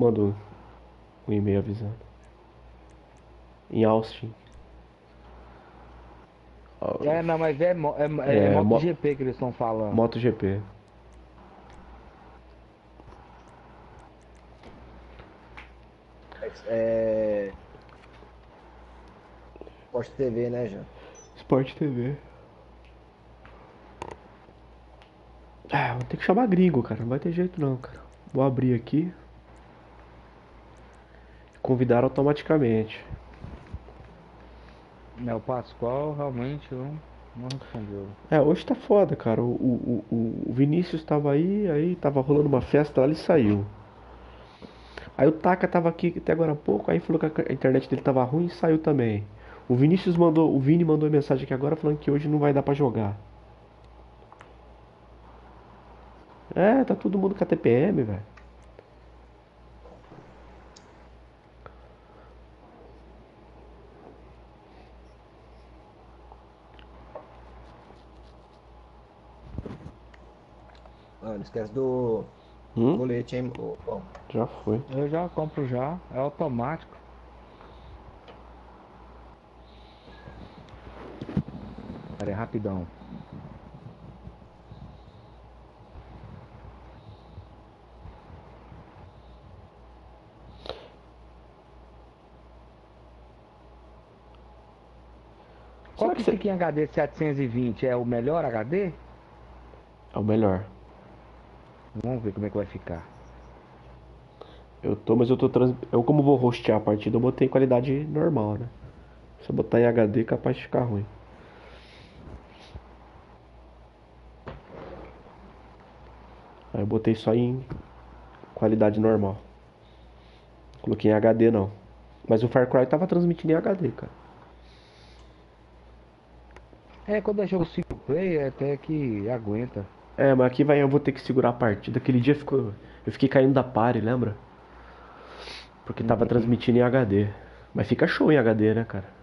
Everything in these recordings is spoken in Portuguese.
Mando um e-mail avisando. Em Austin. É, não, mas é É, MotoGP que eles estão falando. MotoGP. É. Sport TV, né, Jean? Sport TV. Ah, vou ter que chamar gringo, cara. Não vai ter jeito não, cara. Vou abrir aqui. Convidar automaticamente. Né, o Pascoal realmente não respondeu. É, hoje tá foda, cara. O Vinícius tava aí tava rolando uma festa lá, ele saiu. Aí o Taka tava aqui até agora há pouco, aí falou que a internet dele tava ruim e saiu também. O Vini mandou mensagem aqui agora falando que hoje não vai dar pra jogar. É, tá todo mundo com a TPM, velho. Ah, não esquece do Hum? colete, hein? Bom, Já foi. Eu já compro já, é automático. Pera aí, rapidão. Qual Será que que você. fica em HD 720? É o melhor HD? É o melhor. Vamos ver como é que vai ficar. Mas eu tô eu como vou hostear a partida, eu botei em qualidade normal, né? Se eu botar em HD, é capaz de ficar ruim. Aí eu botei só em qualidade normal. Coloquei em HD não. Mas o Far Cry tava transmitindo em HD, cara. É, quando é jogo single player, até que aguenta. É, mas aqui vai, eu vou ter que segurar a partida. Aquele dia eu fiquei caindo da party, lembra? Porque tava Uhum. transmitindo em HD. Mas fica show em HD, né, cara?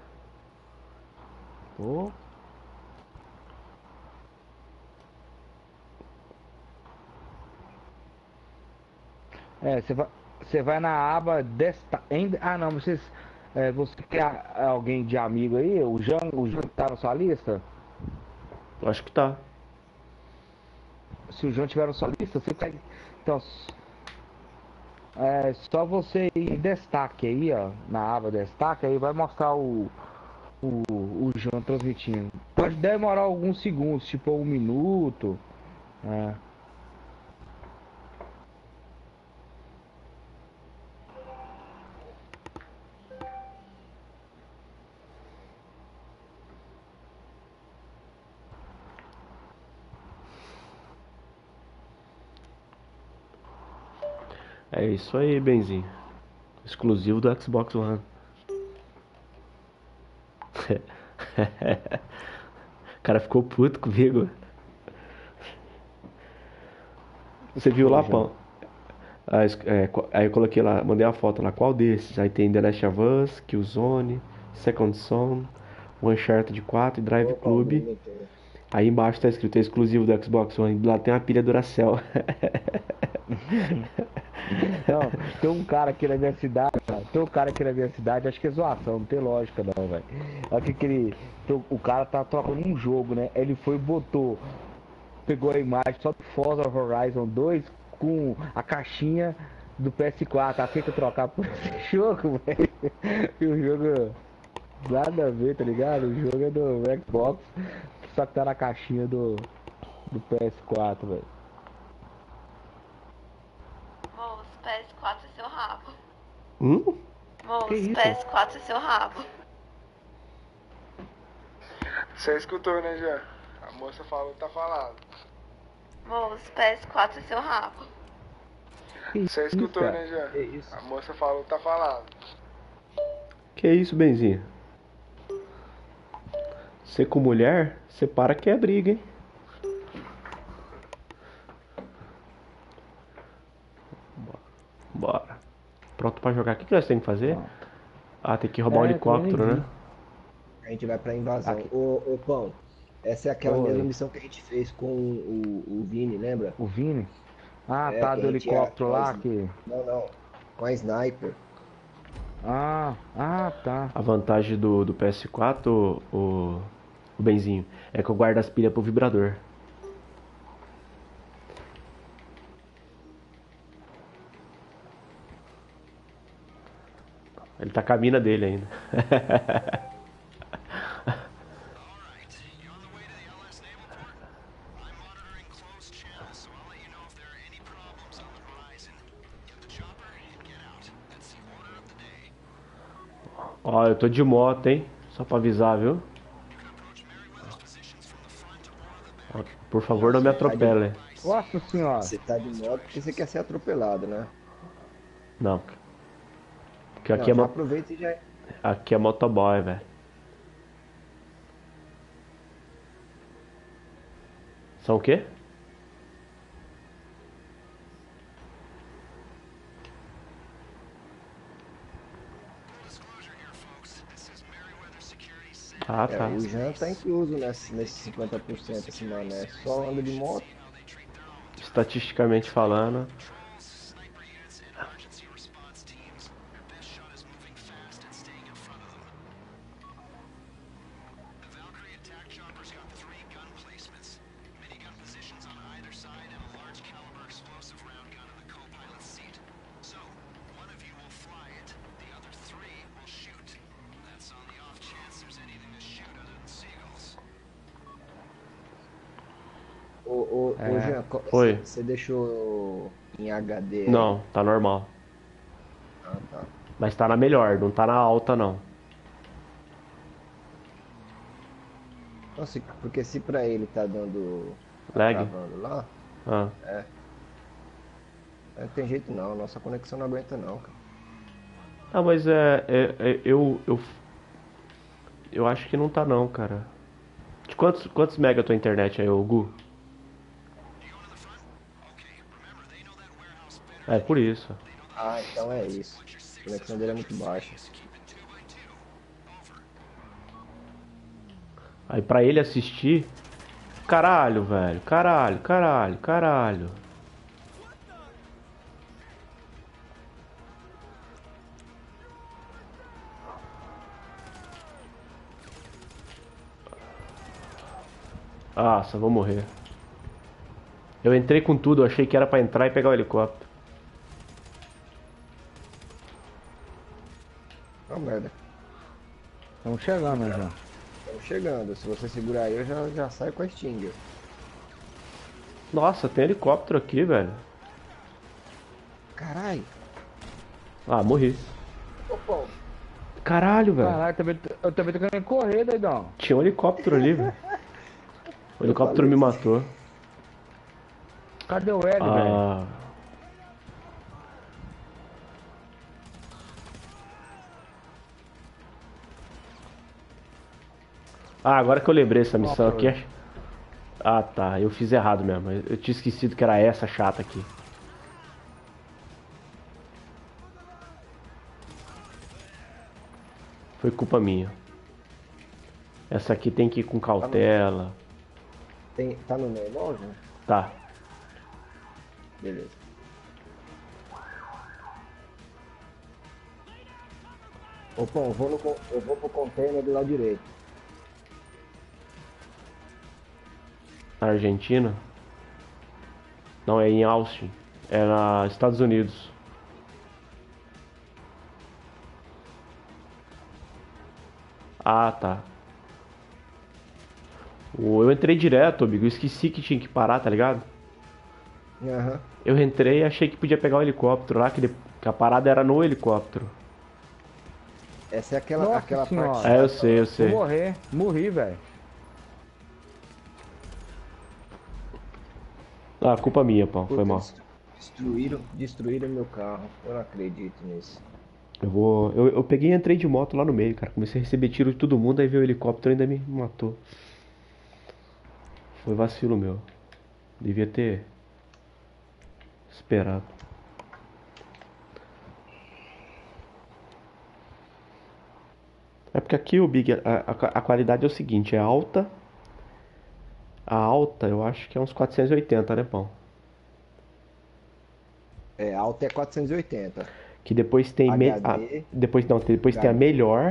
Ô, é, você vai na aba desta. Ah, não, você tem alguém de amigo aí? O João tá na sua lista? Eu acho que tá. Se o João tiver na sua lista, você pega. Então, é só você ir em destaque aí, ó, na aba destaque, aí vai mostrar o João transmitindo. Pode demorar alguns segundos, tipo 1 minuto. É. É isso aí, Benzinho. Exclusivo do Xbox One. O cara ficou puto comigo. O Você que viu foi, lá, João? pão? Aí eu coloquei lá, mandei a foto lá, qual desses? Aí tem The Last of Us, Killzone, Second Son, Uncharted 4 e Drive opa, o Club. Monitor. Aí embaixo tá escrito é exclusivo do Xbox One. Lá tem uma pilha Duracell. Não, tem um cara aqui na minha cidade, cara, tem um cara aqui na minha cidade, acho que é zoação, não tem lógica não, velho. Olha que ele, o cara tá trocando um jogo, né? Ele foi e pegou a imagem só do Forza Horizon 2 com a caixinha do PS4, aceita trocar por esse jogo, velho. E o jogo nada a ver, tá ligado? O jogo é do Xbox, só que tá na caixinha do PS4, velho. Moço, PS4 é seu rabo. Hum? Que Moço, isso? PS4 é seu rabo. Você escutou, né, já? A moça falou, tá falado. Moço, PS4 é seu rabo. Que Você isso, escutou, cara? né, já? Que isso? A moça falou, tá falado. Que isso, Benzinho? Você com mulher, você para que é briga, hein? Bora. Pronto pra jogar. O que que nós temos que fazer? Não. Ah, tem que roubar um Também nem helicóptero, né? vi. A gente vai pra invasão. Aqui. Ô, Pão, essa é aquela mesma Oi. missão que a gente fez com o Vini, lembra? O Vini? Ah, É, tá, que a do gente ia. helicóptero lá que. Não, não. Com a sniper. Tá. A vantagem do PS4, o Benzinho, é que eu guardo as pilhas pro vibrador. Ele tá com a mina dele ainda. Ó, eu tô de moto, hein? Só pra avisar, viu? Ó, por favor, não me atropele. Nossa senhora. Você tá de moto porque você quer ser atropelado, né? Não. Porque Não, aqui é, já aproveita e já. aqui é motoboy, velho. São o quê? Ah, É, tá. o Jean tá incluso nesse 50% assim, mano. É só anda de moto. Estatisticamente falando. Ô Jean, Oi. você deixou em HD aí? Não, tá normal. Ah, tá. Mas tá na melhor, não tá na alta não. Então, porque se pra ele tá dando. Tá Lag? travando lá, Ah. não tem jeito não. Nossa conexão não aguenta não, cara. Ah, mas eu acho que não tá não, cara. De quantos mega a tua internet aí, ô Gu? É por isso. Ah, então é isso. A conexão dele é muito baixa. Aí pra ele assistir. Caralho, velho. Caralho, caralho, caralho. Nossa, vou morrer. Eu entrei com tudo, eu achei que era pra entrar e pegar o helicóptero. Ó, merda. Estamos chegando já. Estamos chegando. Se você segurar aí, eu já saio com a Stinger. Nossa, tem helicóptero aqui, velho. Caralho. Ah, morri. Opa, Caralho, velho. Caralho, eu também tô querendo correr, doidão. Tinha um helicóptero ali, velho. O helicóptero me matou. Cadê o L, velho? Ah. Ah, agora que eu lembrei essa missão aqui. Ah, tá. Eu fiz errado mesmo. Eu tinha esquecido que era essa chata aqui. Foi culpa minha. Essa aqui tem que ir com cautela. tá no normal, já? Tá. Beleza. Opa, eu vou pro container do lado direito. Na Argentina? Não, é em Austin. É nos Estados Unidos. Ah, tá. Eu entrei direto, amigo. Eu esqueci que tinha que parar, tá ligado? Aham. Eu entrei e achei que podia pegar o helicóptero lá, que a parada era no helicóptero. Essa é aquela, Nossa aquela senhora. parte. É, eu sei, eu Vou sei. morrer. Morri, velho. Ah, culpa minha, pô. Foi mal. Destruíram meu carro. Eu não acredito nisso. Eu peguei e entrei de moto lá no meio, cara. Comecei a receber tiro de todo mundo, aí veio o helicóptero e ainda me matou. Foi vacilo meu. Devia ter esperado. É porque aqui o Big, a qualidade é o seguinte, é alta. A alta eu acho que é uns 480, né, pão? É, alta é 480. Que depois tem HD, depois tem a HD. melhor.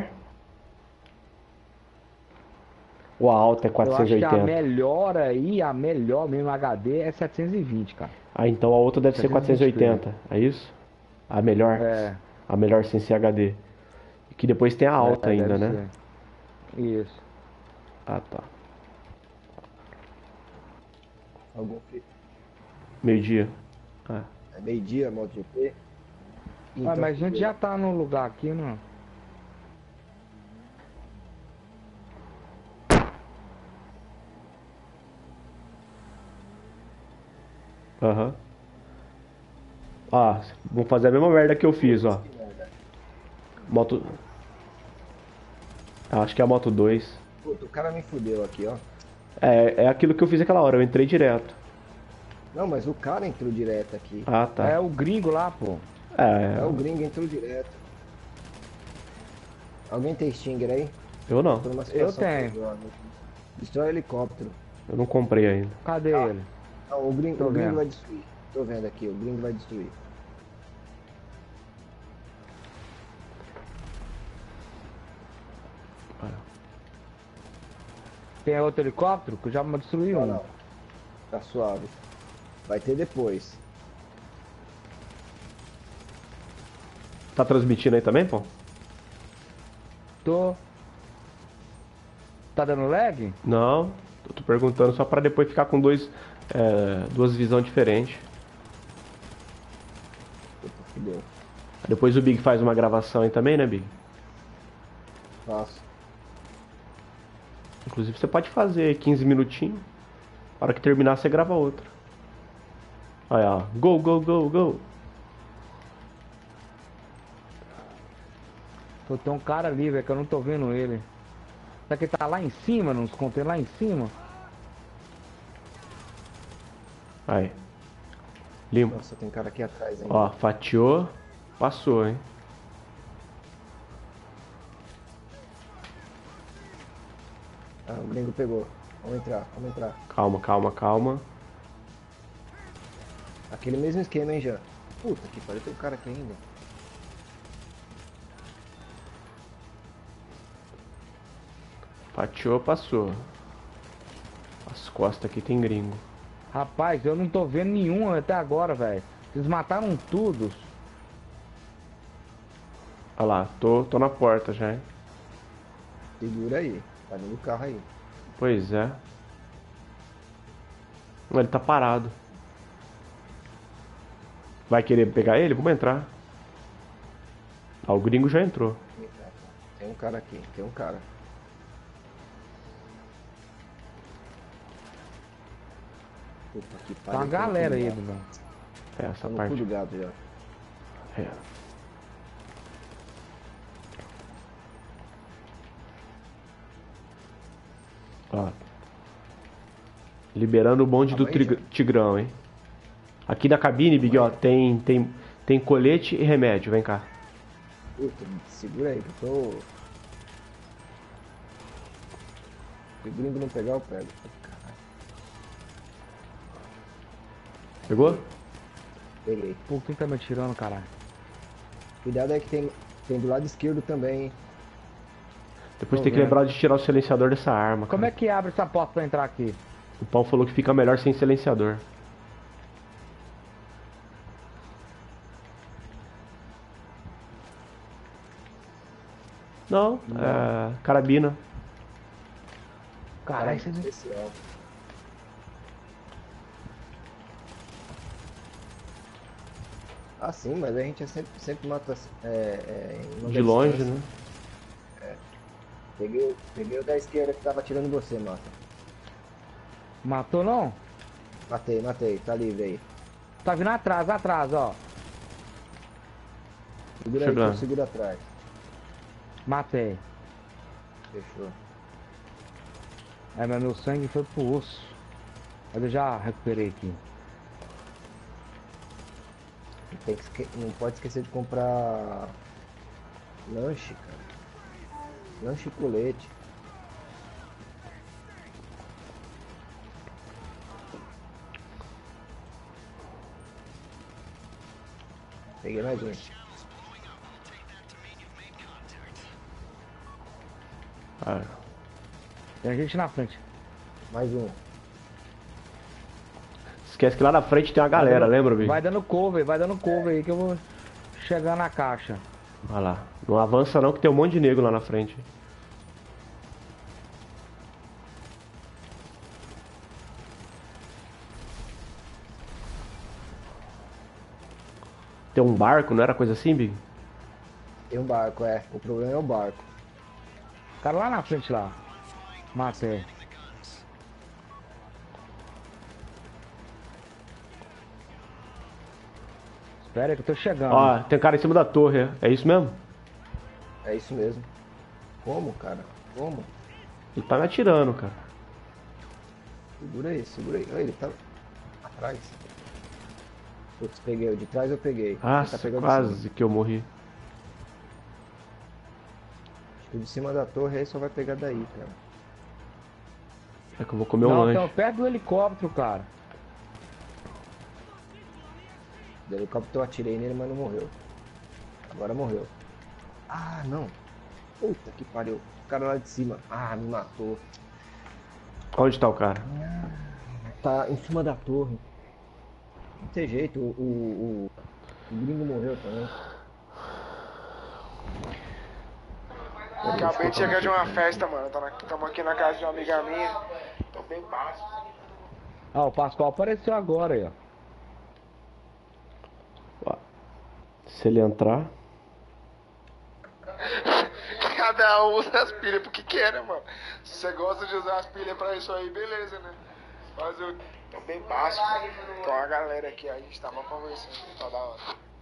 Ou a alta é Eu acho que a 480. melhor aí, a melhor mesmo HD é 720, cara. Ah, então a outra deve ser 720p. 480, é isso? A melhor. É, A melhor sem ser HD. Que depois tem a alta ainda, deve né? ser. Isso. Ah, tá. Algum fi- Meio-dia. Ah. É meio-dia, MotoGP. Ah, mas a gente já tá no lugar aqui, não? Aham. Ah, vamos fazer a mesma merda que eu fiz, ó. Moto. Acho que é a Moto 2. Puta, o cara me fudeu aqui, ó. É aquilo que eu fiz aquela hora, eu entrei direto. Não, mas o cara entrou direto aqui. Ah, tá. É o gringo lá, pô. É, É, o gringo entrou direto. Alguém tem Stinger aí? eu não. Tô numa Eu situação tenho. perigosa. Destrói helicóptero. Eu não comprei ainda. Cadê ele? Não, o gringo, Tô o gringo vendo. vai destruir. Tô vendo aqui, o gringo vai destruir. Tem outro helicóptero que eu já destruí Não, um. não. Tá suave. Vai ter depois. Tá transmitindo aí também, pô? Tô. Tá dando lag? Não. Eu tô perguntando só pra depois ficar com duas visões diferentes. Puta, fudeu. Depois o Big faz uma gravação aí também, né, Big? Faço. Inclusive você pode fazer 15 minutinhos. Na hora que terminar você grava outra. Aí, ó. Go, go, go, go. Pô, tem um cara ali, velho, que eu não tô vendo ele. Será que ele tá lá em cima, nos contém lá em cima? Aí. Limpa. Nossa, tem cara aqui atrás ainda. Ó, fatiou. Passou, hein? Ah, o gringo pegou. Vamos entrar, vamos entrar. Calma, calma, calma. Aquele mesmo esquema, hein, já. Puta que pariu, tem um cara aqui ainda. Fatiou, passou. As costas aqui tem gringo. Rapaz, eu não tô vendo nenhum até agora, velho. Eles mataram todos. Olha lá, tô na porta já, hein? Segura aí. Tá dentro do carro aí. Pois é. Ele tá parado. Vai querer pegar ele? Vamos entrar. Ah, o gringo já entrou. Tem um cara aqui, tem um cara. Puta que Tá pariu. uma galera aí, mano. É, essa Tá no cu parte. do gato já. É. Ó. Liberando o bonde do Calma aí, Tigrão, hein? Aqui na cabine, Big, ó, tem colete e remédio, vem cá. Puta, segura aí, que eu tô... Se o gringo não pegar, eu pego. Caralho, Pegou? peguei. Pô, quem tá me atirando, caralho? Cuidado aí que tem do lado esquerdo também, hein? Depois Tô tem que vendo. lembrar de tirar o silenciador dessa arma. Como é que abre essa porta pra entrar aqui? O Paulo falou que fica melhor sem silenciador. Não, é carabina. Caralho, você Especial. Ah, sim, mas a gente sempre mata em longa De longe, distância. né? Peguei o da esquerda que tava atirando em você, mata. matou não? Matei, tá livre aí. Tá vindo atrás, ó. Segura aí que Chegando. eu seguro atrás. Matei. Fechou. É, mas meu sangue foi pro osso. Mas eu já recuperei aqui. Não pode esquecer de comprar lanche, cara. Lanche e colete. Peguei mais um. Ah, Tem gente na frente. Mais um. esquece que lá na frente tem uma galera, lembra, Big? Vai dando cover aí que eu vou chegar na caixa. Vai lá. Não avança não que tem um monte de negro lá na frente. Tem um barco, não era coisa assim, Big? Tem um barco, é. O problema é o barco. O cara lá na frente lá. Matei. Espera aí que eu tô chegando. Ó, tem um cara em cima da torre, é isso mesmo? É isso mesmo. Como, cara? Como? Ele tá me atirando, cara. Segura aí, segura aí. Olha, ele tá atrás. Putz, peguei. O de trás eu peguei. Ah, Ele tá pegando de cima. quase que eu morri. Acho que o de cima da torre aí só vai pegar daí, cara. É que eu vou comer um Não, lanche. estamos perto do helicóptero, cara. Do helicóptero eu atirei nele, mas não morreu. Agora morreu. Ah, não. Puta que pariu. O cara lá de cima. Ah, me matou. Onde tá o cara? Tá em cima da torre. Não tem jeito, o gringo morreu também. Acabei de chegar de uma festa, mano. Tamo aqui na casa de uma amiga minha. Tô bem baixo. Ah, o Pascoal apareceu agora aí, ó. Se ele entrar. Cada um usa as pilhas pro que quer, né, mano? Se você gosta de usar as pilhas pra isso aí, beleza, né? Mas eu tô bem baixo, mano. Tem uma galera aqui, a gente tava conversando. Tá da hora.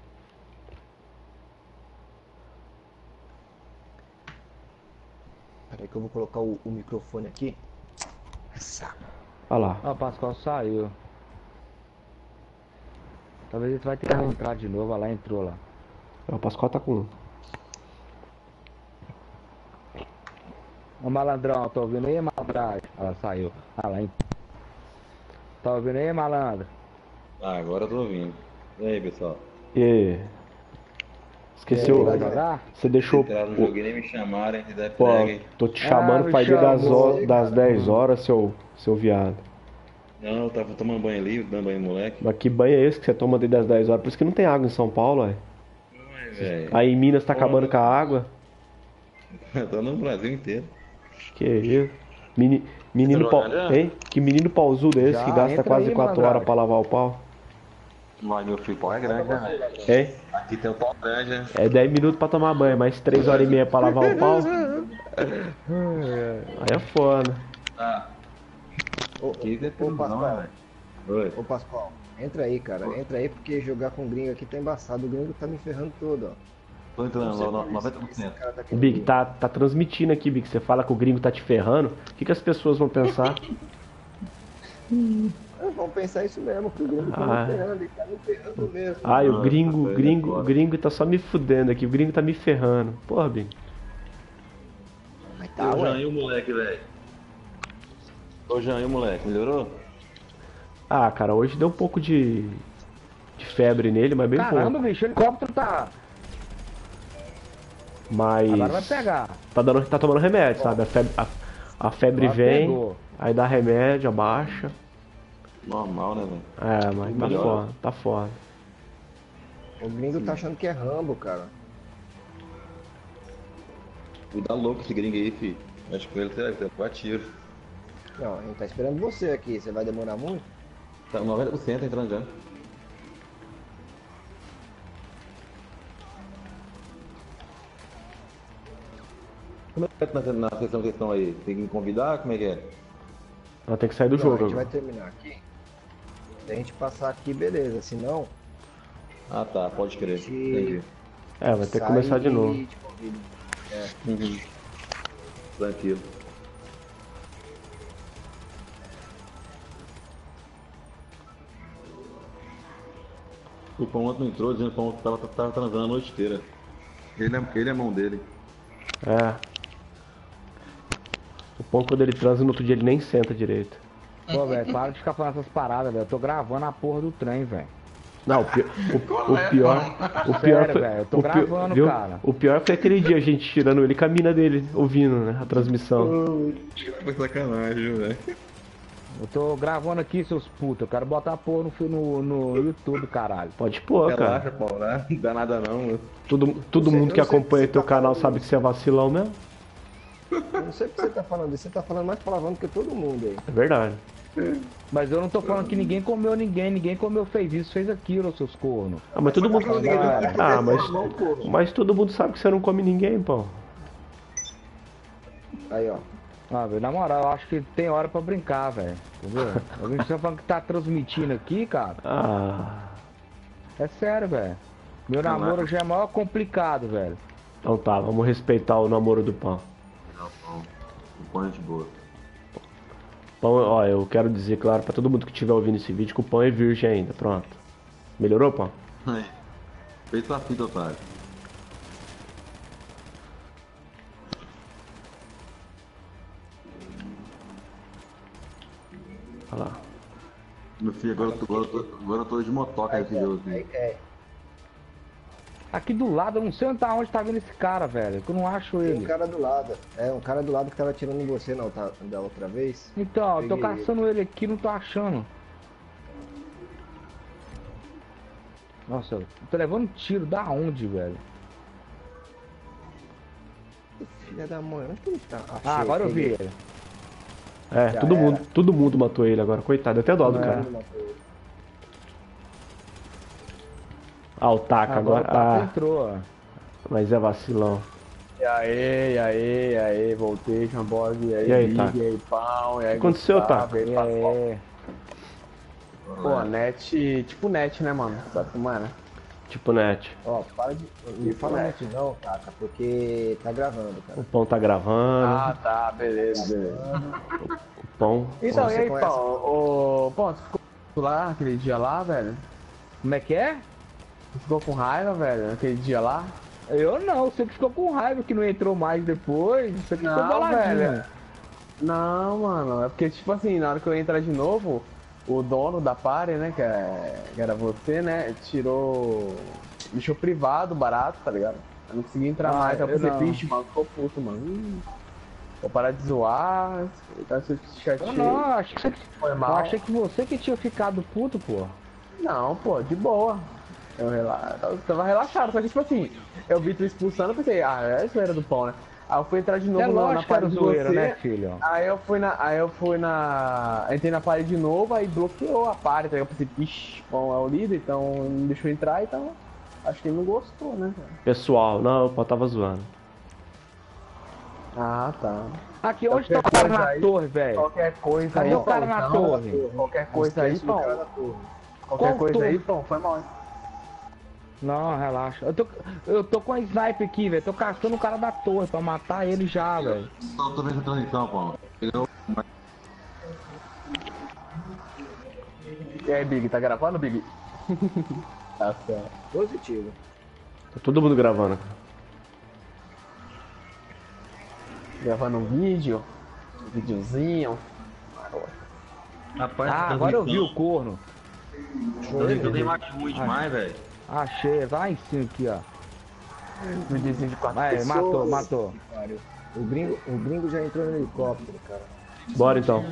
Peraí que eu vou colocar o microfone aqui. Olha lá. Ah, o Pascoal saiu. Talvez ele vai ter que entrar de novo. Olha lá, entrou lá. O Pascoal tá com. Ô malandrão, tá ouvindo aí, malandragem? Ela saiu. Ah lá, tá ouvindo aí, malandro? Ah, agora eu tô ouvindo. E aí, pessoal? E aí? Esqueceu? Vai jogar? Você deixou. Entraram no jogo e nem me chamaram, hein? Dá Pô, pega, hein? tô te chamando me faz dia chamou. das 10 horas, seu viado. Não, eu tava tomando banho ali, dando banho moleque. Mas que banho é esse que você toma desde as 10 horas? Por isso que não tem água em São Paulo, ué. Ai, velho. Aí em Minas tá acabando com a água. Eu tô no Brasil inteiro. Que isso? Menino Tá pau. jogando já? Hein? Que menino pausudo é esse Já, que gasta entra quase aí, 4 horas malandro. pra lavar o pau? Mas meu filho, pau é grande, né? Hein? Aqui tem o pau grande, né? É 10 minutos pra tomar banho, mais 3 horas e meia pra lavar o pau. Aí é foda. Ah, Ô, aqui tem ô, tudo não, Pascoal, velho. Oi. ô Pascoal, entra aí, cara. Entra aí porque jogar com o gringo aqui tá embaçado. O gringo tá me ferrando todo, ó. Tô entrando, Não no sei por que esse 90%. cara tá querendo Big, ir. tá transmitindo aqui, Big. Você fala que o gringo tá te ferrando. O que as pessoas vão pensar? Vamos pensar isso mesmo, que o gringo tá Ah. me ferrando, ele tá me ferrando mesmo. Ai, o Ah, gringo, tá gringo, foda. o gringo tá só me fudendo aqui. O gringo tá me ferrando. Porra, Big. Mas E tá, o Jean ué. e o moleque, velho? Ô Jean e o moleque, melhorou? Ah, cara, hoje deu um pouco de febre nele, mas bem Caramba, pouco. bicho, o helicóptero tá. Mas Agora vai pegar. tá tomando remédio, sabe? A febre Agora vem, pegou. aí dá remédio, abaixa. Normal, né, velho? É, mas tá Melhora. foda, tá foda. O gringo tá achando que é Rambo, cara. Cuida louco esse gringo aí, filho. Acho que ele tá tiro. Não, a gente tá esperando você aqui. Você vai demorar muito? Tá 90% entrando já. Como é que tá na sessão que estão aí? Tem que me convidar? Como é que é? Ela tem que sair do Não, jogo a gente vai agora. terminar aqui. Se a gente passar aqui, beleza. Se não, Ah tá, pode crer. Se- Entendi. É, vai ter que sai começar de e novo. te convido. Uhum. Tranquilo. O pão ontem não entrou, dizendo que o pão tava transando a noite inteira. Ele é a mão dele. É. O pão quando ele transa no outro dia ele nem senta direito. Pô, velho, para de ficar falando essas paradas, velho. Eu tô gravando a porra do trem, velho. Não, o pior. O pior Sério, foi. velho, eu tô gravando, viu? cara. O pior foi aquele dia a gente tirando ele com a mina dele, ouvindo, né? A transmissão. Foi sacanagem, velho. Eu tô gravando aqui, seus putos. Eu quero botar a porra no YouTube, caralho. Pode pôr, Relaxa, cara. pô, né? Não dá nada não, meu. Todo mundo que eu sei acompanha que você teu tá canal falando sabe que você é vacilão mesmo. Eu não sei o que você tá falando isso. Você tá falando mais palavrão que todo mundo aí. É verdade. Mas eu não tô falando que ninguém comeu ninguém comeu, fez isso, fez aquilo, seus cornos. Ah, mas todo mundo. Ah, Pô. mas todo mundo sabe que você não come ninguém, pô. Aí, ó. Ah, velho, na moral, eu acho que tem hora pra brincar, velho. Entendeu? A gente tá falando que tá transmitindo aqui, cara. Ah. É sério, velho. Meu namoro já é maior complicado, velho. Então tá, vamos respeitar o namoro do pão. Não, pão. Um pão de boa. Pão, ó, eu quero dizer, claro, pra todo mundo que estiver ouvindo esse vídeo que o pão é virgem ainda, pronto. Melhorou, pão? Aí. Feito a fita, otário. Olha lá. Meu filho, agora eu tô de motoca aqui, Deus. Aqui do lado, eu não sei onde tá vindo esse cara, velho. Que eu não acho Tem um ele. cara do lado. É, um cara do lado que tava atirando em você da outra vez. Então, eu tô Peguei caçando ele aqui, não tô achando. Nossa, eu tô levando tiro da onde, velho? Filha da mãe, onde que ele tá? Achei, Ah, agora eu vi peguei. ele. É, Já todo mundo matou ele agora, coitado, até dó do cara. Ah, o Taka Agora agora. o Taka Ah, entrou, ó. mas é vacilão. E aí, voltei, Jambog, e aí, E aí, Big, tá? e aí, Pão, e aí, O que aconteceu, Gustavo, tá? e aí, Pascoal. É, Pô, net, tipo net, né, mano? Sabe como é, né? Tipo net. Ó, para de. Não fala muito não, Taka, porque tá gravando, cara. O pão tá gravando. Ah, tá, beleza. O pão. Então, e Você aí, conhece? Pão, Pão, você ficou lá aquele dia lá, velho? Como é que é? Você ficou com raiva, velho, naquele dia lá? Eu não, você que ficou com raiva que não entrou mais depois. Você que ficou Não, boladinho. velho. Não, mano, é porque, tipo assim, na hora que eu entrar de novo, o dono da party, né, que era você, né, deixou privado, barato, tá ligado? Eu não consegui entrar Ah, mais, aí eu você, não. bicho, mano, ficou puto, mano. Vou parar de zoar, tá se Eu chateei. não, achei Foi eu mal. achei que você que tinha ficado puto, pô. Não, pô, de boa. Eu tava relaxado, só que tipo assim, eu vi tu expulsando, eu pensei, é zoeira do pão, né? Aí eu fui entrar de novo É na lógico que era parede de zoeira, você, né, filho? Entrei na parede de novo, aí bloqueou a parede, tá ligado? Eu pensei, ixi, pão é o líder, então não deixou entrar, então acho que ele não gostou, né, cara? Pessoal, não, o pão tava zoando. Ah, tá. Aqui, onde tá o cara na torre, velho? Qualquer coisa Cadê aí, o cara na Pão, torre? qualquer coisa aí, Esquece do cara pão. da torre. Qualquer Qual coisa torre? aí, pão, foi mal, hein? Não, relaxa. Eu tô com a sniper aqui, velho. Tô caçando o cara da torre pra matar ele já, velho. Só tô vendo a transmissão, pão. E aí, Big, tá gravando, Big? Tá certo. Positivo. Tá todo mundo gravando. Gravando um vídeo, videozinho. Rapaz, Ah, agora eu vi o corno. Eu tenho mais ruim demais, velho. Achei, vai em cima aqui, ó. Videozinho de 4 Vai, pessoas. matou. Pariu. O gringo já entrou no helicóptero, cara. Bora então.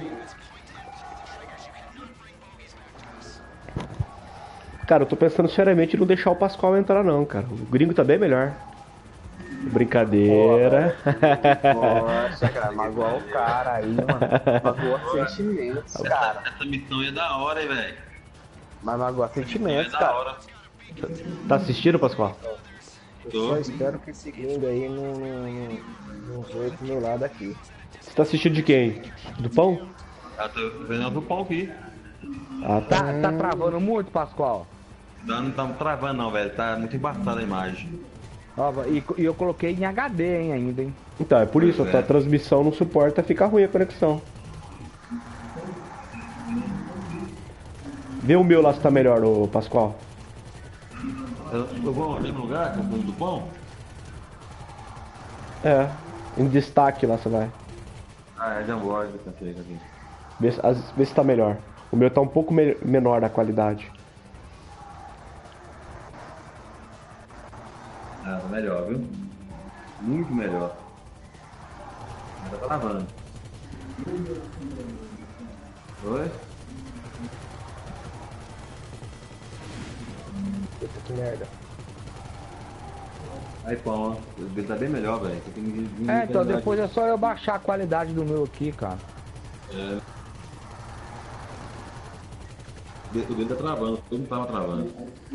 Cara, eu tô pensando seriamente em não deixar o Pascoal entrar não, cara. O gringo tá bem melhor. Brincadeira. Nossa, cara, magoou o cara aí, mano. Magoou sentimentos, cara. Essa missão é da hora, hein, velho. Mas magoou É sentimentos, da cara. hora. Tá assistindo, Pascoal? Eu Tô. só espero que esse gringo aí não zoe pro meu lado aqui. Você tá assistindo de quem? Do pão? Eu tô vendo do pau aqui. Ah, tá. Tá travando muito, Pascoal? Não tá travando não, velho. Tá muito embaçada a imagem. Ó, e eu coloquei em HD, hein, ainda, hein. Então, é por isso, Pois é. a transmissão não suporta, fica ruim a conexão. Vê o meu lá se tá melhor, ô Pascoal. Eu vou no lugar, com o do pão? É, em destaque lá você vai. Ah, é Jamboree, pensei aqui. Vê se tá melhor. O meu tá um pouco menor da qualidade. melhor, viu? Muito melhor. Ainda tá travando. Oi? Puta que merda. Aí, pão, ó. O dele tá bem melhor, velho. Você tem que vir Então melhorar depois é disso. só eu baixar a qualidade do meu aqui, cara. É. O dele tá travando, todo mundo tava travando.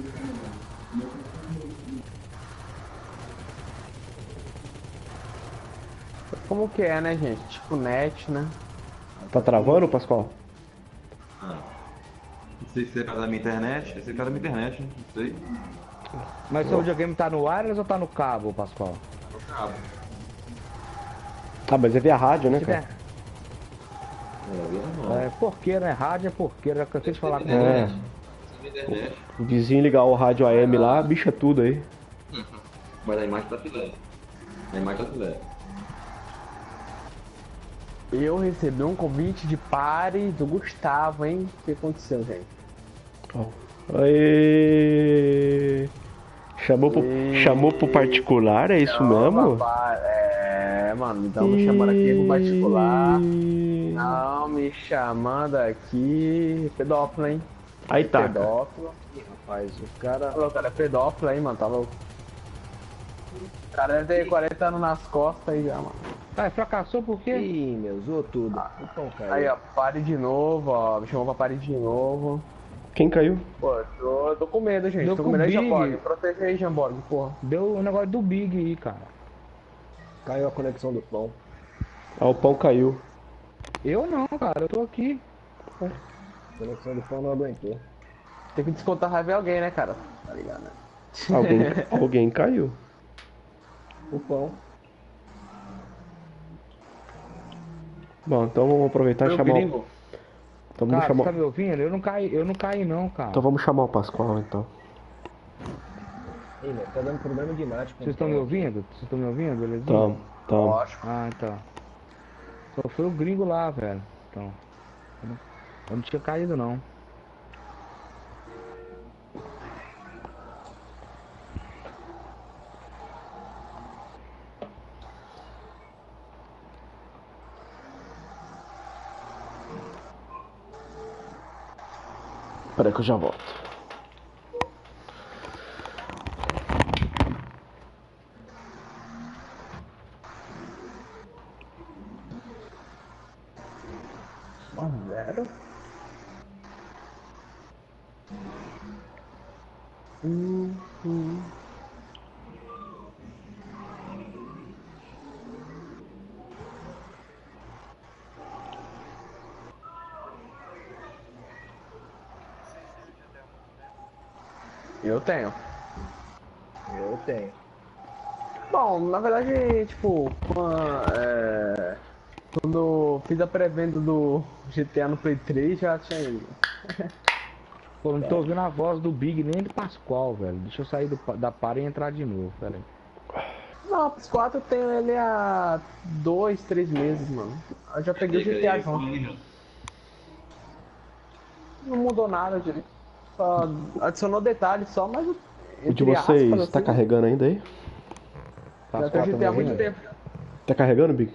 Como que é, né, gente? Tipo net, né? Tá travando, Pascoal? Ah. Não sei se é por causa da minha internet. Esse é por causa da minha internet, né? Não sei. Mas seu videogame tá no wireless ou tá no cabo, Pascoal? No cabo. Ah, mas é via rádio, né, Se cara? der- Não. É porqueira, né? Rádio é porqueira, já cansei de falar com É. você. Internet. O vizinho ligar o rádio AM lá, bicha tudo aí. Mas a imagem tá filé. A imagem tá filé. Eu recebi um convite de pare do Gustavo, hein? O que aconteceu, gente? Aê! Chamou pro particular, é isso mesmo? É, mano, então me chamando aqui pro particular. Não, me chamando aqui. Pedófilo, hein? Aí tá. Pedófilo. Rapaz, o cara. Falou, cara, é pedófilo aí, mano, tá louco. O cara deve ter 40 anos nas costas aí já, mano. Ah, fracassou por quê? Ih, meu, zoou tudo. O pão caiu. Aí, ó, pare de novo, ó. Me chamou pra pare de novo. Quem caiu? Pô, eu tô com medo, gente. Deu Tô com com medo aí, Big. Jamborg. Protege aí, Jamborg, porra. Deu o negócio do Big aí, cara. Caiu a conexão do pão. Ah, o pão caiu. Eu não, cara, eu tô aqui. A conexão do pão não aguentou. Tem que descontar raiva em alguém, né, cara? Tá ligado, né? Alguém caiu. O pão. Bom, então vamos aproveitar e Meu chamar gringo. o... Então vamos Cara, você tá chamar... me ouvindo? Eu não caí não, cara. Então vamos chamar o Pascoal, então. Ih, meu, tá dando problema de imagem. com Vocês o estão pão. me ouvindo? Vocês estão me ouvindo, beleza? Tamo. Lógico. Ah, então. Só foi o gringo lá, velho. Então. Eu não tinha caído não. Peraí que eu já volto. Zero. Eu tenho. Eu tenho. Bom, na verdade, tipo, quando eu fiz a pré-venda do GTA no Play 3, já tinha ido. Pô, não tô ouvindo a voz do Big nem do Pascoal, velho. Deixa eu sair da para e entrar de novo, pera aí. Não, os 4 eu tenho ele há 2, 3 meses, mano. Eu já peguei o GTA junto. Não mudou nada direito. Só adicionou detalhes só, mas O de entre vocês aspas, tá assim, carregando ainda aí? já Pascoal, tem tá me GTA há muito ouvindo? tempo. Tá carregando, Big?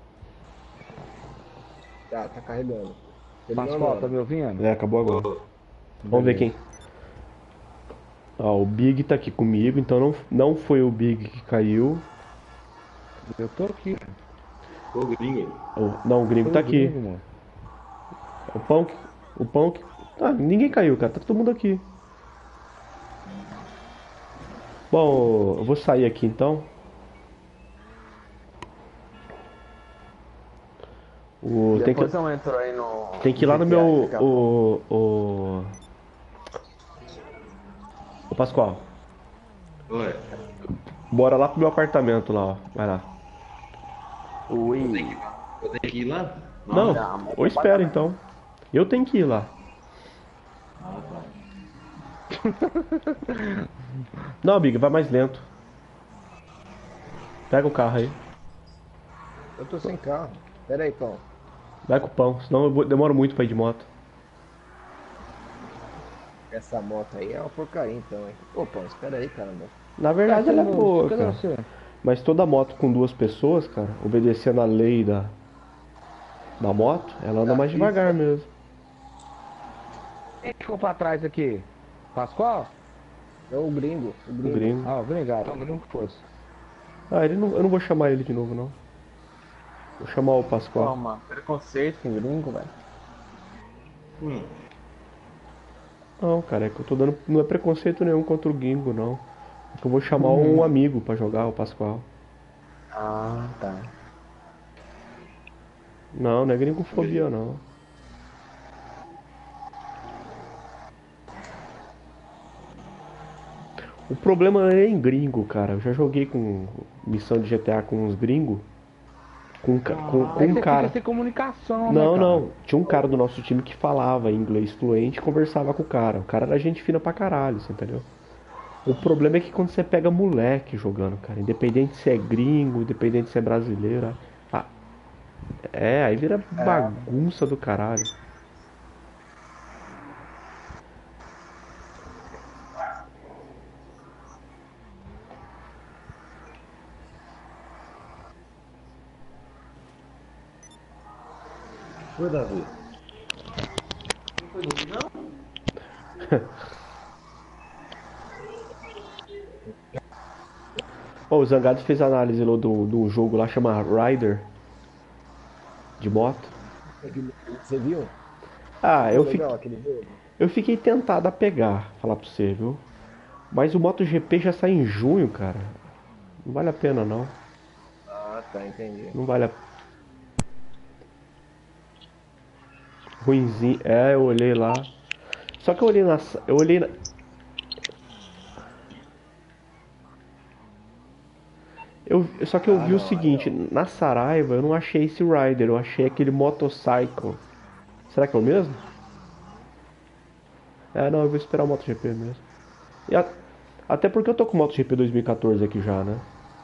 Tá carregando. Ele Pascoal, não, tá me ouvindo? É, acabou agora. Vamos ver quem. Ó, o Big tá aqui comigo, então não foi o Big que caiu. Eu tô aqui. Ô, gringo. Não, o gringo tá Tô aqui. gringo, mano. O pão que... Ah, ninguém caiu, cara. Tá todo mundo aqui. Bom, eu vou sair aqui então. Depois eu entro aí no... Tem que ir lá no GTA, meu... daqui a pouco. Ô Pascoal, Oi. bora lá pro meu apartamento lá, ó. Vai lá. Ui. Eu tenho que ir lá? Não, não, ou espera então. Eu tenho que ir lá. Ah, tá. Não, Big, vai mais lento. Pega o carro aí. Eu tô sem carro. Pera aí, pão. Vai com o pão, senão demoro muito pra ir de moto. Essa moto aí é uma porcaria então, hein. Ô, pão, espera aí, caramba. Na verdade ela é boa, Cadê cara. você? Mas toda moto com duas pessoas, cara, obedecendo a lei da moto, ela anda mais devagar mesmo. Quem ficou pra trás aqui? Pascoal? É o gringo, o O gringo. gringo. Ah, obrigado. Então, gringo que fosse. Ah, eu não vou chamar ele de novo, não. Vou chamar o Pascoal. Toma, preconceito com gringo, velho. Não, cara, é que eu tô dando. Não é preconceito nenhum contra o gringo, não. É que eu vou chamar um amigo pra jogar, o Pascoal. Ah, tá. Não é gringofobia, não. O problema não é em gringo, cara. Eu já joguei com missão de GTA com uns gringos. Com Aí um você cara. fica sem comunicação, né, Não, cara? não. Tinha um cara do nosso time que falava inglês fluente e conversava com o cara. O cara era gente fina pra caralho, você entendeu? O problema é que quando você pega moleque jogando, cara, independente se é gringo, independente se é brasileiro, ah, aí vira bagunça do caralho. Oi, Davi. Ó, o Zangado fez análise lá do jogo lá, chama Rider, de moto. Você viu? Ah, Ficou legal aquele jogo? eu fiquei tentado a pegar, falar pra você, viu? Mas o MotoGP já sai em junho, cara. Não vale a pena, não. Ah, tá, entendi. Não vale a ruinzinho. É, eu olhei lá. Só que eu olhei na, só que eu vi o seguinte, na Saraiva eu não achei esse Rider, eu achei aquele Motorcycle. Será que é o mesmo? É, não, eu vou esperar o MotoGP mesmo. E até porque eu tô com o MotoGP 2014 aqui já, né?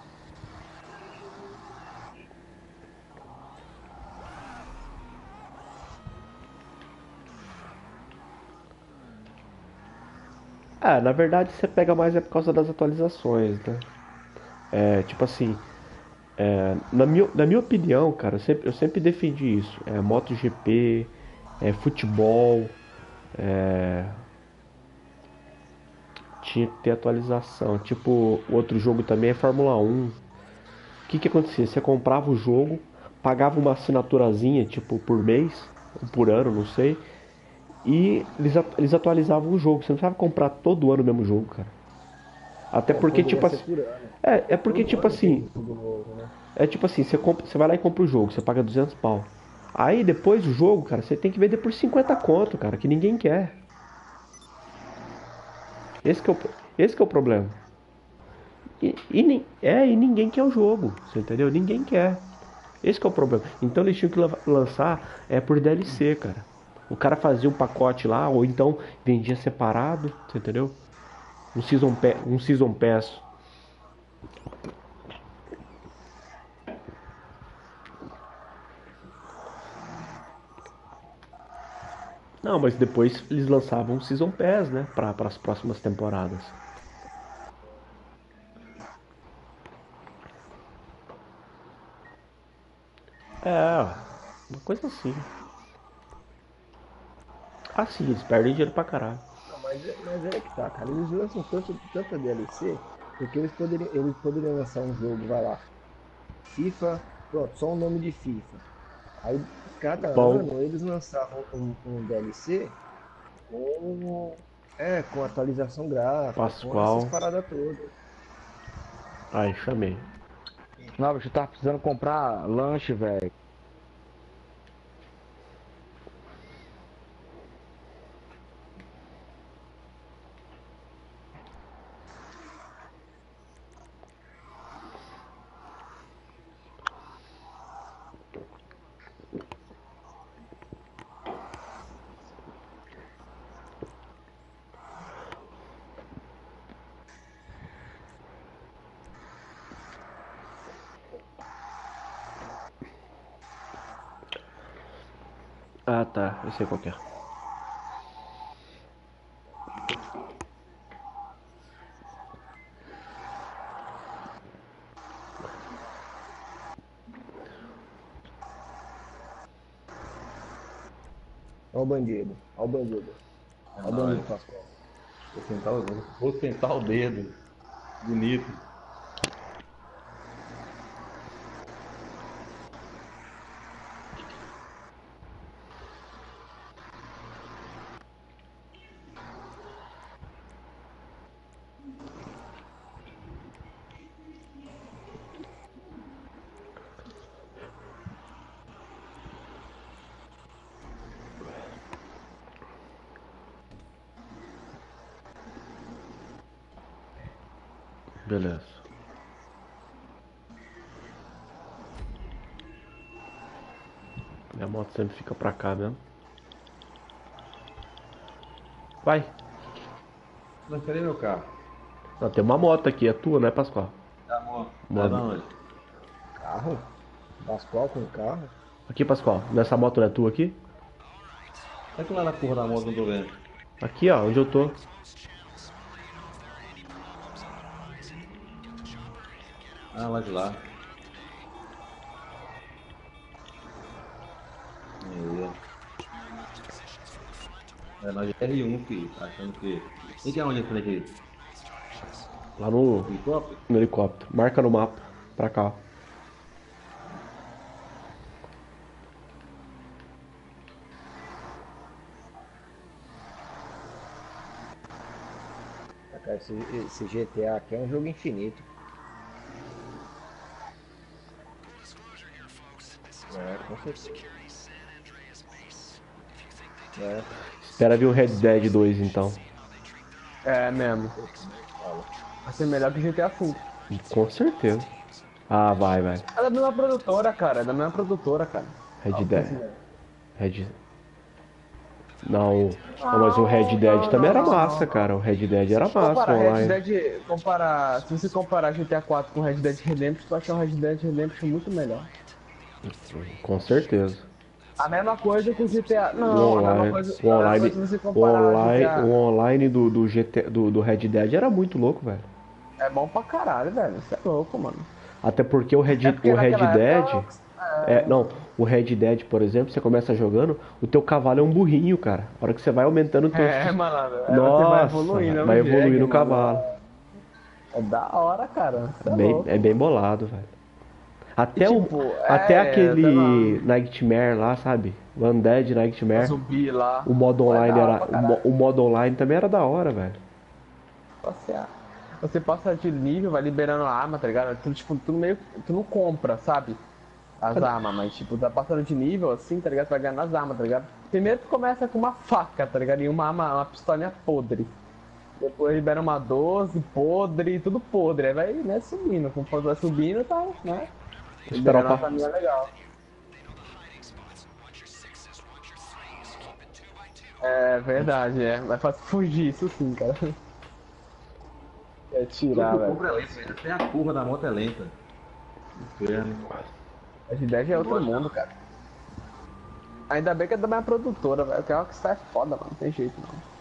Ah, na verdade você pega mais é por causa das atualizações, né? É, tipo assim, na minha opinião, cara, eu sempre defendi isso. É MotoGP, é futebol, tinha que ter atualização. Tipo, o outro jogo também é Fórmula 1. O que que acontecia? Você comprava o jogo, pagava uma assinaturazinha, tipo, por mês, ou por ano, não sei, e eles atualizavam o jogo. Você não precisava comprar todo ano o mesmo jogo, cara. Até porque, tipo Poderia ser assim. por ano. É porque, Todo tipo ano tem assim. jogo novo, né? É tipo assim, você vai lá e compra o jogo, você paga 200 pau. Aí depois do jogo, cara, você tem que vender por 50 conto, cara, que ninguém quer. Esse que é o, esse que é o problema. E ninguém quer o jogo, você entendeu? Ninguém quer. Esse que é o problema. Então eles tinham que lançar por DLC, cara. O cara fazia um pacote lá, ou então vendia separado, você entendeu? Um season pass. Não, mas depois eles lançavam um season pass, né, para as próximas temporadas. É, uma coisa assim. Assim, eles perdem dinheiro pra caralho. Não, mas é que tá, cara. Eles lançam tanta DLC, porque eles poderiam lançar um jogo, vai lá. FIFA, pronto, só o nome de FIFA. Aí, cada Bom, ano, eles lançavam um DLC com atualização gráfica, com essas Pascoal. paradas todas. Aí, chamei. Não, bicho, eu tava precisando comprar lanche, velho. Ah, tá. Eu sei qual que é. Olha o bandido. Olha o bandido. Olha o bandido, Pascoal. Vou sentar o dedo. Bonito. Beleza. Minha moto sempre fica pra cá mesmo. Vai. Mas cadê meu carro? Não, tem uma moto aqui, é tua, não é, Pascoal? Tá bom. Mano. Tá onde? Carro? Pascoal com carro? Aqui, Pascoal. Nessa moto não é tua aqui? Olha que lá na porra da moto não tô vendo. Aqui, ó, onde eu tô. Ah, lá de lá. Aí, ó. É nós de R1, filho. Achando que. E que é onde esse daqui? Lá no Helicóptero? helicóptero. Marca no mapa. Pra cá. Cara, esse GTA aqui é um jogo infinito. É, com certeza. É. Espera vir o Red Dead 2, então. É mesmo. Vai ser melhor que GTA V. Com certeza. Ah, vai. É da mesma produtora, cara. É da mesma produtora, cara. Red Dead. Red... Não, mas o Red Dead também era massa, cara. O Red Dead era massa online. Se você comparar GTA 4 com Red Dead Redemption, tu vai achar o Red Dead Redemption muito melhor. Com certeza. A mesma coisa com o GTA. O Não, a mesma online, coisa. o online, Se você o comparar online, GTA, o online do GT, do Red Dead era muito louco, velho. é bom pra caralho, velho. Você é louco, mano. Até porque o Red naquela Dead, época, não, o Red Dead, por exemplo, você começa jogando, o teu cavalo é um burrinho, cara. A hora que você vai aumentando o teu, mano. nossa, Você vai evoluindo. vai evoluindo o mano. cavalo. É da hora, cara. Você é Bem, louco. é bem bolado, velho. Até, tipo, até aquele tá Nightmare lá, sabe? O Undead Nightmare. Zumbi lá. O modo Vai online da hora era. pra caralho. O modo online também era da hora, velho. Você passa de nível, vai liberando arma, tá ligado? Tu, tipo, tu não compra, sabe? As armas, mas tipo, tá passando de nível assim, tá ligado? Tu vai ganhando as armas, tá ligado? Primeiro tu começa com uma faca, tá ligado? E uma pistolinha podre. Depois libera uma 12, podre, tudo podre. Aí vai, né, subindo. Conforme vai subindo, tá, né? Esperar Liberando pra... a família legal. É verdade, é. Mas fácil fugir, isso sim, cara. É tirar, velho. Compra lenta, velho. Até a curva da moto é lenta. Inferno. A G10 é outro mundo, cara. Ainda bem que é da minha produtora, velho. Que é uma que sai foda, mano. Não tem jeito,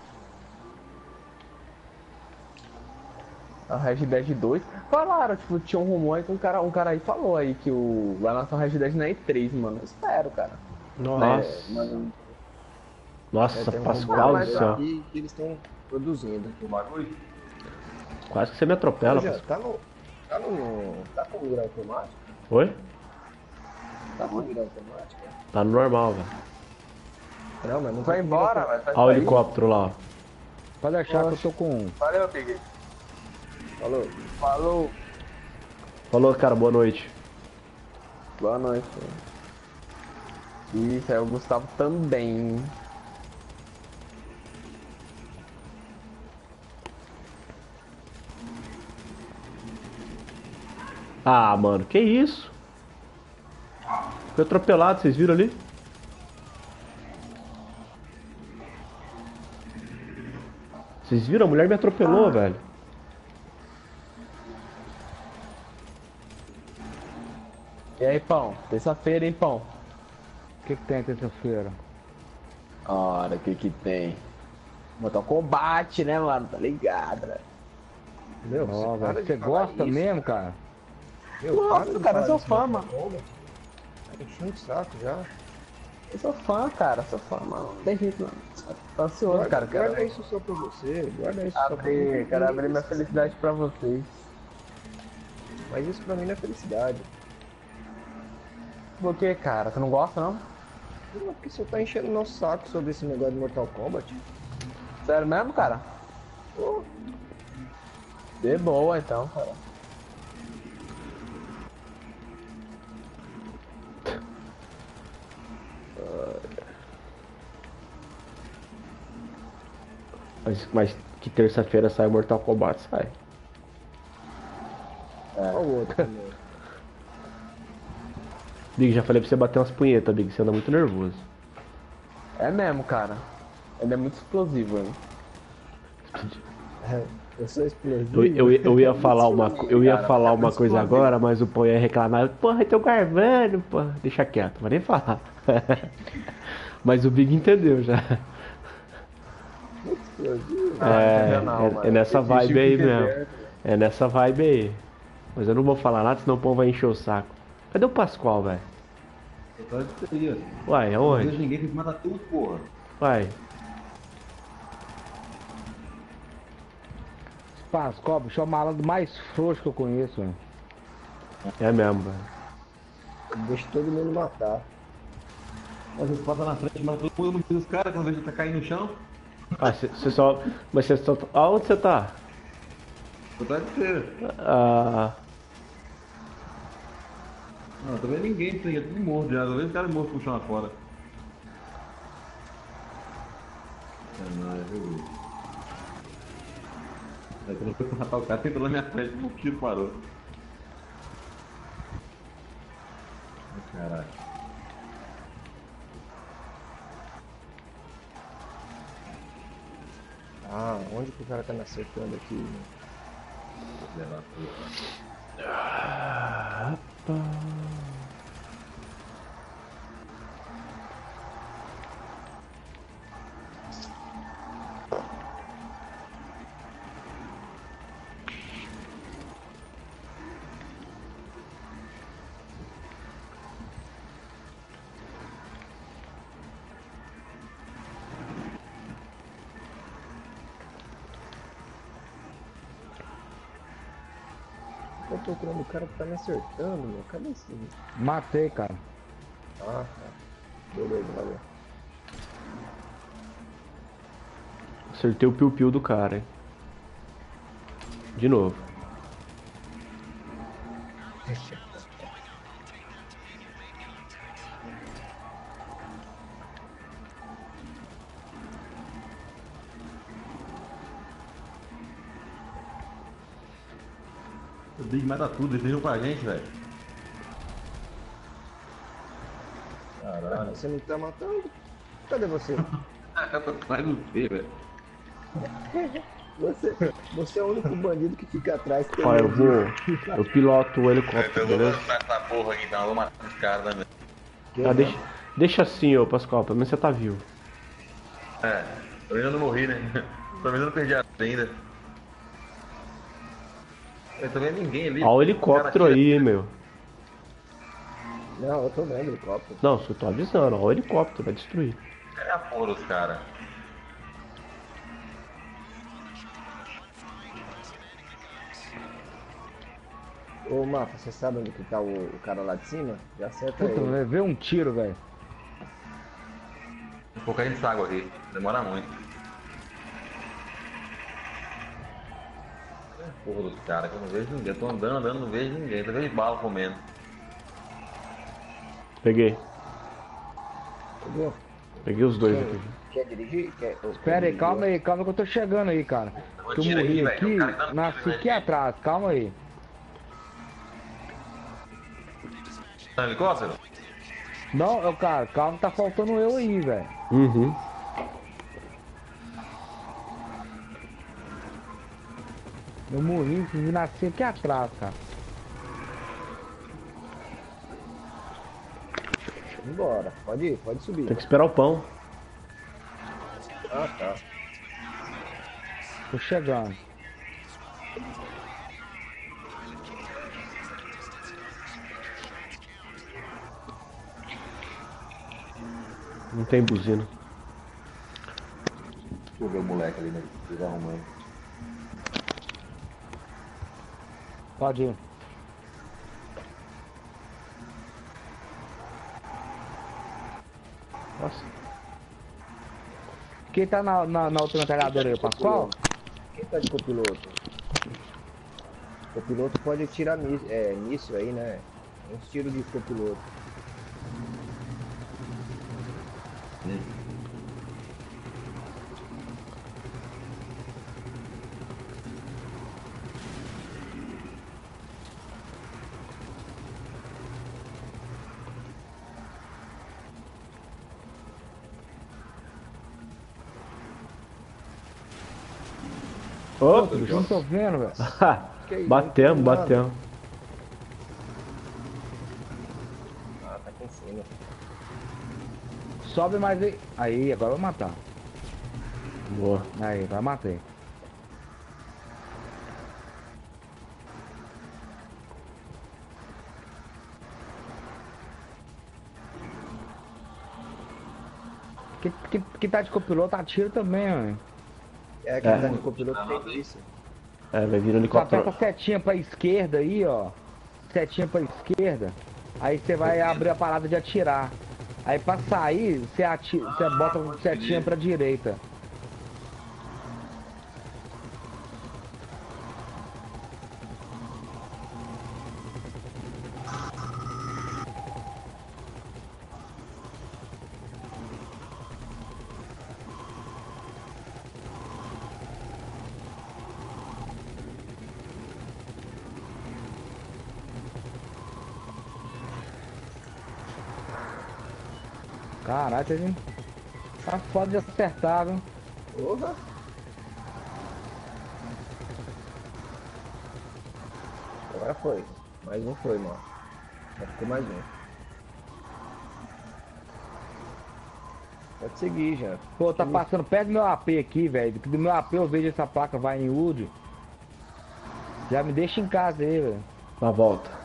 não. A Red Dead 2. Falaram, tipo, tinha um rumor aí que um cara aí falou aí que vai lançar o Red Dead na E3, mano. Eu espero, cara. Nossa. Mano, Nossa, Tem um Pascoal do rumor céu. aqui que eles estão produzindo. O bagulho? Quase que você me atropela, Já, Pascoal. tá com mira automático? Oi? Tá com mira automática? Tá no normal, velho. Não, mas não vai tá com embora, mira velho. Olha o helicóptero lá, ó. Pode achar que eu tô com. Valeu, Big. Falou. Falou. Falou, cara, boa noite. Boa noite. Isso, aí o Gustavo também. Ah, mano, que isso? Foi atropelado, vocês viram ali? Vocês viram? A mulher me atropelou, velho. E aí, pão? Terça-feira, hein, pão? O que tem terça-feira? Ora, o que tem? Mortal Kombat, né, mano? Tá ligado, velho? Meu, Ó, para velho, de você falar gosta isso. mesmo, cara? Meu, Gosto, para de cara, falar eu sou isso, fã, meu. mano. Tá enchendo o saco já. Eu sou fã, cara, sou fã, mano. Não tem jeito não. Tô ansioso, cara. Guarda isso só pra você. Guarda isso só pra Abrir, você. quero abrir minha felicidade pra vocês. Mas isso pra mim não é felicidade. Por que, cara? Você não gosta, não? Não, porque você tá enchendo meu saco sobre esse negócio de Mortal Kombat. Sério mesmo, cara? Pô, De boa, então, cara. Mas que terça-feira sai Mortal Kombat, sai. olha o outro também. Big, já falei pra você bater umas punhetas, Big, você anda muito nervoso. É mesmo, cara. Ele é muito explosivo, hein? Eu sou explosivo. Eu ia falar uma coisa agora, mas o pô ia reclamar. Porra, teu gravando, porra. Deixa quieto, não vou nem falar. Mas o Big entendeu já. Explosivo. É nessa vibe aí mesmo. É nessa vibe aí. Mas eu não vou falar nada, senão o povo vai encher o saco. Cadê o Pascoal, velho? Eu tô de teoria. Uai, Não aonde? vejo ninguém que mata tudo, porra. Uai. Pascoal, bicho, é o malandro mais frouxo que eu conheço, velho. É mesmo, velho. Deixa todo mundo matar. Às vezes passa na frente, mata todo mundo, eu não vejo os caras, quando vejo tá caindo no chão. Ah, você só. Mas você só. Aonde você tá? Eu tô de teoria. Ah. Não, tô vendo ninguém, tem tudo morto já. Tô vendo os caras mortos puxando lá fora. Não, viu? Aí quando eu fui matar o cara, tentou na minha frente, um tiro parou. Ai, caralho. Ah, onde que o cara tá me acertando aqui? Né? Filha da puta. Eu tô procurando o cara que tá me acertando, meu. Cadê esse? Matei, cara. Ah, tá. Beleza, valeu. Acertei o piu-piu do cara, hein? De novo. O Big mata tudo, eles pra gente, velho. Caralho. Você não tá matando? Cadê você? Eu tô atrás do C, velho. Você é o único bandido que fica atrás. Ó, eu piloto o helicóptero, beleza? essa porra aqui então, eu vou matar os caras também. Ah, deixa assim, ô Pascoal, pelo menos você tá vivo. É, eu ainda não morri, né? Pelo menos eu não perdi a vida ainda. Eu tô vendo ninguém ali. Ó o helicóptero aí, hein, meu. Não, eu tô vendo helicóptero. Não, só tô avisando, ó o helicóptero, vai destruir. É a porra dos caras. Ô, Mapa, você sabe onde que tá o cara lá de cima? Já acerta Puta, eu ele. levei um tiro, velho. Um pouquinho de água aqui, demora muito. É a porra dos caras que eu não vejo ninguém. Eu tô andando, não vejo ninguém. Só vejo bala comendo. Peguei. Entendeu? Peguei os dois aqui. Quer dirigir? Pera aí, calma aí, calma que eu tô chegando aí, cara. vou Que eu tirar morri aqui, velho, aqui, o cara tá no nasci tiro, aqui velho. atrás, calma aí. Tá no helicóptero? Não, cara, calma, tá faltando eu aí, velho. Uhum. Eu morri, nasci aqui atrás, cara. Embora. Pode ir, pode subir. Tem que esperar o pão. Ah, tá. Tô chegando. Não tem buzina. Deixa eu ver o moleque ali, né? Eles arrumam aí. Pode ir. Nossa. Quem tá na outra metralhadora aí, o Pascoal? Quem tá de copiloto? Copiloto pode tirar míssil aí, né? Uns tiros de copiloto. Ô, Eu não tô vendo, velho. Que isso, batemos, não tem nada. batemos. Ah, tá aqui em cima. Sobe mais aí. Aí, agora eu vou matar. Boa. Aí, agora eu matei. Que tá de copiloto atira também, velho. É, quem tá de copiloto tem míssil. É, vai vir um Você helicóptero. aperta a setinha pra esquerda aí, ó. Setinha pra esquerda. Aí você vai abrir a parada de atirar. Aí pra sair, você bota a setinha pra direita. Caralho, teve. Tá foda de acertar, viu? Porra! Agora foi. Mais um foi, mano. Já ficou mais um. Pode seguir já. Pô, tá passando perto do meu AP aqui, velho. Do meu AP eu vejo essa placa vai em Wood. Já me deixa em casa aí, velho. Na volta.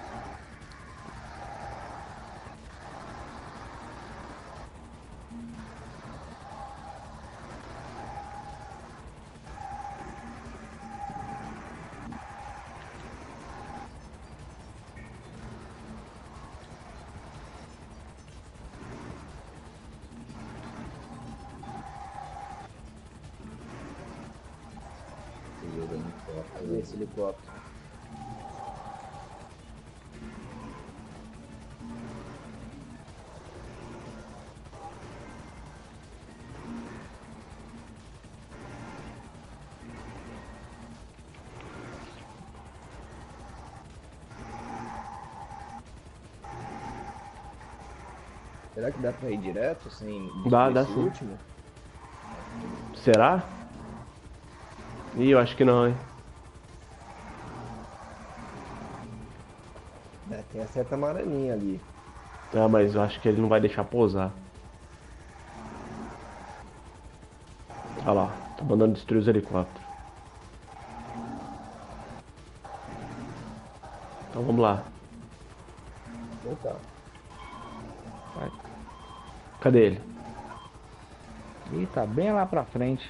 Cadê esse helicóptero? Será que dá pra ir direto sem Dá esse sim. último? Será? Ih, eu acho que não, hein? É, tem a seta amarelinha ali. Ah, mas eu acho que ele não vai deixar pousar. Olha lá, tá mandando destruir os helicópteros. Então vamos lá. Então tá. Vai. Cadê ele? Ih, tá bem lá pra frente.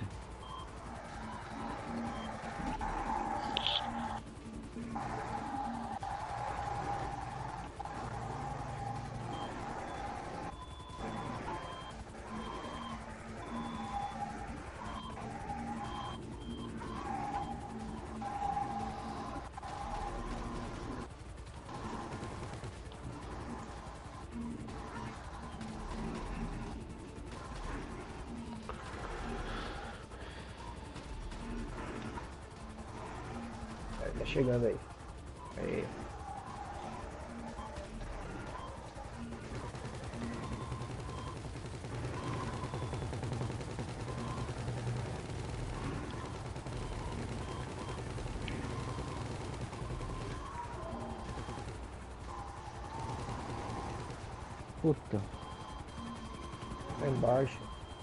Tá chegando aí. Aí. Puta. Tá embaixo.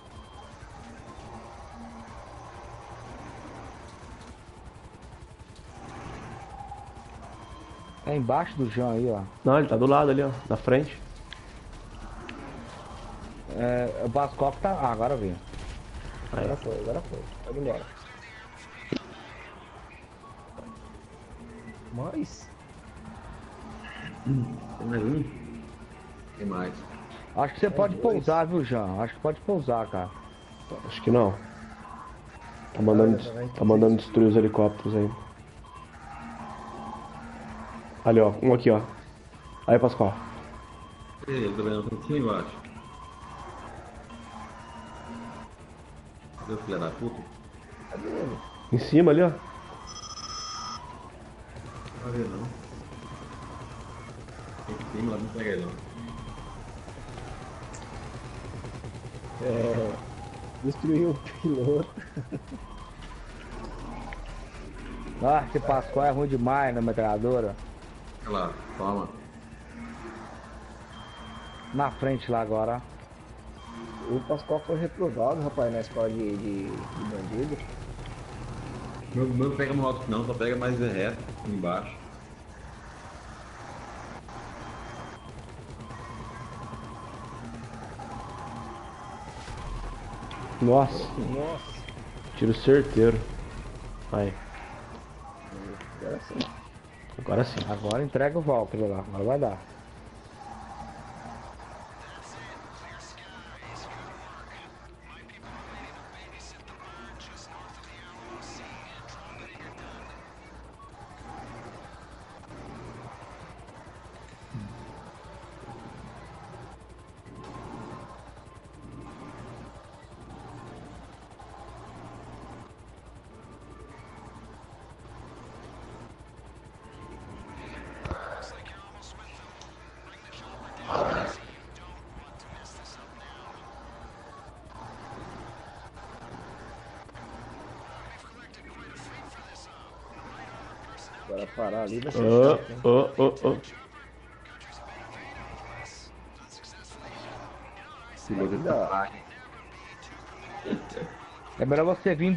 É embaixo do João aí, ó. Não, ele tá do lado ali, ó, na frente. O Pascoal tá. Ah, agora vem. Agora foi. Pode ir embora. Mas. Tem mais um? Tem mais. Acho que você pode pousar, viu, Jean? Acho que pode pousar, cara. Acho que não. Tá mandando destruir os helicópteros aí. Ali, ó. Um aqui, ó. Aí, Pascoal. Ei, tá vendo? Tem aqui embaixo. Cadê o filho da puta? Em cima ali, ó. Não vai ver não. Tem que cima lá, não pega ele não. Destruiu o piloto. Ah, esse Pascoal é ruim demais na metralhadora. Olha lá, toma. Na frente lá agora. O Pascoal foi reprovado, rapaz, na escola de bandido. Meu não pega no alto não, só pega mais reto embaixo. Nossa. Tiro certeiro. Aí. Agora sim. Agora sim. Agora entrega o Valkyrie lá. Agora vai dar. Agora parar ali vai ser Ô, chato, hein? ô. Piloto de ataque. É melhor você vir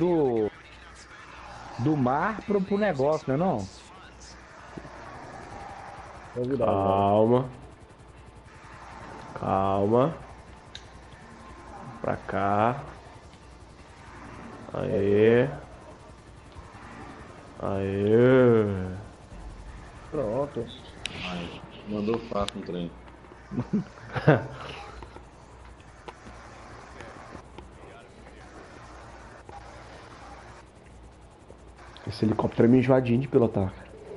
do mar pro negócio, né não? Vou virar agora. Calma. Calma. Pra cá. Aê. Aê. Pronto. Ai, mandou fácil no trem. Esse helicóptero é meio enjoadinho de pilotar.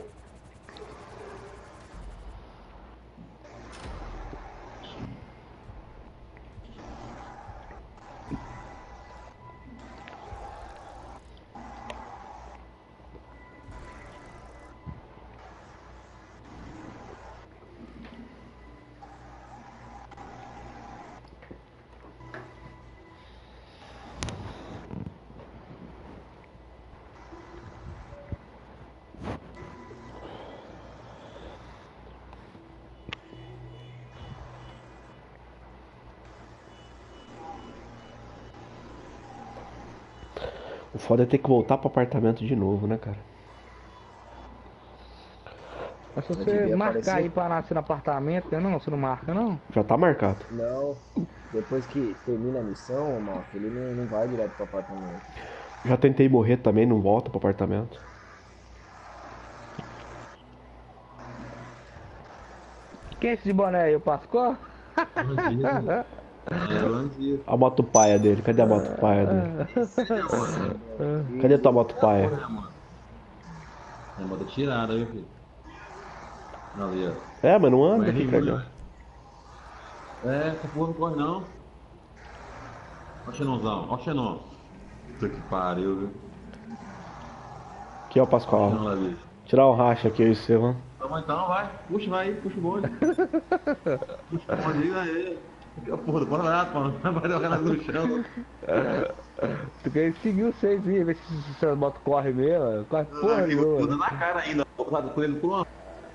O foda é ter que voltar pro apartamento de novo, né, cara? Mas se Eu você devia marcar aparecer. aí pra nascer no apartamento, né não? Você não marca não? Já tá marcado. Não. Depois que termina a missão, Marco, ele não vai direto pro apartamento. Já tentei morrer também, não volta pro apartamento. Quem é esse de boné aí, o Pascoal? É, Lanzia. A moto paia dele, cadê a moto paia dele? Cadê tua moto paia? É moda tirada, viu, filho? Ali, ó. É, mas não anda, Vai fica ali, rimando. ó. Essa porra não corre não. Ó o Xenonzão, ó o Xenon. Puta que pariu, viu? Aqui, ó, Xenon Pascoal. lá, bicho. Tirar o racha aqui, eu e você, mano. Toma então, vai. Puxa, vai aí, puxa o bonde. Puxa o bonde aí. Aqui, ó, porra, bora lá, mano. Vai dar o cara no chão. Tu quer seguir vocês aí, ver se essa moto corre mesmo. Corre porra Aqui, eu tô nenhuma. na cara ainda. O lado com ele por uma.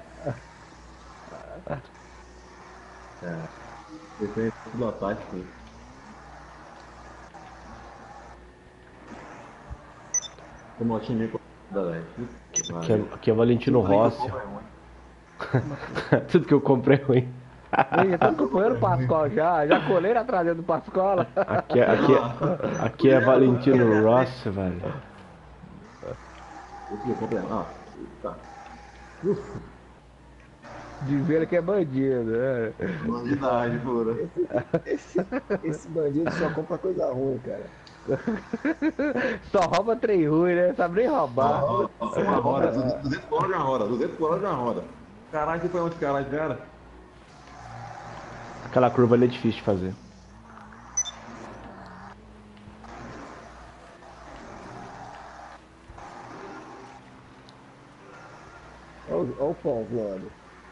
É. Depende do ataque, sim. Tem motinha meio corrida, velho. Aqui é Valentino Rossi. Tudo que eu comprei é ruim. Eu já tô acompanhando o Pascoal já colei na traseira do Pascoal. Aqui é Valentino Rossi, velho. Tá. Dizendo que é bandido, né? Bandidagem pura. Esse bandido só compra coisa ruim, cara. Só rouba trem ruim, né? Sabe nem roubar. Uma roda, 200 bolas de uma roda, 200 bolas de uma roda. Caralho, que foi onde caralho, cara? Aquela curva ali é difícil de fazer. Olha o pão voando.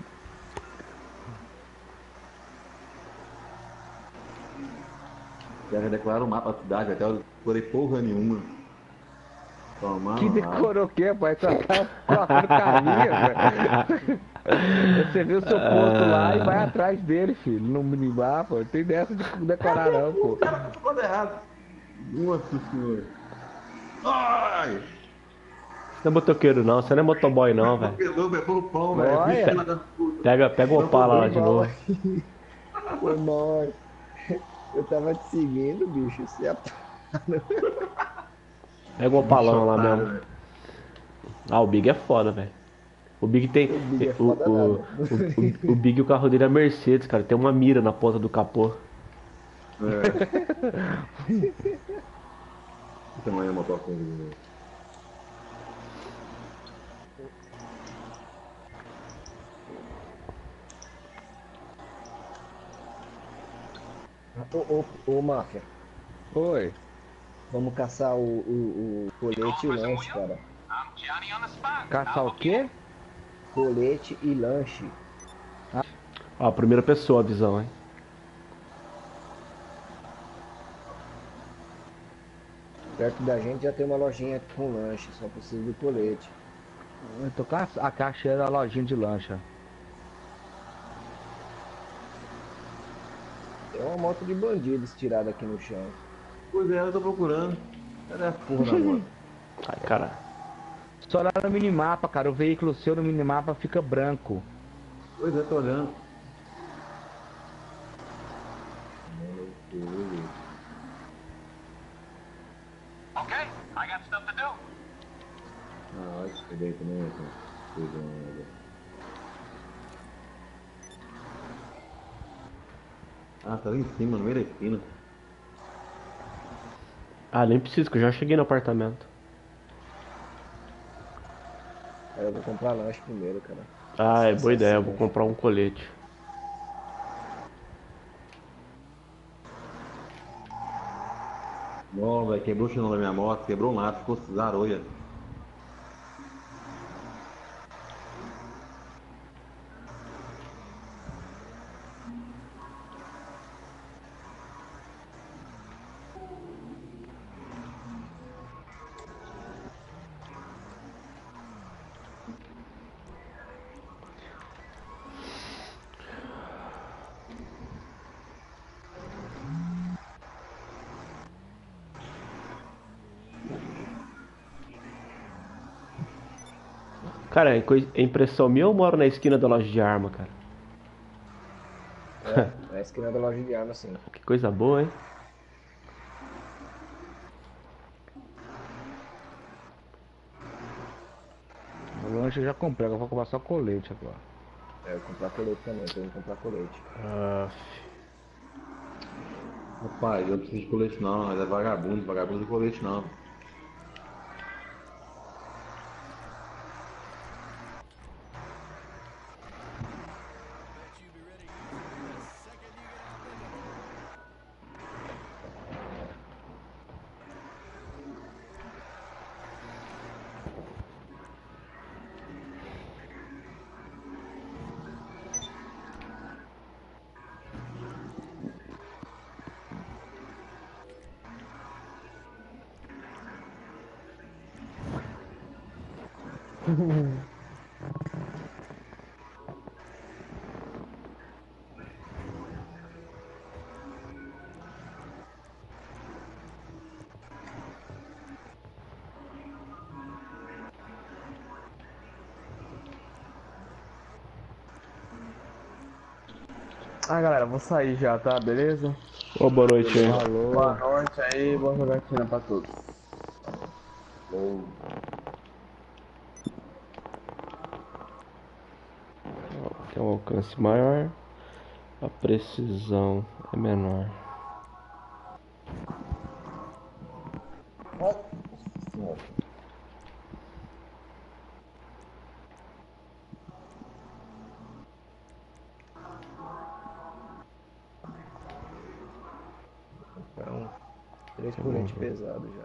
Já declararam o mapa da cidade, até eu não decorei porra nenhuma. Toma, Que decorou o quê, pai? Só tá colocando caminho, velho. Você vê o seu ponto lá e vai atrás dele, filho. No minimapa, não tem dessa de decorar não, pô. O cara tá todo errado. Nossa senhora. Ai! Você não é motoqueiro não, você não é motoboy não, velho. Pegou pelo pão, Olha. velho. Filha da puta. Pega o Opala lá de novo. Foi mal. Eu tava te seguindo, bicho. Você é... Pega o Opalão lá mesmo. Ah, o Big é foda, velho. O Big tem. O Big é foda O Big, o carro dele é Mercedes, cara. Tem uma mira na ponta do capô. Esse tamanho é uma motoca. Ô, Máfia, Oi. vamos caçar o colete e o lanche, cara. Caçar o quê? Colete e lanche. Ó, primeira pessoa a visão, hein. Perto da gente já tem uma lojinha com lanche, só precisa do colete. Eu tô com a caixa da lojinha de lancha. Tem uma moto de bandido estirada aqui no chão. Pois é, eu tô procurando. Cadê a porra da moto? Ai, cara. Só olhar no minimapa, cara. O veículo seu no minimapa fica branco. Pois é, tô olhando. Ah, isso peguei também, então. Ah, tá lá em cima, no meio da esquina. Ah, nem preciso, que eu já cheguei no apartamento. Aí eu vou comprar lanche primeiro, cara. Ah, é boa ideia, eu vou comprar um colete. Não, velho, quebrou o chinelo da minha moto, quebrou um lado, ficou zaroia. Cara, é impressão minha ou eu moro na esquina da loja de arma, cara? É a esquina da loja de arma, sim. Que coisa boa, hein? O lanche eu já comprei, agora eu vou comprar só colete agora. É, eu vou comprar colete também, tô indo comprar colete. Ah, Rapaz, eu não preciso de colete não, mas é vagabundo de colete não. Ah, galera, vou sair já, tá? Beleza? Ô, boa noite aí. Falou. Boa noite aí, boa jogatina pra todos. Tem um alcance maior, a precisão é menor. Então, 3 Tá bom, correntes velho. pesado já.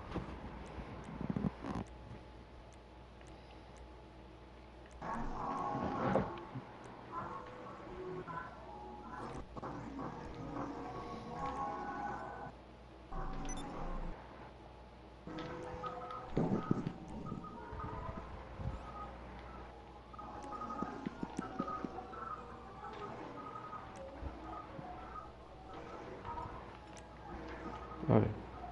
Vai.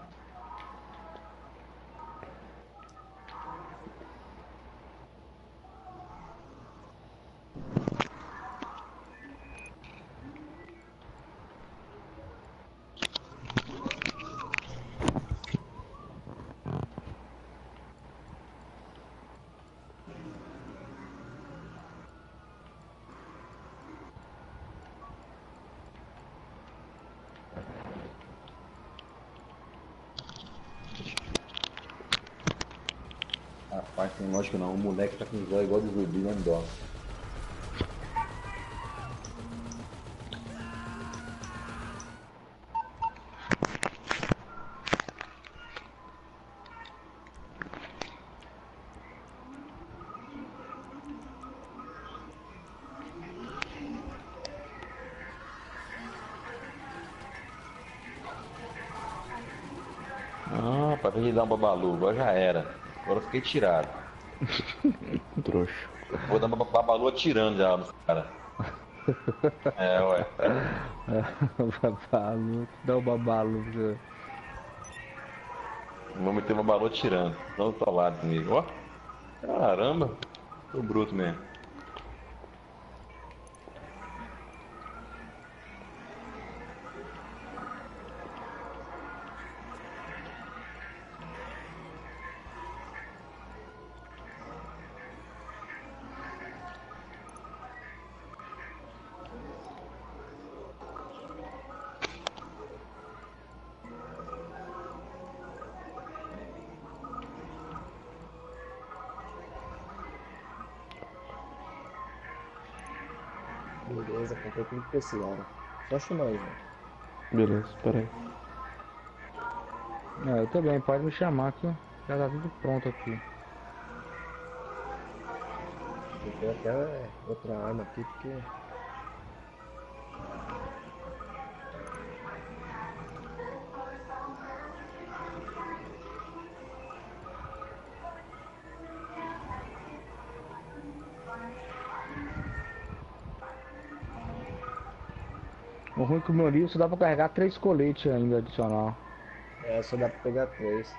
Rapaz, tem lógico não. O moleque tá com os olhos igual de zumbi, não dó. Ah, pra ver de dar um babalu, agora já era. Agora eu fiquei tirado. Trouxa. Vou dar um babalu atirando já nos caras. É, ué. Babalu, dá o babalu. Vou meter uma babalu atirando. Do outro lado comigo. Ó. Caramba. Tô bruto mesmo. Beleza, comprei tudo que precisava. Só chamar aí, velho. Beleza, peraí. Eu também, pode me chamar que já tá tudo pronto aqui. Eu tenho até outra arma aqui, porque... O ruim é que o meu livro só dá pra carregar 3 coletes ainda adicional. É, só dá pra pegar 3.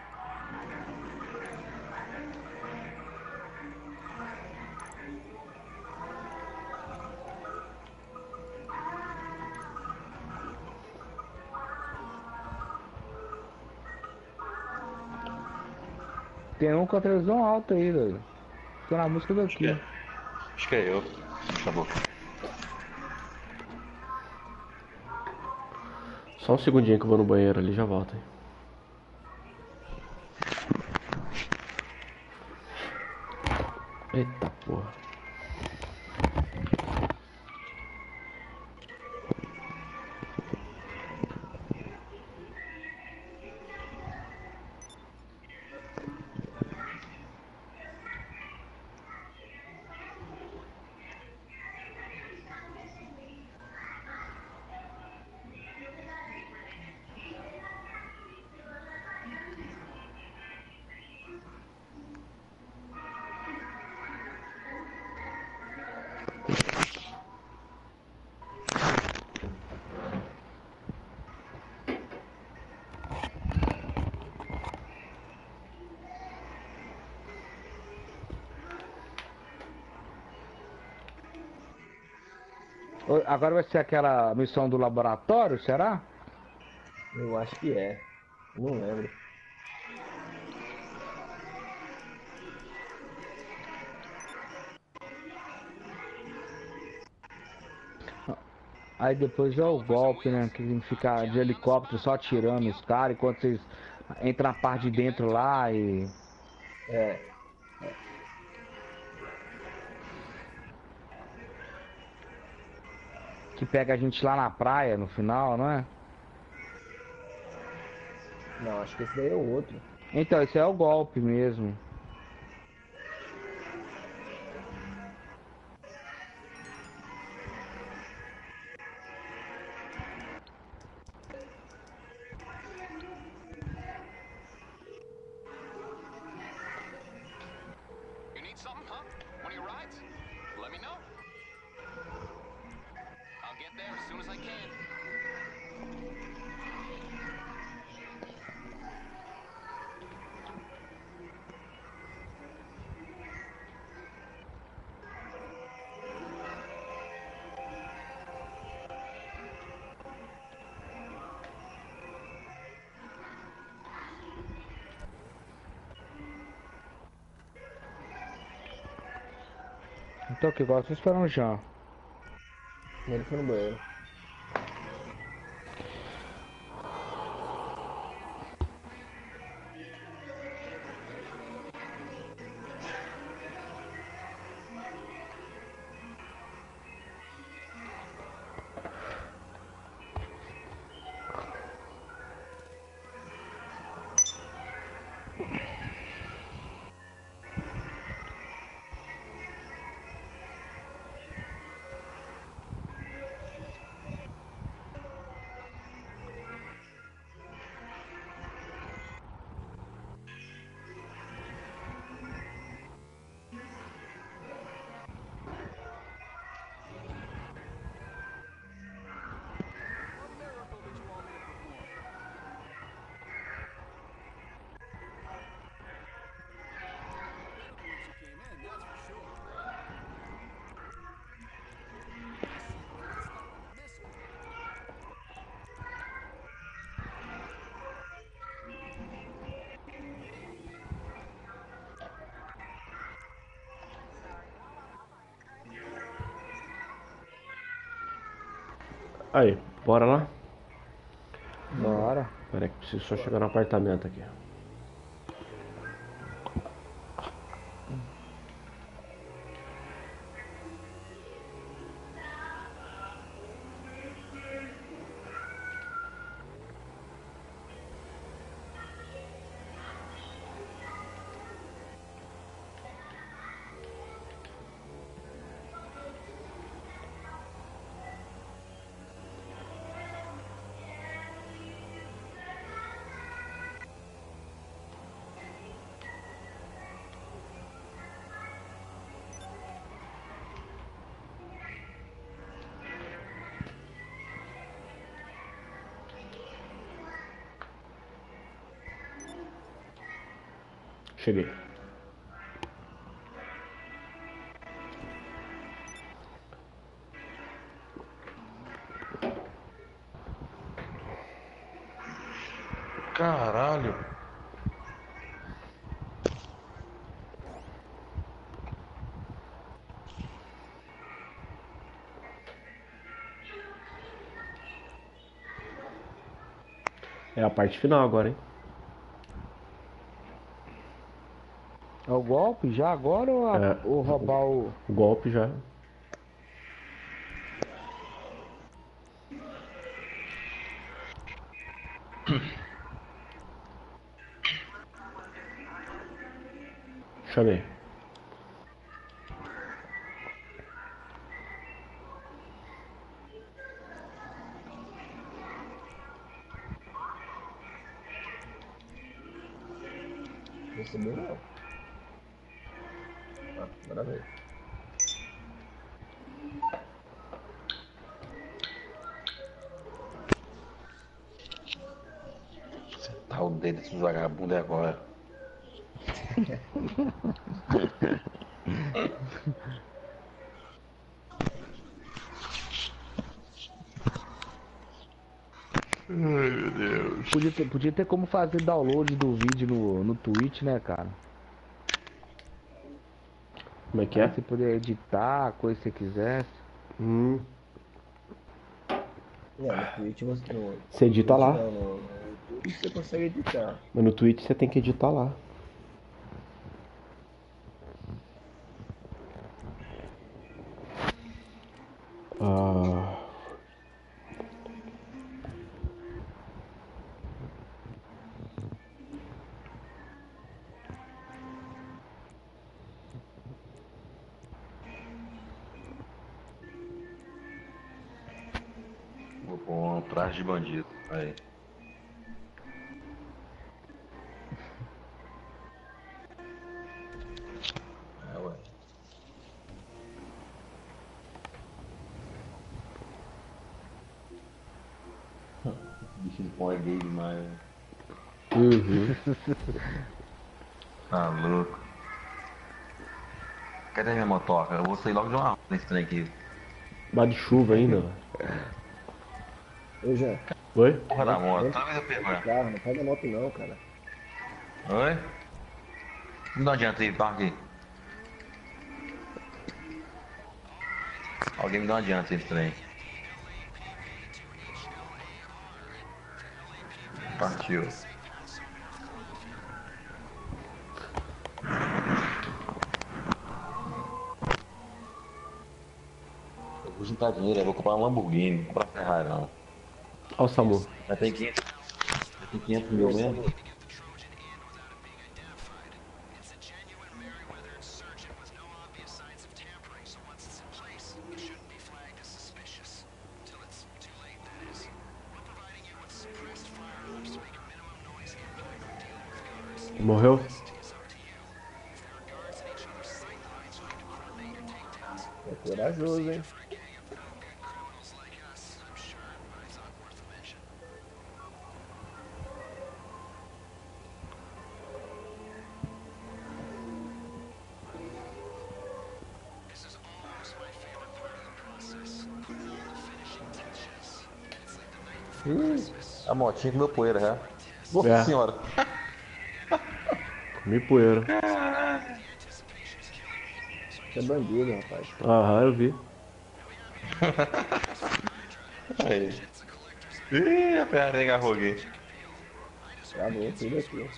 Tem um com a televisão alta aí, velho. Tô na música Acho que daqui. é. Acho que é eu. Acabou. Só um segundinho que eu vou no banheiro ali, já volto aí. Eita porra. Agora vai ser aquela missão do laboratório, será? Eu acho que é. Não lembro. Aí depois é o golpe, né? Que fica de helicóptero só atirando os caras enquanto vocês entram na parte de dentro lá e. É. Que pega a gente lá na praia no final, não é? Não, acho que esse daí é o outro. Então, esse é o golpe mesmo. You need something, huh? One of your rides? Let me know. I'll get there as soon as I can. Então, que gosta, vocês esperam já. Ele foi no banheiro. Aí, bora lá? Bora. Pera aí que preciso só chegar no apartamento aqui. Cheguei. Caralho. É a parte final agora, hein? É o golpe já agora ou, É. ou roubar o. O golpe já. Chamei. Recebeu não. Ah, maravilha. Tá o dedo desse vagabundo agora. Ai, meu Deus. Podia ter como fazer download do vídeo no Twitch, né, cara? Como é que Aí é? você poder editar a coisa que você quisesse. No Twitch você. Você edita Twitch lá. não, no YouTube você consegue editar. Mas no Twitch você tem que editar lá. Ah, Vou pôr um traje de bandido. Aí. É, ué. Bicho de pão é gay demais. Tá louco. Cadê minha motoca? Eu vou sair logo de uma aula nesse trem aqui. Bar de chuva ainda, velho. Ô, Jean, Oi? Porra da moto. Dentro- Toda vez eu pergunto. carro, não pega moto não, cara. Oi? Não adianta ir, parque aqui. Alguém me dá uma adianta esse trem. Partiu. Eu vou juntar dinheiro, eu vou comprar um Lamborghini, não vou comprar Ferrari não. Olha o Samu. Mas tem 500, tem 500 mil mesmo? Morreu? É corajoso, hein? A motinha comeu poeira já. Nossa senhora. Comi poeira. Você é bandido, rapaz. Aham, eu vi. Aí. Ih, a Ferrari agarrou aqui. Acabou tudo aqui.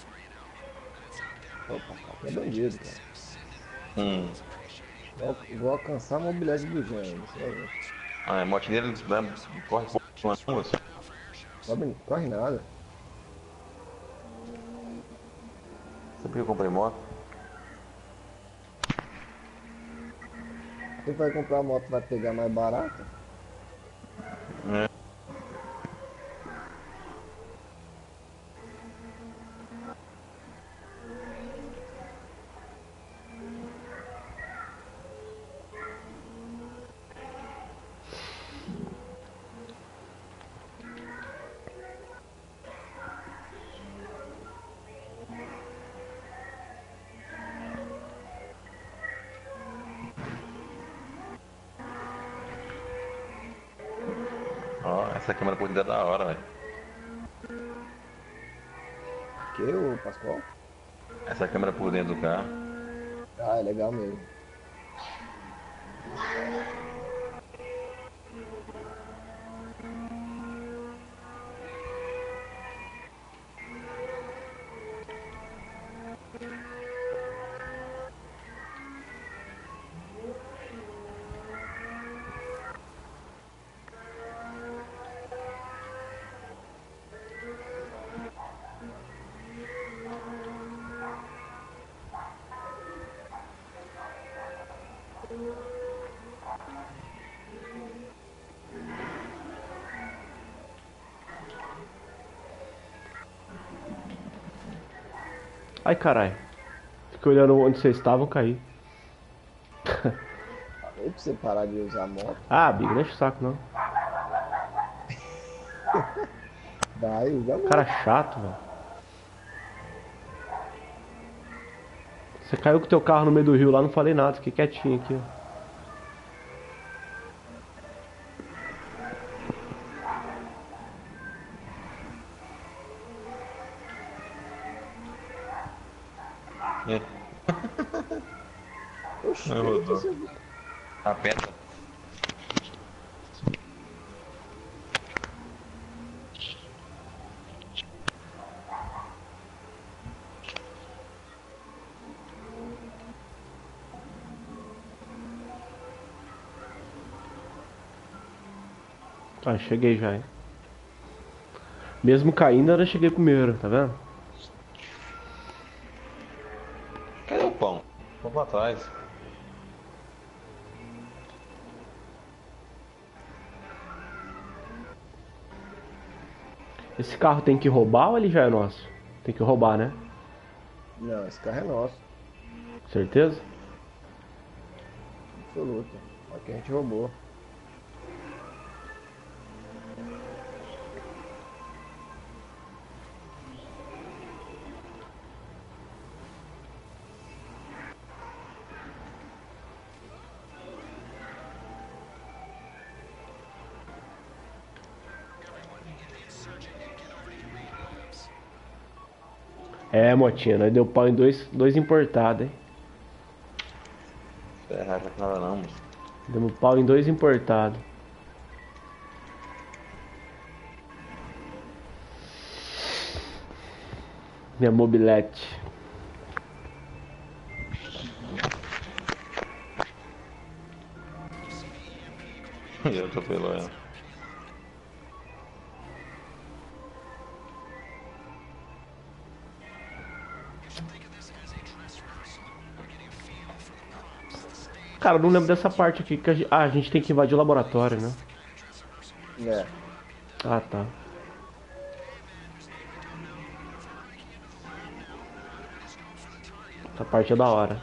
Opa, cara, é bandido, cara. Vou alcançar a mobilidade do Jean, isso aí. Ah, a motinha dele corre pouco, moço. Corre nada. Sabe que eu comprei moto? Você vai comprar a moto, vai pegar mais barata? É. Ó, essa câmera por dentro é da hora, velho. Que, ô Pascoal? Essa câmera por dentro do carro. Ah, é legal mesmo. Ai, caralho. Fiquei olhando onde vocês estavam, caí. Falei pra você parar de usar moto. Ah, Big, não enche o saco, não. Vai, usa moto. Cara chato, velho. Você caiu com o teu carro no meio do rio lá, não falei nada, fiquei quietinho aqui, ó. É. Oxi, Ai, rodou. Aperta. Ah, cheguei já, hein? Mesmo caindo, eu cheguei primeiro, tá vendo? Cadê o pão? Pão pra trás. Esse carro tem que roubar ou ele já é nosso? Tem que roubar, né? Não, esse carro é nosso. Certeza? Absoluto. Aqui a gente roubou. É, motinha, nós deu pau em dois importados, hein? Ferrar com nada não, moço. Demos pau em dois importados. Minha mobilete. Eu atropelou ela. Cara, eu não lembro dessa parte aqui que a gente tem que invadir o laboratório, né? É. Ah, tá. Essa parte é da hora.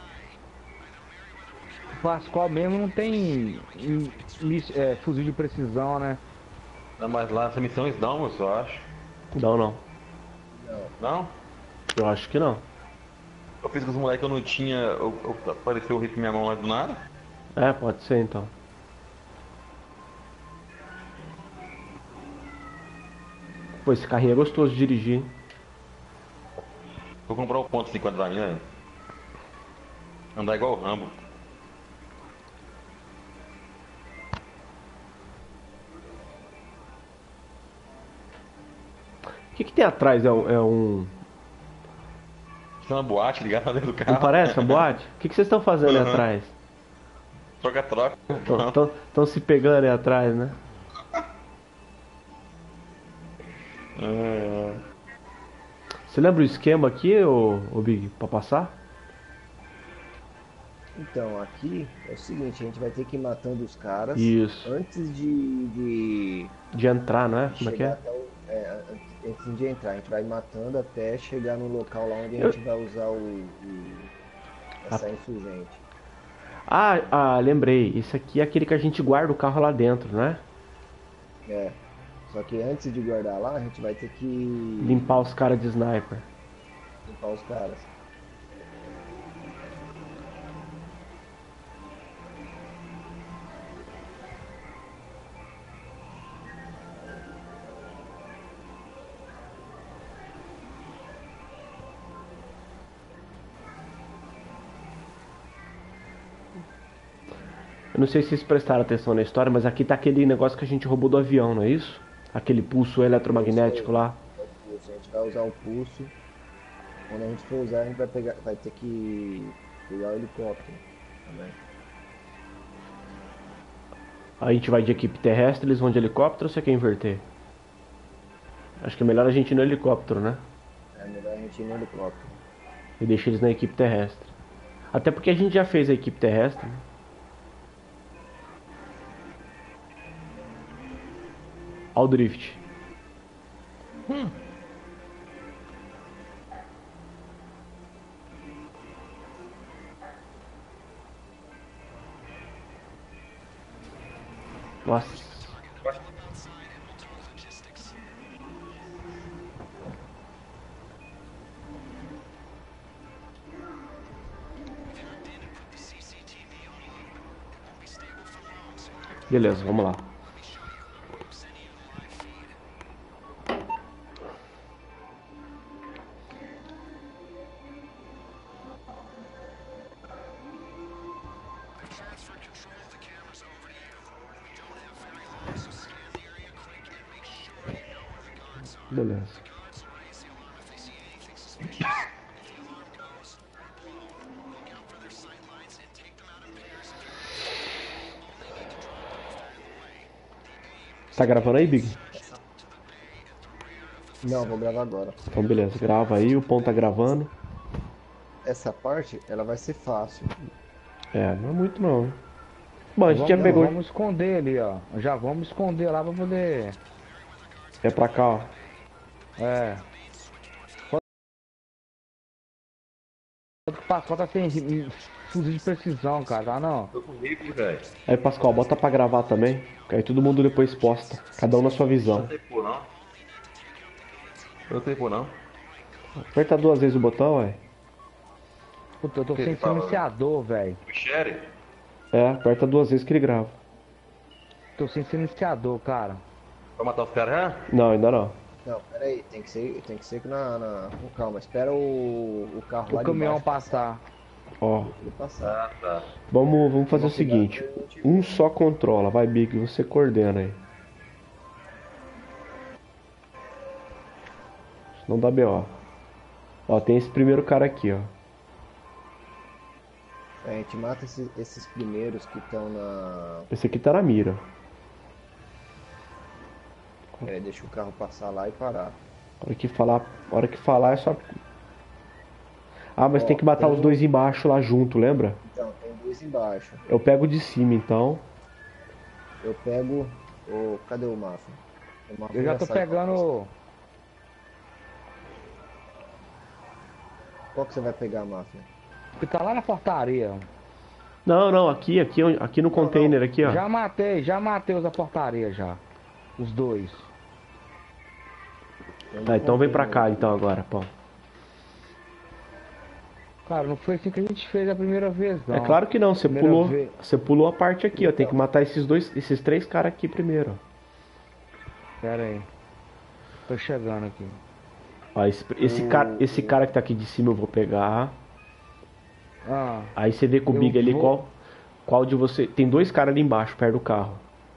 O Pascoal mesmo não tem fuzil de precisão, né? Não, mas lá nessa missão eles dão, moço, eu acho. Não, não. Não? Eu acho que não. Eu fiz com os moleques, eu não tinha. Apareceu o rifle na minha mão lá do nada. É, pode ser então. Pô, esse carrinho é gostoso de dirigir, hein? Vou comprar o ponto 50 da minha, né? Andar igual o Rambo. O que tem atrás? É um... Isso é uma boate ligada lá dentro do carro. Não parece uma boate? O que vocês estão fazendo aí atrás? Troca-troca. Estão se pegando aí atrás, né? Você lembra o esquema aqui, ô Big, pra passar? Então, aqui é o seguinte, a gente vai ter que ir matando os caras Isso. antes de De entrar, não é? Como é que chegar é? até antes de entrar. A gente vai matando até chegar no local lá onde a gente vai usar essa insurgente. Lembrei. Esse aqui é aquele que a gente guarda o carro lá dentro, né? É. Só que antes de guardar lá, a gente vai ter que Limpar os caras de sniper. limpar os caras. Eu não sei se vocês prestaram atenção na história, mas aqui tá aquele negócio que a gente roubou do avião, não é isso? Aquele pulso eletromagnético lá. A gente vai usar o pulso. Quando a gente for usar, a gente vai ter que pegar o helicóptero também. A gente vai de equipe terrestre, eles vão de helicóptero ou você quer inverter? Acho que é melhor a gente ir no helicóptero, né? É melhor a gente ir no helicóptero. E deixar eles na equipe terrestre. Até porque a gente já fez a equipe terrestre, né? Olha o drift. Nossa. Beleza, vamos lá. Beleza. Tá gravando aí, Big? Não, vou gravar agora. Então beleza, grava aí, o Pão tá gravando. Essa parte, ela vai ser fácil. É, não é muito não. Bom, a gente já Vamos, pegou. vamos esconder ali, ó. Já vamos esconder lá pra poder. É pra cá, ó. É. O Pascoal tá sem fuzil de precisão, cara, tá não? Tô comigo, velho. Aí, Pascoal, bota pra gravar também. Que aí todo mundo depois posta. Cada um na sua visão. Não tem por não. Não tem por não. Aperta 2 vezes o botão, ué. Puta, eu tô Que sem ele fala, silenciador, velho. Sherry? É, aperta 2 vezes que ele grava. Tô sem silenciador, cara. Vai matar os caras já? Não, ainda não. Não, peraí, tem que ser com calma. Espera o carro lá O de caminhão baixo passar. Ó, ele passar. Ah, tá. vamos fazer o seguinte. Um só controla. Vai, Big, você coordena aí. Não dá BO. Ó, tem esse primeiro cara aqui, ó. A gente mata esses primeiros que estão na. Esse aqui tá na mira. Peraí, deixa o carro passar lá e parar. A hora que falar é só. Ah, mas Ó, tem que matar tem os dois embaixo lá junto, lembra? Então, tem dois embaixo. Eu pego de cima, então. Eu pego. Cadê o Mafia? O Mafia Eu já tô sabe pegando. Qual que você vai pegar, Mafia? Que tá lá na portaria. Não, aqui no container, aqui, ó. Já matei os da portaria já. Os dois. Tá, então vem pra cá, então, agora, pô. Cara, não foi assim que a gente fez a primeira vez, não. É claro que não, Primeira vez. você pulou a parte aqui, ó. Tem que matar esses 3 caras aqui primeiro. Pera aí. Tô chegando aqui. Ó, esse cara que tá aqui de cima eu vou pegar. Ah, Aí você vê com o Eu Big ali vou- qual de você. Tem 2 caras ali embaixo, perto do carro.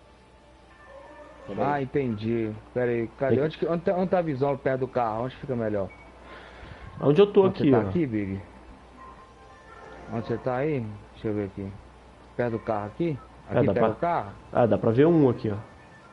entendi. Pera aí, cadê? Onde tá a visão perto do carro? Onde fica melhor? Onde eu tô Onde aqui, você ó. tá aqui, Big? Onde você tá aí? Deixa eu ver aqui. Perto do carro aqui? Aqui dá perto do pra- carro? Ah, dá pra ver um aqui, ó.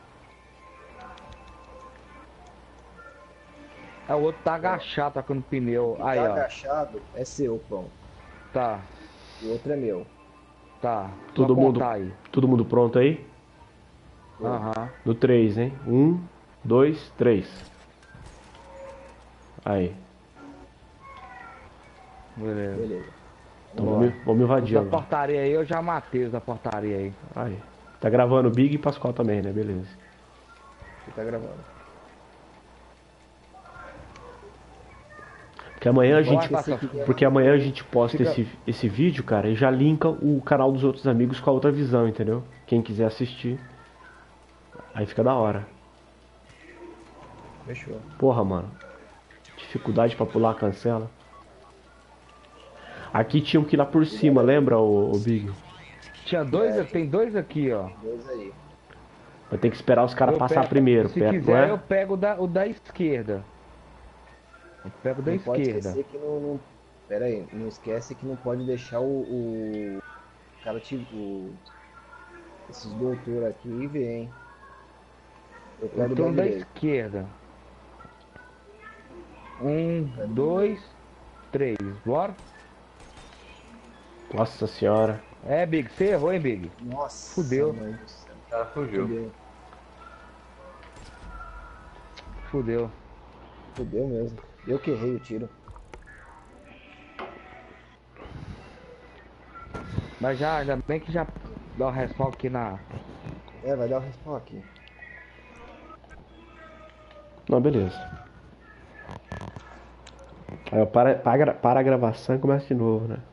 É, o outro tá agachado, tacando pneu. Aí, Tá ó. agachado, é seu, Pão. Tá, O outro é meu. tá. Todo Só mundo, contar aí. todo mundo pronto aí? Aham. No 3, hein? 1, 2, 3. Aí. Beleza. Beleza. Então Boa. vamos Os invadir da agora. portaria aí, eu já matei os da portaria aí. Aí. Tá gravando o Big e Pascoal também, né? Beleza. Você tá gravando. Porque amanhã a gente posta Fica- esse vídeo, cara, e já linka o canal dos outros amigos com a outra visão, entendeu? Quem quiser assistir. Aí fica da hora. Fechou. Porra, mano. Dificuldade pra pular a cancela. Aqui tinha que ir lá por cima, lembra, o Big? Tinha dois, tem dois aqui, ó. Dois aí. Vai ter que esperar os caras Eu passar pego- primeiro, Se perto, quiser, não é? eu pego o da esquerda. Eu pego da Não pode esquerda. esquecer que não. Pera aí, não esquece que não pode deixar o cara esses doutores aqui ver, hein? Eu pego Eu tô da da direita. esquerda. 1, 2, 3. Bora? Nossa senhora. É, Big, você errou, hein, Big? Nossa, Fudeu. mãe do céu. O cara fugiu. Fudeu. Fudeu mesmo. Eu que errei o tiro. Mas já, ainda bem que já dá o respawn aqui na. É, vai dar o respawn aqui. Não, beleza. Aí eu para a gravação e começa de novo, né?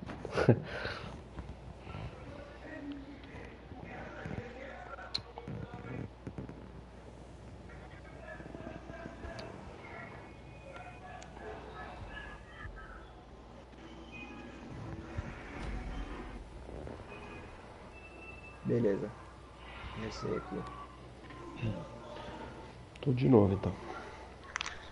Beleza. Comecei aqui. Tudo de novo, então.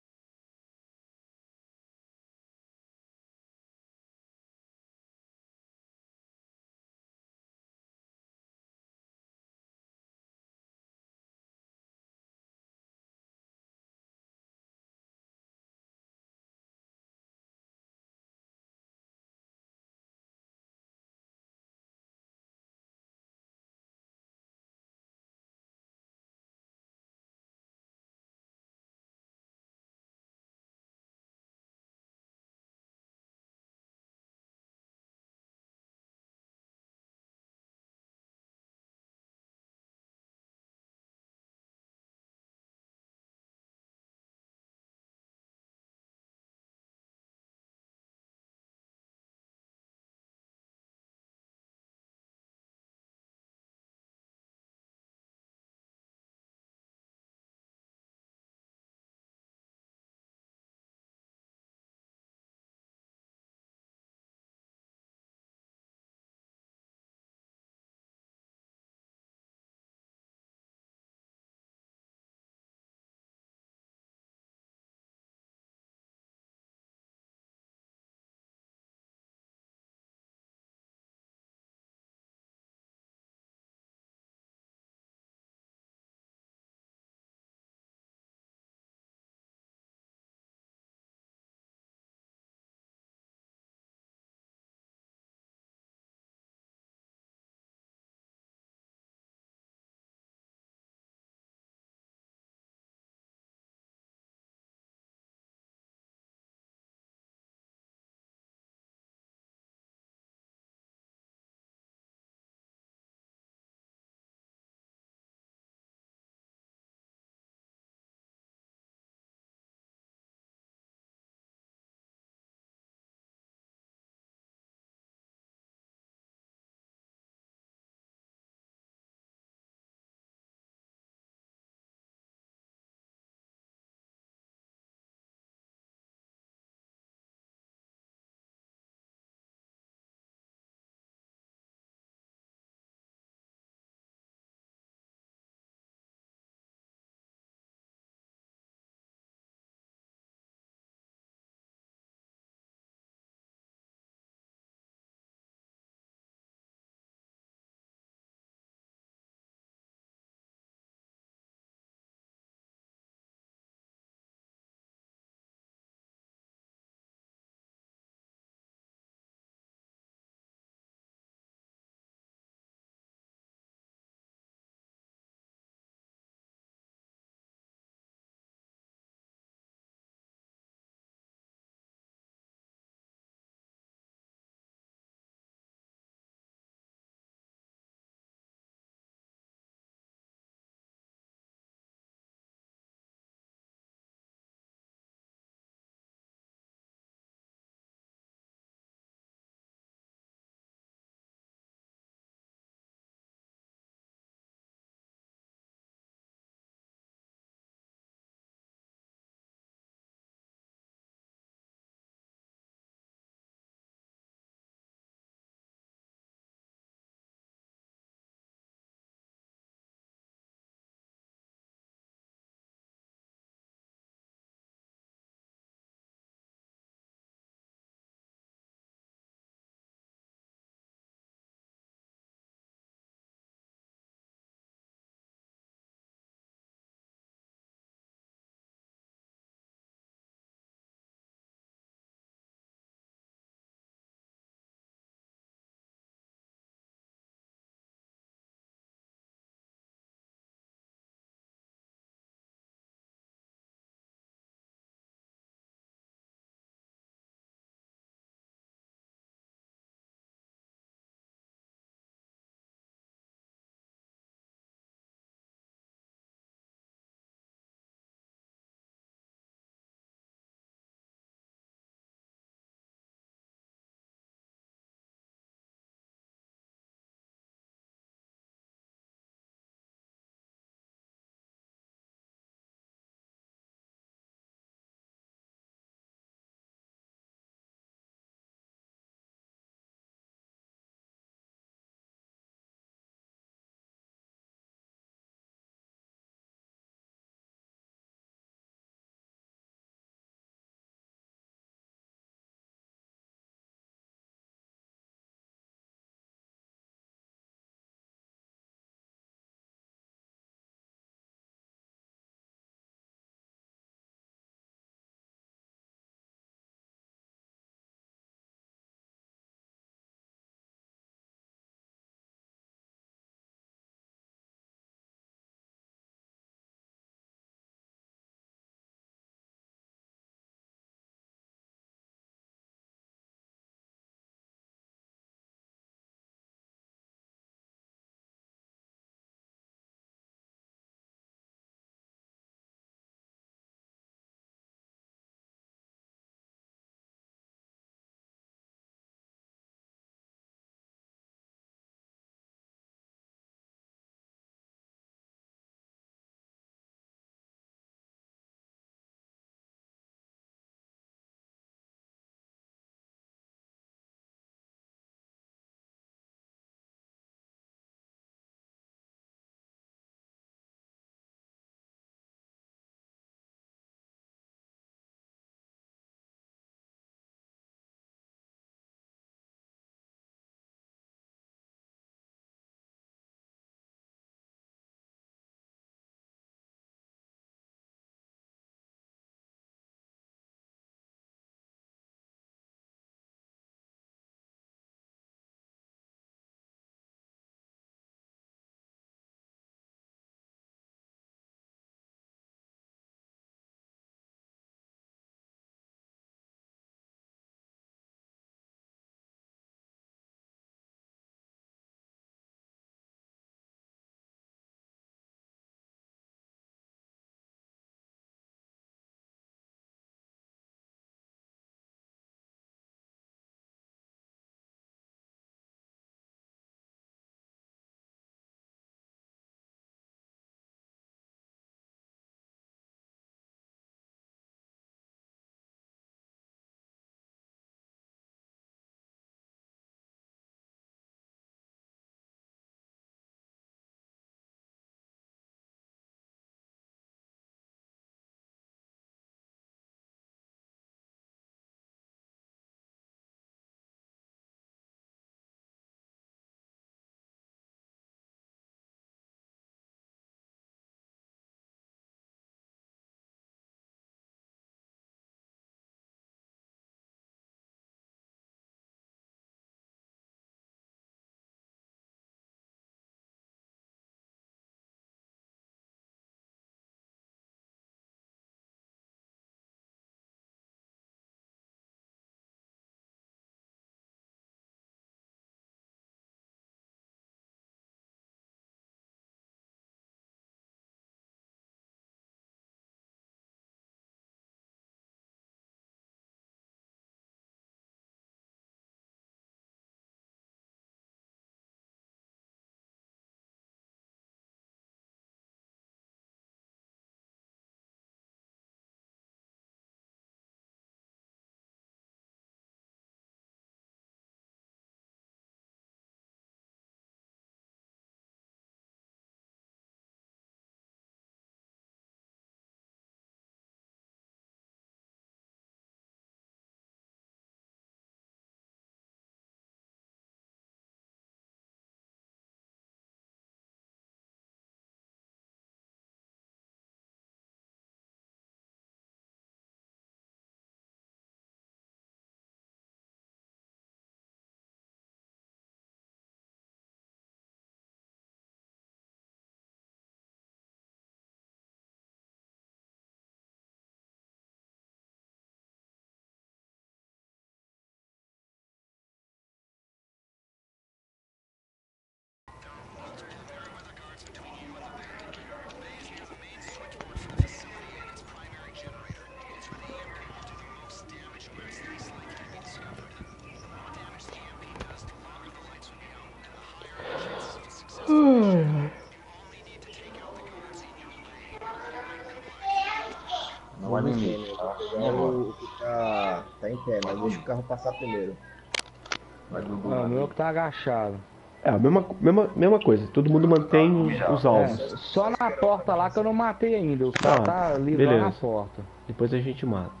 É, mas deixa o carro passar primeiro. Não, o meu que tá agachado. É, a mesma coisa. Todo mundo mantém os É, alvos. só na porta lá que eu não matei ainda. Os caras tá ali lá na beleza. porta. Depois a gente mata.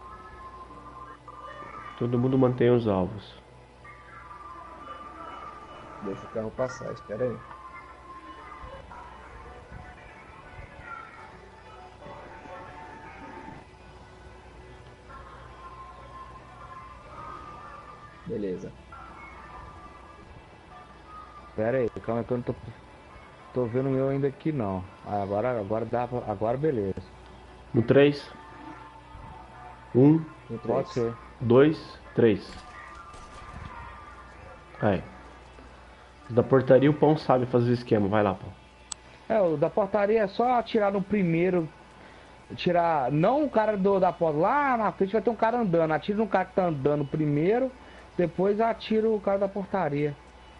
Todo mundo mantém os alvos. Deixa o carro passar, espera aí. Beleza. Pera aí, calma aí que eu não tô vendo o meu ainda aqui não. Ah, agora dá pra, agora beleza. No 3. 1, No Pode 3. ser. 2, 3. Aí. Da portaria o Pão sabe fazer o esquema. Vai lá, Pão. É, o da portaria é só atirar no primeiro. Tirar. Não o cara da porta. Lá na frente vai ter um cara andando. Atira no cara que tá andando primeiro. Depois atira o cara da portaria.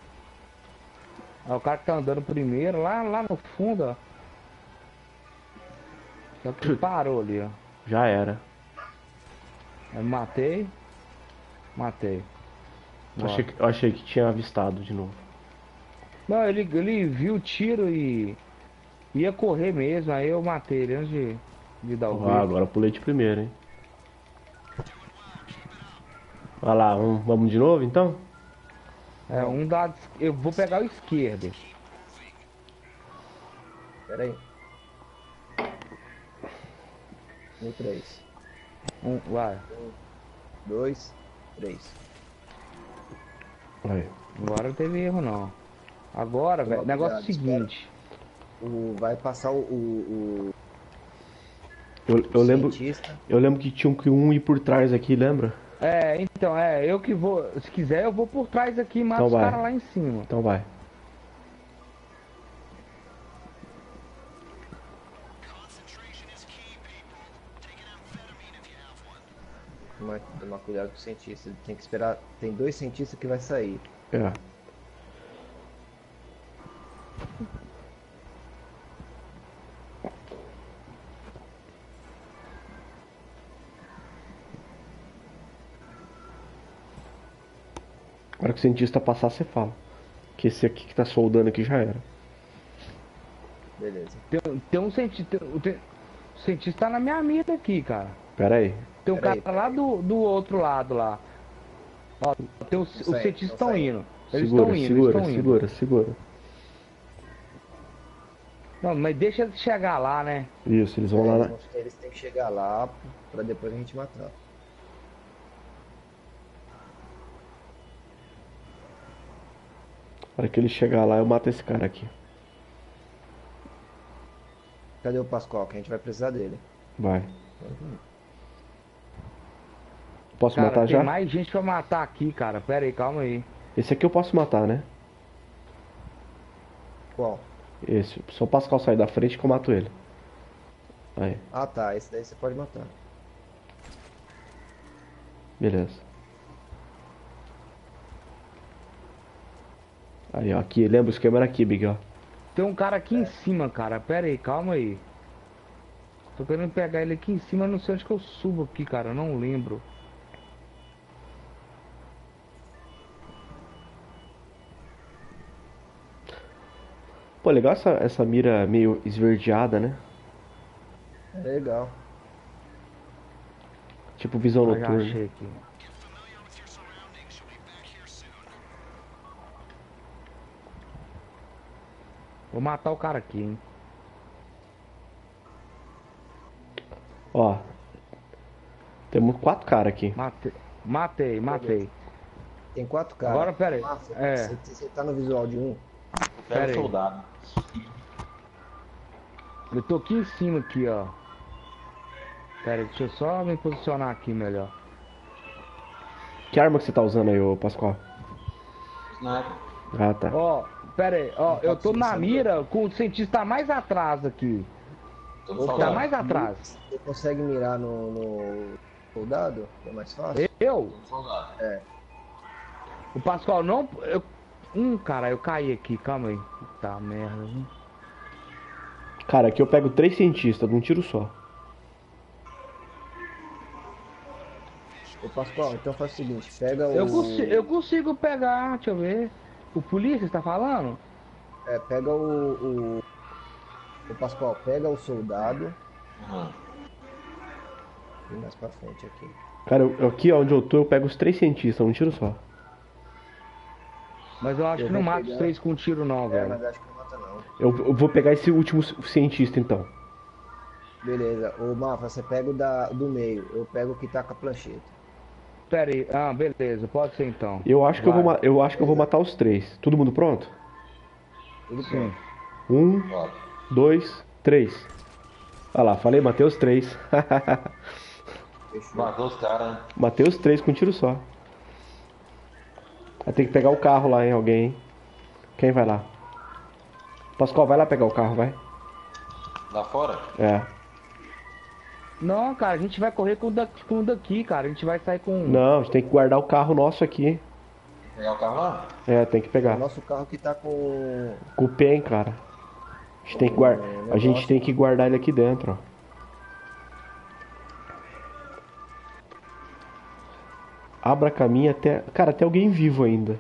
Aí o cara que tá andando primeiro, lá no fundo, ó. Só que parou ali, ó. Já era. Aí matei. Matei. Eu achei que tinha avistado de novo. Não, ele viu o tiro e ia correr mesmo, aí eu matei ele antes de dar o Ah, grito. agora eu pulei de primeiro, hein. Vai lá, vamos de novo então? É, um dado. Eu vou pegar o esquerdo. Espera aí. No 3. Vai. 2, 3. Aí. Agora não teve erro não. Agora, velho, negócio é o seguinte. Vai passar Eu lembro, cientista. eu lembro que tinha um ir por trás aqui, lembra? É, então, eu que vou. Se quiser, eu vou por trás aqui e mato Então os vai. caras lá em cima. Então vai. Tomar cuidado com o cientista. Tem que esperar. Tem 2 cientistas que vai sair. É. Na hora que o cientista passar, você fala. Que esse aqui que tá soldando aqui já era. Beleza. Tem um cientista. O cientista tá na minha mira aqui, cara. Pera aí. Tem um Pera cara aí. lá do outro lado lá. Ó, tem os saindo, cientistas estão estão saindo. indo. Eles Segura, estão indo, segura, eles estão indo. segura. Não, mas deixa eles chegar lá, né? Isso, eles vão lá na... Eles têm que chegar lá pra depois a gente matar. Na hora que ele chegar lá, eu mato esse cara aqui. Cadê o Pascoal? Que a gente vai precisar dele. Vai. Posso Cara, matar tem já? mais gente pra matar aqui, cara. Pera aí, calma aí. Esse aqui eu posso matar, né? Qual? Esse. Só o Pascal sair da frente que eu mato ele. Aí, Ah tá, esse daí você pode matar. beleza. Aí, ó. Aqui, lembra o esquema era aqui, Big, ó. Tem um cara aqui em cima, cara. Pera aí, calma aí. Tô querendo pegar ele aqui em cima, não sei onde que eu subo aqui, cara. Eu não lembro. Pô, legal essa mira meio esverdeada, né? É legal. Tipo visão Ah, já noturna. achei aqui. Vou matar o cara aqui, hein. Ó. Temos 4 caras aqui. Matei. Tem 4 caras. Agora, pera aí. Você tá no visual de um? Pera Pega aí. o soldado. Eu tô aqui em cima aqui, ó. Pera aí, deixa eu só me posicionar aqui melhor. Que arma que você tá usando aí, ô Pascoal? Sniper. Ah, tá. Ó, pera aí, ó, eu tô na Sabe? mira com o cientista mais atrás aqui. Todo Tá soldado. mais atrás. Você consegue mirar no soldado? É mais fácil? Eu? Todo soldado. O Pascoal não. Cara, eu caí aqui, calma aí. Puta merda, viu? Cara, aqui eu pego 3 cientistas de um tiro só. Ô Pascoal, então faz o seguinte, pega o. Eu consigo pegar, deixa eu ver. O polícia está falando? Pega o Pascoal, pega o soldado. Aham. E mais pra frente aqui. Cara, aqui onde eu tô, eu pego os 3 cientistas, um tiro só. Mas eu acho Eu que não vou mata pegar- os 3 com tiro não, velho. Mas acho que não mata não. Eu vou pegar esse último cientista então. Beleza, ô Mafra, você pega o do meio, eu pego o que tá com a plancheta. Pera aí, beleza, pode ser então. Eu acho que eu Vai. vou matar os 3. Todo mundo pronto? Tudo Sim. pronto. 1, Bora. 2, 3. Olha lá, falei, matei os 3. Fechou. Matou os caras, né? Matei os 3 com um tiro só. Vai ter que pegar o carro lá, hein, alguém. Hein? Quem vai lá? Pascoal, vai lá pegar o carro, vai. Lá fora? É. Não, cara, a gente vai correr com o daqui, cara. A gente vai sair com. Não, a gente tem que guardar o carro nosso aqui. Pegar o carro lá? É, tem que O pegar. nosso carro que tá com. Com o PEN, cara. A gente tem que a gente tem que guardar ele aqui dentro, ó. Abra caminho até. Cara, até alguém vivo ainda.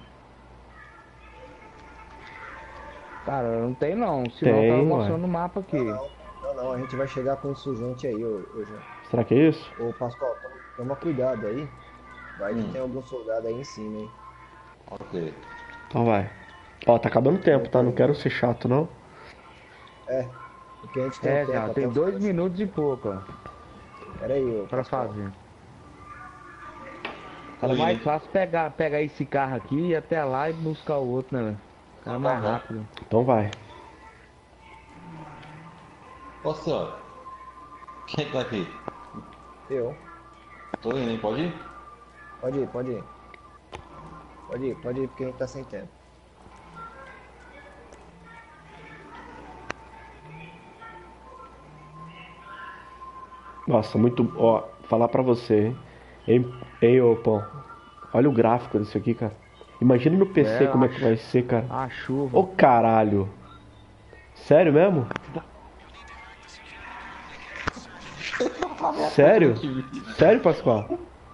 Cara, não tem não. Senão Tem, tava ué. mostrando no mapa aqui. Não, a gente vai chegar com insurgente aí, ô João. Será que é isso? Ô Pascoal, toma cuidado aí. Vai que tem algum soldado aí em cima, hein? Ok. Então vai. Ó, tá acabando o tempo, tá? Não quero ser chato, não. Porque a gente tem um tempo Já, até tem o 2 final. minutos e pouco, ó, Pera aí, ô pra Pascoal. fazer. Era mais fácil pegar esse carro aqui e ir até lá e buscar o outro, né, velho? Cara mais rápido. Então vai. Ô senhor. Quem é que tá aqui? Eu. Tô indo, hein? Pode ir? Pode ir, pode ir. Pode ir, porque a gente tá sem tempo. Nossa, muito. Ó, falar pra você, hein? Ei, ô, Pão. Olha o gráfico disso aqui, cara. Imagina no PC como é que vai ser, cara. A chuva. Ô, caralho. Sério mesmo? Sério? Sério, Pascoal?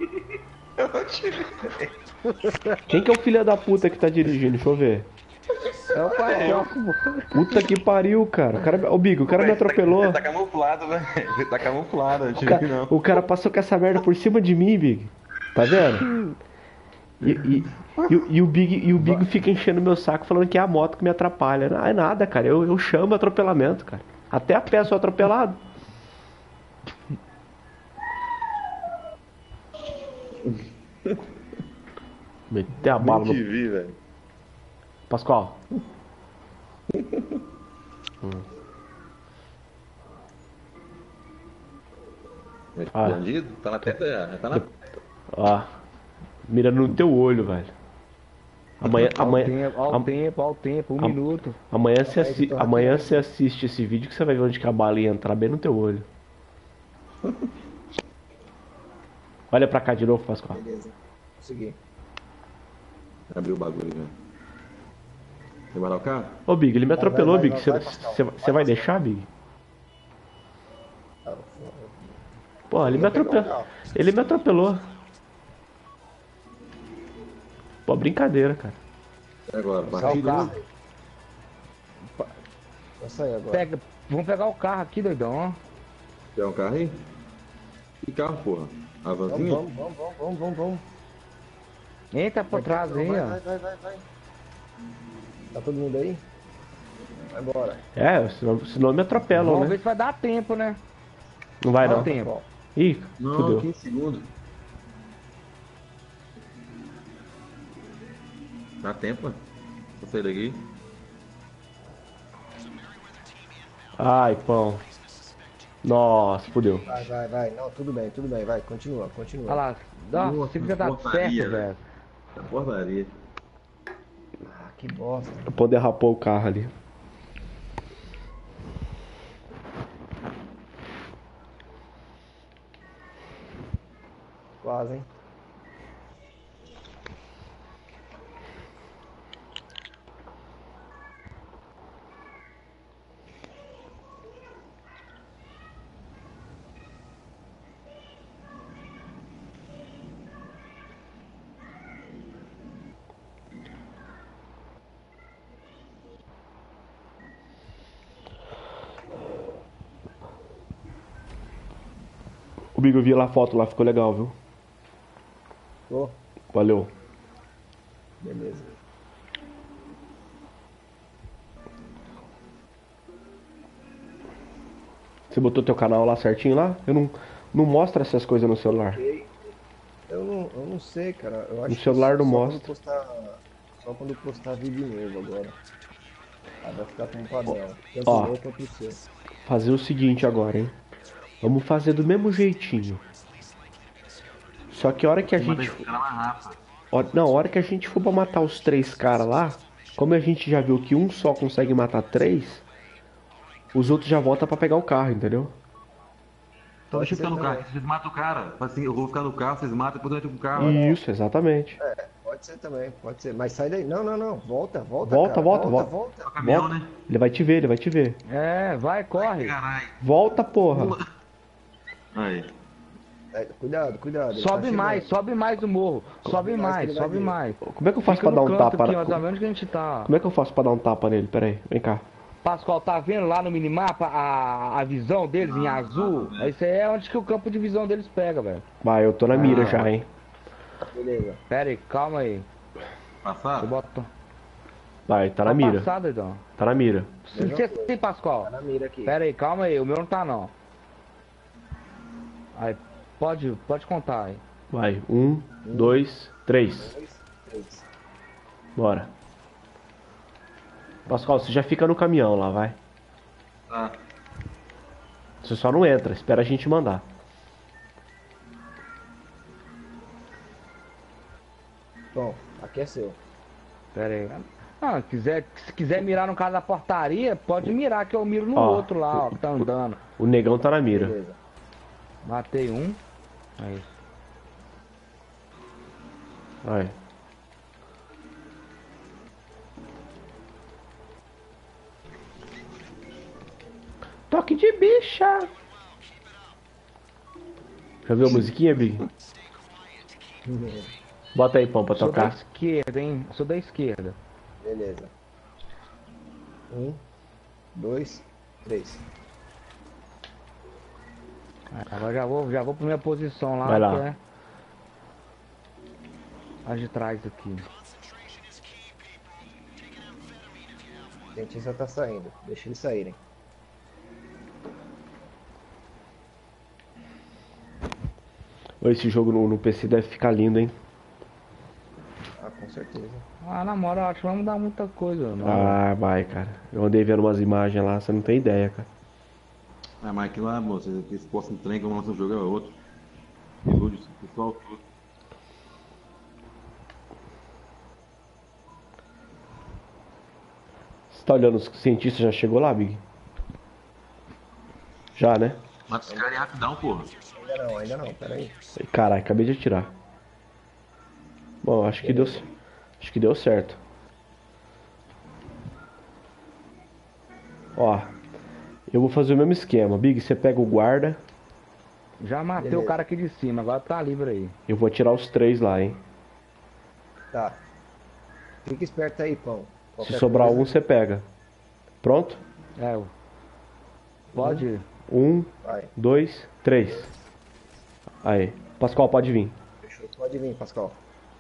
Quem que é o filho da puta que tá dirigindo? Deixa eu ver. É o Pascoal. Puta que pariu, cara. Ô, Bigo, o cara me atropelou. Tá camuflado, né? Tá camuflado, eu O cara passou com essa merda por cima de mim, Big. Tá vendo? E o Big fica enchendo meu saco falando que é a moto que me atrapalha. Não é nada, cara. Eu chamo atropelamento, cara. Até a pé sou atropelado. Meter a bala no... vi, velho. Pascoal. Ah. Bandido? Tá na teta, tá na... Ó. Mira no teu olho, velho. Ao tempo, um minuto. Amanhã você assiste esse vídeo que você vai ver onde que a bala ia entrar bem no teu olho. Olha pra cá de novo, Pascoal. Beleza. Consegui. Abriu o bagulho, velho. Vai guardar o carro? Ô, Big, ele me atropelou, vai, Big. vai, Pascal. Você vai deixar, Big? Pô, ele me atropelou. Ele me atropelou. Pô, brincadeira, cara. E agora, Pegar o partida? carro. Vai sair agora. Vamos pegar o carro aqui, doidão, ó. Quer um carro aí? Que carro, porra? A vanzinha? Vamos. Entra por trás aí, ó. Vai. Tá todo mundo aí? Vai embora. É, senão me atropelam, Vamos ver né? se vai dar tempo, né? Não vai, Dá não. tempo. Ih, Não, fudeu. 15 segundos. Dá tempo, mano. Vou sair daqui. Ai, pão. Nossa, fudeu. Vai. Não, tudo bem. Vai, continua. Olha lá. Nossa, se você tá porcaria, certo, velho. Da portaria. Ah, que bosta. O pão derrapou o carro ali. Quase, hein? Comigo eu vi lá a foto lá, ficou legal, viu? Tô, Valeu. beleza. Você botou teu canal lá certinho lá? Eu não mostro essas coisas no celular. Eu não sei, cara. Eu acho No celular que não só mostra. só quando postar vídeo novo agora. Aí vai ficar com um padrão. Tanto Ó. o meu quanto o seu. Fazer o seguinte agora, hein? Vamos fazer do mesmo jeitinho. Só que a hora que a gente. Não, a hora que a gente for pra matar os 3 caras lá, como a gente já viu que um só consegue matar 3, os outros já voltam pra pegar o carro, entendeu? Então deixa eu ser ficar no carro, também. vocês matam o cara. Fala assim, eu vou ficar no carro, vocês matam, depois eu entro com o carro. Isso, exatamente. Pode ser também, pode ser. Mas sai daí. Não, não, não. Volta, Volta, cara. volta. É o caminhão, Volta. né? Ele vai te ver, ele vai te ver. É, vai, corre. Caralho. Volta, porra. Aí. É, cuidado. Ele Sobe tá mais, chegando. sobe mais o morro. Sobe mais que mais, ele vai sobe vir. mais. Como é que eu faço Fica pra dar no um canto tapa? aqui, ó, tá vendo que a gente tá. Como é que eu faço pra dar um tapa nele? Pera aí, vem cá. Pascoal, tá vendo lá no minimapa a visão deles em azul? Isso aí é onde que o campo de visão deles pega, velho. Vai, eu tô na mira já, hein? Beleza. Pera aí, calma aí. Passar? Eu boto. Vai, tá na mira. Passado, então. Tá na mira. Mesma Você tem, Pascoal? Tá na mira aqui. Pera aí, calma aí, o meu não tá não. Aí, pode contar aí. Vai, 1, 2, 3. 2, 3. Bora. Pascoal, você já fica no caminhão lá, vai. Tá. Você só não entra, espera a gente mandar. Bom, aqui é seu. Pera aí. Ah, se quiser mirar no caso da portaria, pode mirar que eu miro no Ó, outro lá, ó, que tá andando. O negão tá na mira. Beleza. Matei um. Aí. Vai. Toque de bicha. Já viu a musiquinha, Big? Bota aí, pão, pra Sou da tocar. esquerda, hein? Sou da esquerda. Beleza. 1, 2, 3. Agora já vou pra minha posição lá. Vai lá. Que é a de trás aqui. O cientista tá saindo. Deixa eles saírem. Esse jogo no PC deve ficar lindo, hein? Ah, com certeza. Ah, na moral, acho que vai mudar muita coisa. Não. Ah, vai, cara. Eu andei vendo umas imagens lá, você não tem ideia, cara. Ah, mas aquilo lá, moço, esse posto de trem, como o nosso jogo é outro. Ilude o pessoal tudo. Você tá olhando, os cientistas já chegou lá, Big? Já, né? Mata os caras rapidão, porra. Ainda não, pera aí. Caralho, acabei de atirar. Bom, acho que deu certo. Ó, eu vou fazer o mesmo esquema. Big, você pega o guarda. Já matei Beleza. o cara aqui de cima, agora tá livre aí. Eu vou atirar os 3 lá, hein? Tá. Fica esperto aí, pão. Se Qualquer sobrar coisa, algum, você pega. Pronto? É, pode. 1, Vai. 2, 3. Aí. Pascoal, pode vir. Fechou. Pode vir, Pascal.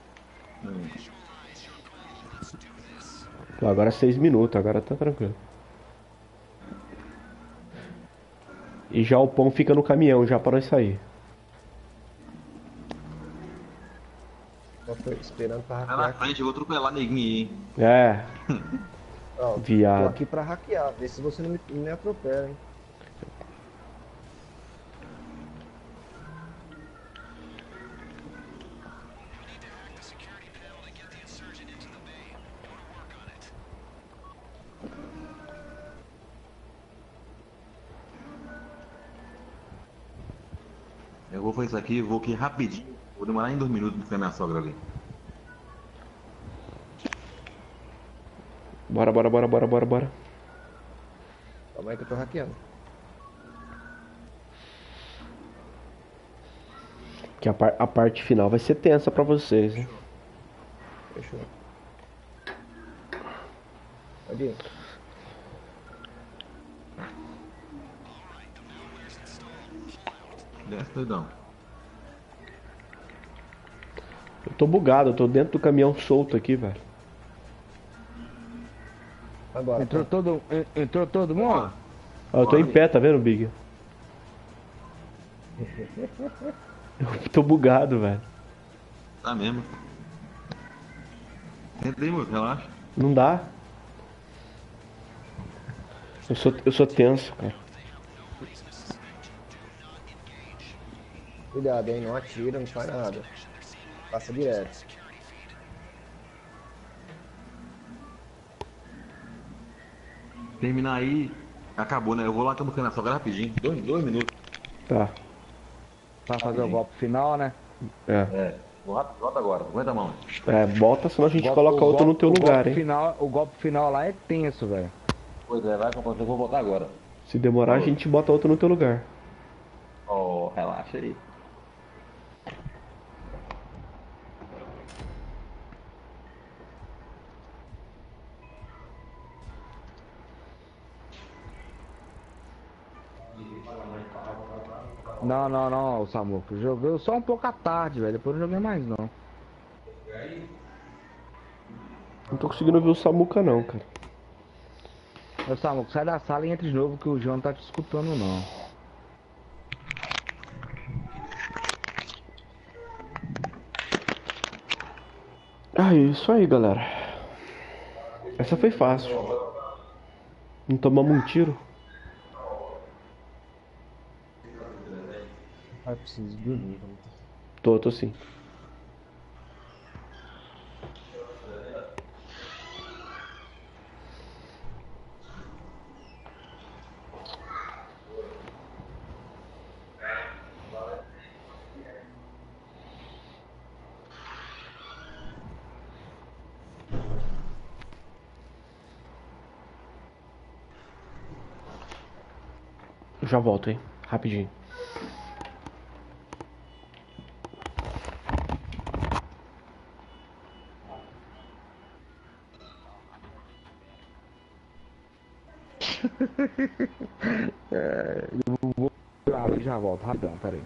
Pô, agora 6 minutos, agora tá tranquilo. E já o pão fica no caminhão, já pra nós sair. Só tô esperando pra Vai na hackear. frente, eu vou atropelar neguinho aí, hein. É, Ó, viado. tô aqui pra hackear. Vê se você não me atropela, hein. Eu vou fazer isso aqui, vou aqui rapidinho. Vou demorar em 2 minutos pra ficar minha sogra ali. Bora. Calma aí que eu tô hackeando. Que a parte final vai ser tensa pra vocês, hein? Fechou. Pode ir. Desce, doidão. Eu tô bugado, eu tô dentro do caminhão solto aqui, velho. Agora. Entrou todo mundo? Ó, eu tô em pé, tá vendo, Big? Eu tô bugado, velho. Tá mesmo. Entra aí, moço, relaxa. Não dá. Eu sou tenso, cara. Cuidado, hein? Não atira, não faz nada. Passa direto. Terminar aí, acabou, né? Eu vou lá com a cana só rapidinho. Dois minutos. Tá. Pra fazer o golpe final, né? É. É. Volta agora, aguenta a mão. É, bota, senão a gente coloca outro no teu lugar, hein? O golpe final lá é tenso, velho. Pois é, vai, eu vou voltar agora. Se demorar, a gente bota outro no teu lugar. Oh, relaxa aí. Não, Samuco. Joguei só um pouco à tarde, velho. Depois não joguei mais, não. Não tô conseguindo ver o Samuca, não, cara. Ô, Samuco, sai da sala e entra de novo que o João não tá te escutando, não. Ah, é isso aí, galera. Essa foi fácil. Não tomamos um tiro. Ah, preciso dormir. Tô sim. Já volto, hein? Rapidinho. Eu vou abrir e já volto, rapidão, peraí.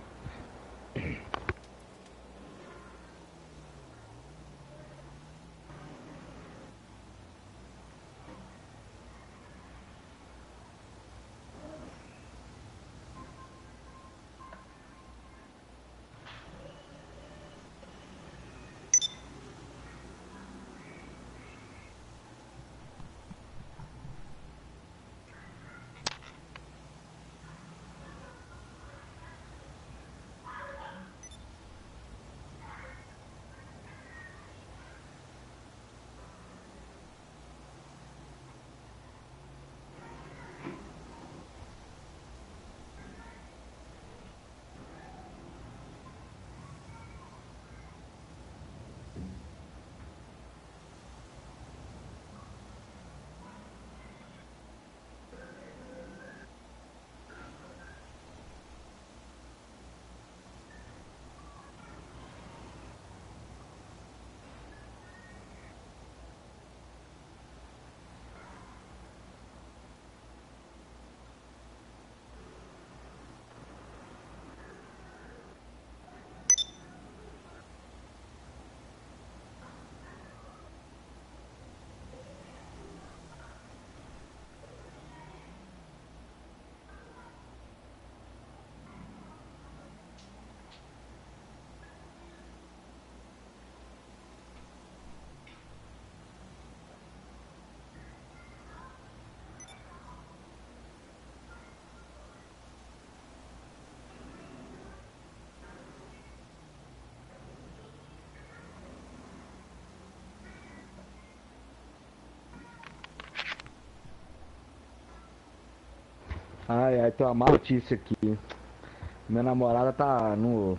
Ai, tem uma má notícia aqui. Minha namorada tá no.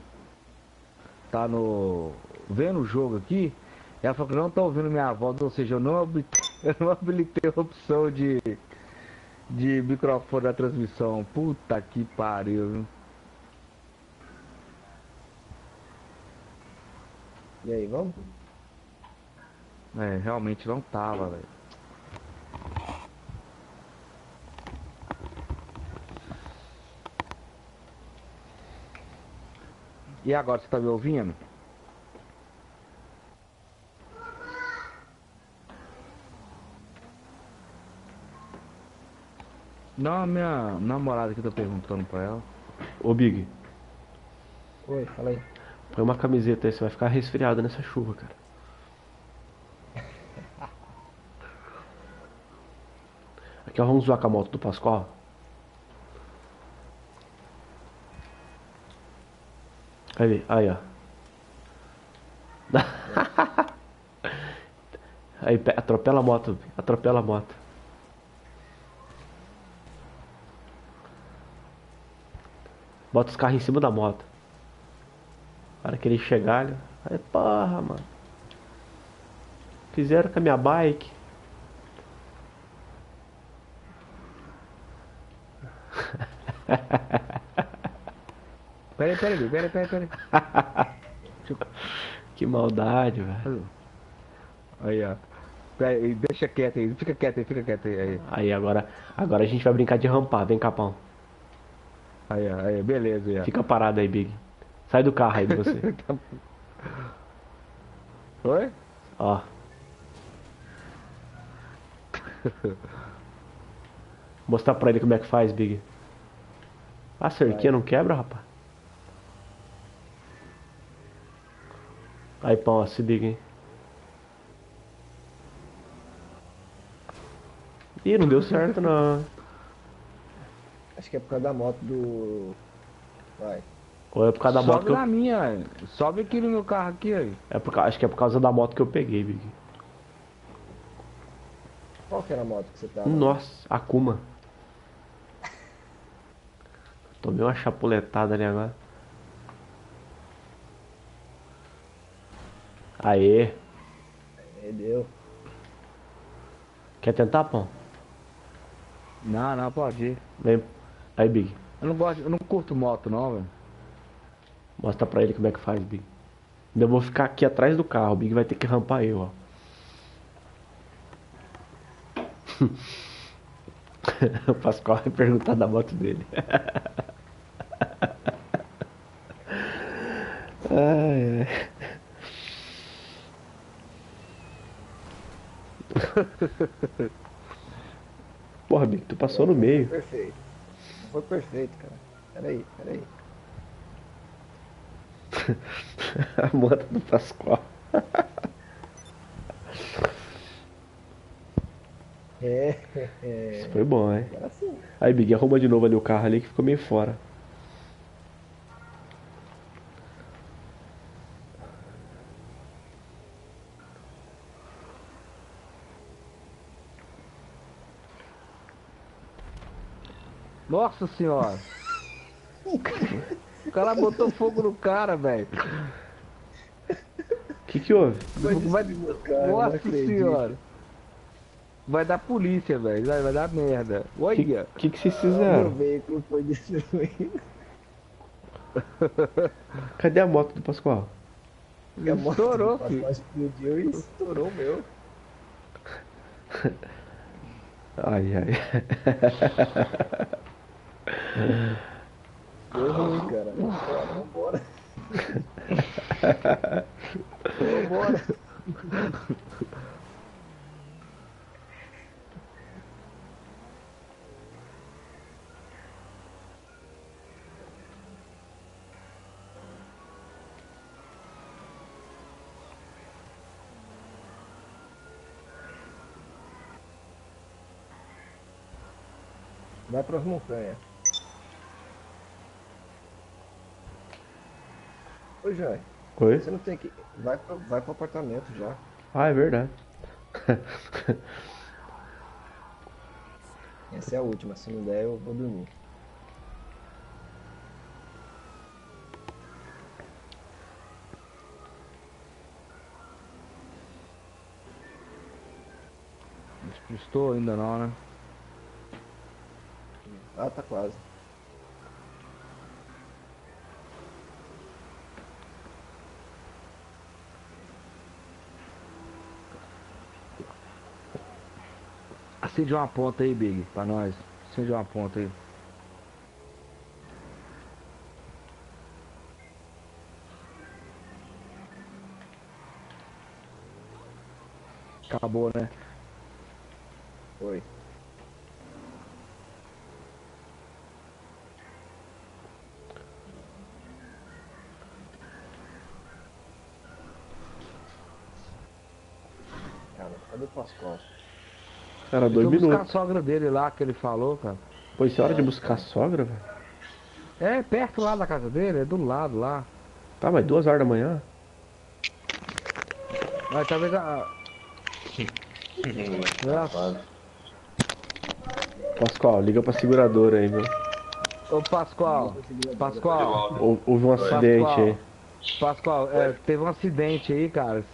Vendo o jogo aqui. E ela falou que não tá ouvindo minha voz, ou seja, eu não habilitei a opção de microfone da transmissão. Puta que pariu, viu? E aí, vamos? É, realmente não tava, velho. E agora, você tá me ouvindo? Não, a minha namorada que eu tô perguntando pra ela. Ô Big, Oi, fala aí. põe uma camiseta aí, você vai ficar resfriado nessa chuva, cara. Aqui, ó, vamos zoar com a moto do Pascoal. Aí, ó. Aí, atropela a moto, atropela a moto. Bota os carros em cima da moto. Na hora que ele chegar, ele... Aí, porra, mano. Fizeram com a minha bike. Peraí. Que maldade, velho. Aí, ó. Peraí, deixa quieto aí, fica quieto aí. Aí, agora a gente vai brincar de rampar. Vem cá, pão. Aí, beleza, aí. Fica parado aí, Big. Sai do carro aí de você. Oi? Ó. Mostrar pra ele como é que faz, Big. A cerquinha não quebra, rapaz? Aí, pão, ó, se Big, hein? Ih, não deu certo, não. Acho que é por causa da moto do. Vai. Ou é por causa da moto Sobe que eu... na minha, sobe aqui no meu carro aqui, aí. Acho que é por causa da moto que eu peguei, Big. Qual que era a moto que você tava? Nossa, Akuma. Tomei uma chapuletada ali agora. Aê. Deu. Quer tentar, pão? Não, pode ir. Vem. Aí, Big. Eu não curto moto não, velho. Mostra pra ele como é que faz, Big. Eu vou ficar aqui atrás do carro. O Big vai ter que rampar eu, ó. O Pascoal vai perguntar da moto dele. Ai, ai. Porra, Big, tu passou no meio. Foi perfeito. Foi perfeito, cara. Peraí. A moto do Pascoal. Isso foi bom, hein? Agora sim. Aí, Big, arruma de novo ali o carro ali que ficou meio fora. Nossa senhora. O cara botou fogo no cara, velho. O que houve? Nossa senhora. Vai dar polícia, velho. Vai dar merda. Olha. O que vocês Meu fizeram? veículo foi destruído. Cadê a moto do Pascoal? E a moto Estourou, do filho. Pascoal explodiu e estourou o meu. Ai, ai. Deu ruim, cara. Vambora. Vai pras montanhas. Ô, Joy, Oi? você não tem que. Vai pro apartamento já. Ah, é verdade. Essa é a última. Se não der, eu vou dormir. Estou ainda não, né? Ah, tá quase. Acende uma ponta aí, Big, pra nós. Acende uma ponta aí. Acabou, né? Foi. Cara, cadê o Pascoal? Era Eu 2 fui buscar a minutos. sogra dele lá, que ele falou, cara. Pô, isso é hora de buscar a sogra, velho? É perto lá da casa dele, é do lado lá. Tá, mas 2 horas da manhã? Mas talvez Rapaz. Pascoal, liga pra seguradora aí, meu. Ô Pascoal, Pascoal, Houve um acidente aí. Pascoal, teve um acidente aí, cara.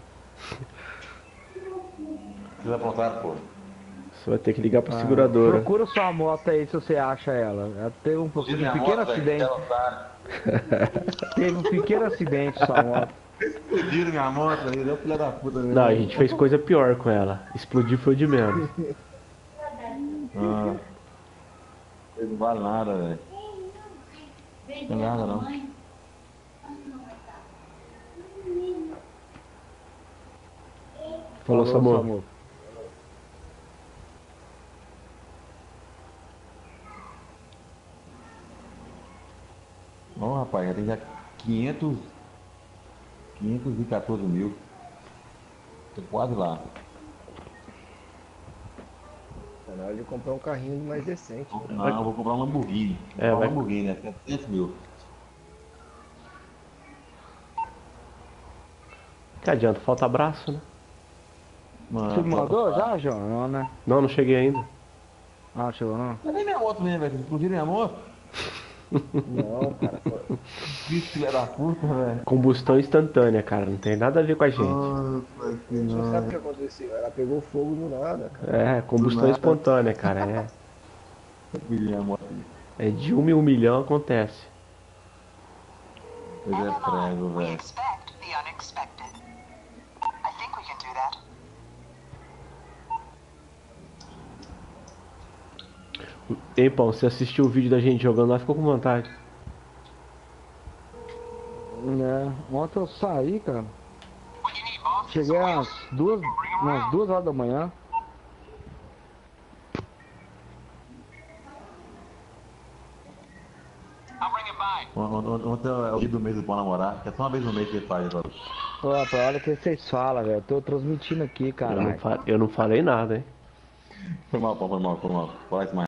Vocês aprontaram, pô. Você vai ter que ligar pra seguradora. Procura sua moto aí se você acha ela. Ela teve um Inclusive, minha pequeno moto, velho, acidente. ela tá. Teve um pequeno acidente sua moto. Explodiram minha moto aí, deu filha da puta mesmo. Não, a gente fez coisa pior com ela. Explodir foi o de menos. Ah, não vale nada, velho. Não é nada, não. Falou, Samu. Samu. Não, rapaz, já tem já 514 mil. Tô quase lá. Tá na hora de comprar um carrinho mais decente. Não, eu vou comprar um Lamborghini. É, Vou comprar vai- um Lamborghini, né? 700 mil. Que adianta, falta abraço, né? Você me mandou já, João? Não, né? Não, não cheguei ainda. Ah, chegou não? Não é nem minha moto mesmo, velho. Vocês explodiram minha moto? Não, cara. Bicho, filha da puta, velho. Combustão instantânea, cara. Não tem nada a ver com a gente. A gente não sabe o que aconteceu. Ela pegou fogo do nada, cara. É, combustão espontânea, cara. Minha moto. É de 1 em 1 milhão acontece. Pois é, prego, velho. Expect the unexpected. I think we can do that. Ei, Pão, você assistiu o vídeo da gente jogando lá, ficou com vontade. Ontem eu saí, cara. Cheguei umas 2 horas da manhã. Ontem é o dia do mês do bom namorar, que é só uma vez no mês que ele faz agora. Ô, rapaz, olha o que vocês falam, velho. Tô transmitindo aqui, caralho. Eu não falei nada, hein? Foi mal, foi mal, foi mal. Fala isso mais.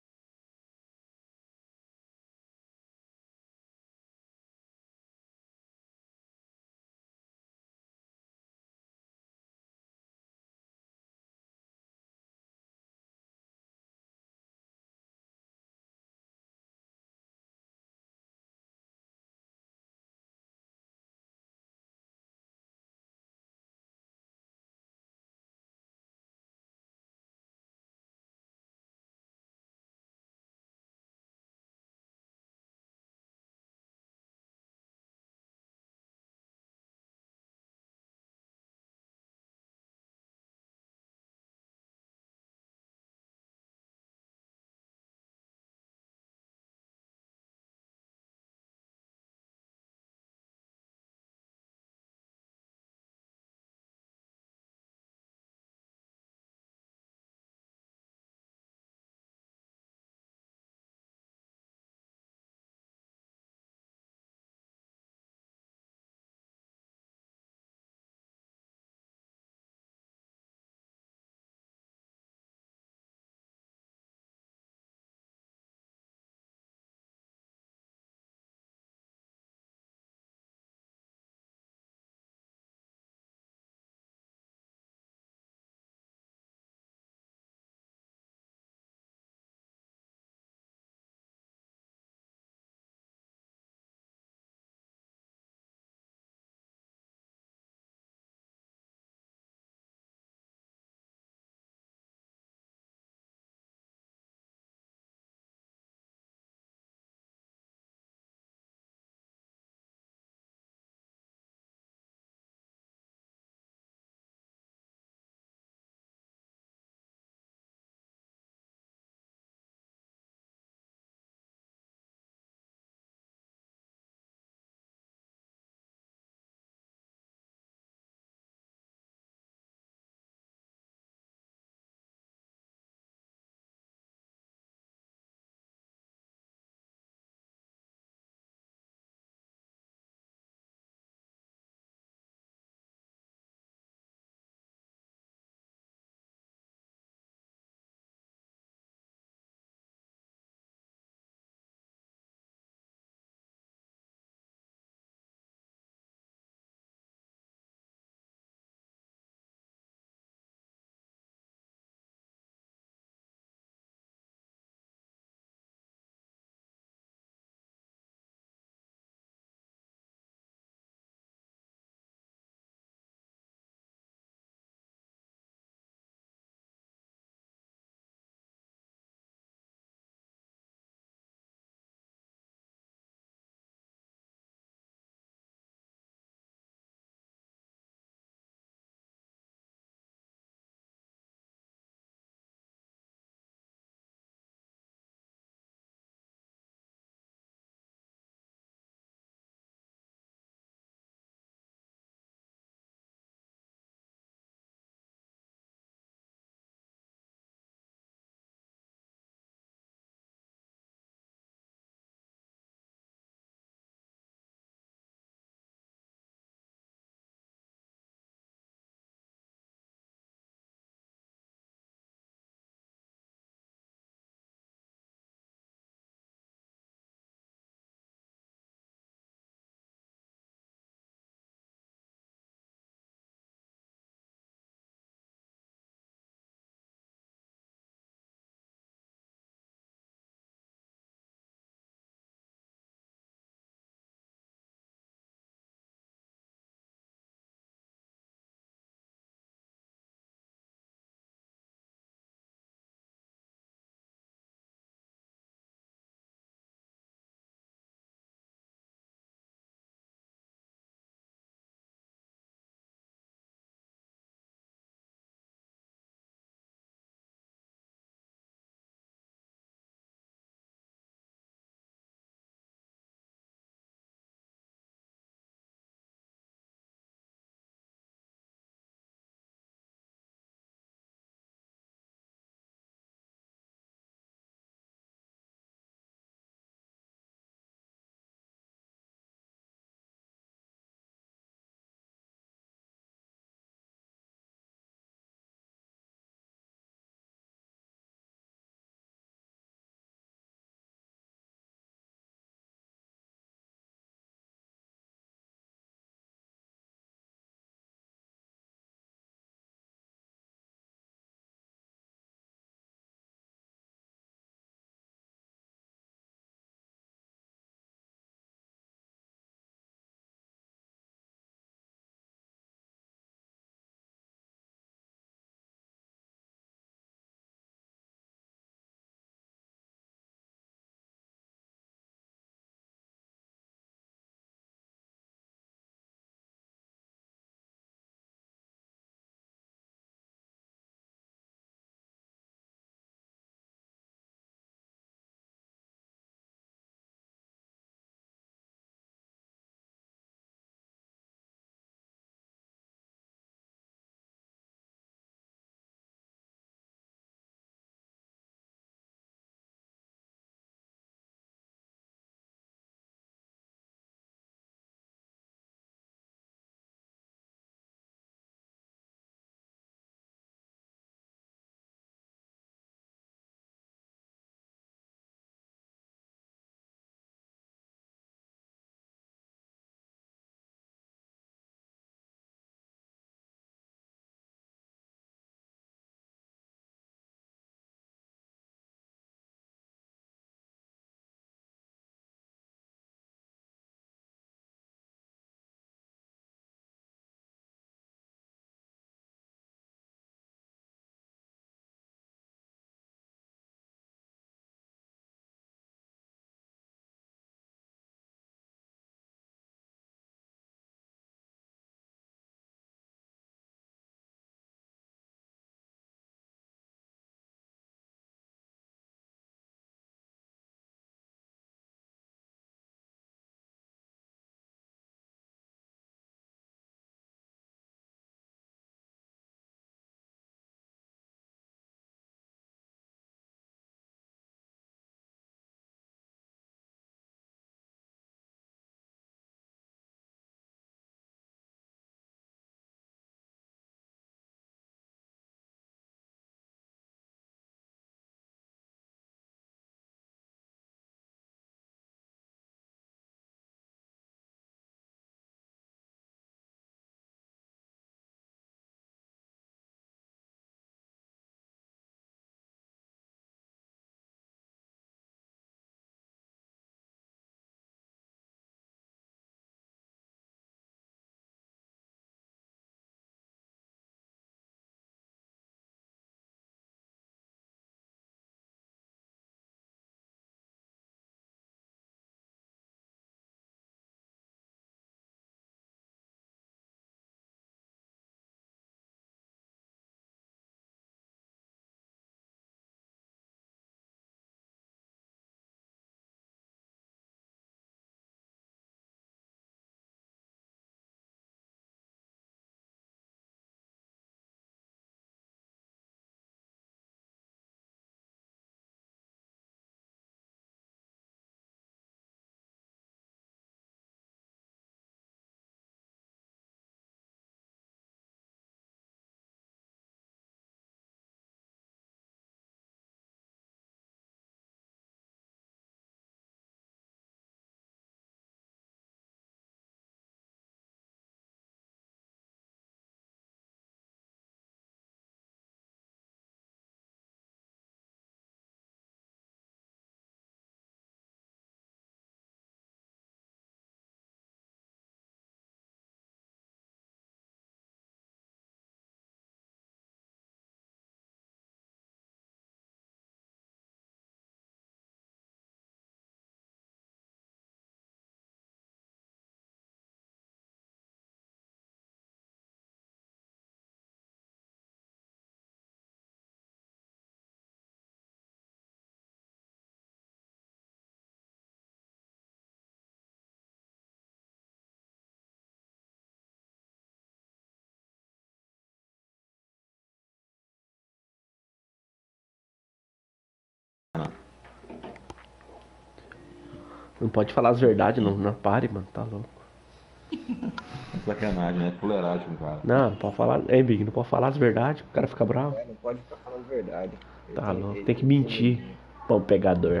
Não pode falar as verdades, não. Não, pare, mano. Tá louco. Sacanagem, né? Fuleiragem, cara. Não pode falar. Ei, Big, não pode falar as verdades. O cara fica bravo. Não pode ficar falando verdade. Tá louco. Tem que mentir. Pão pegador.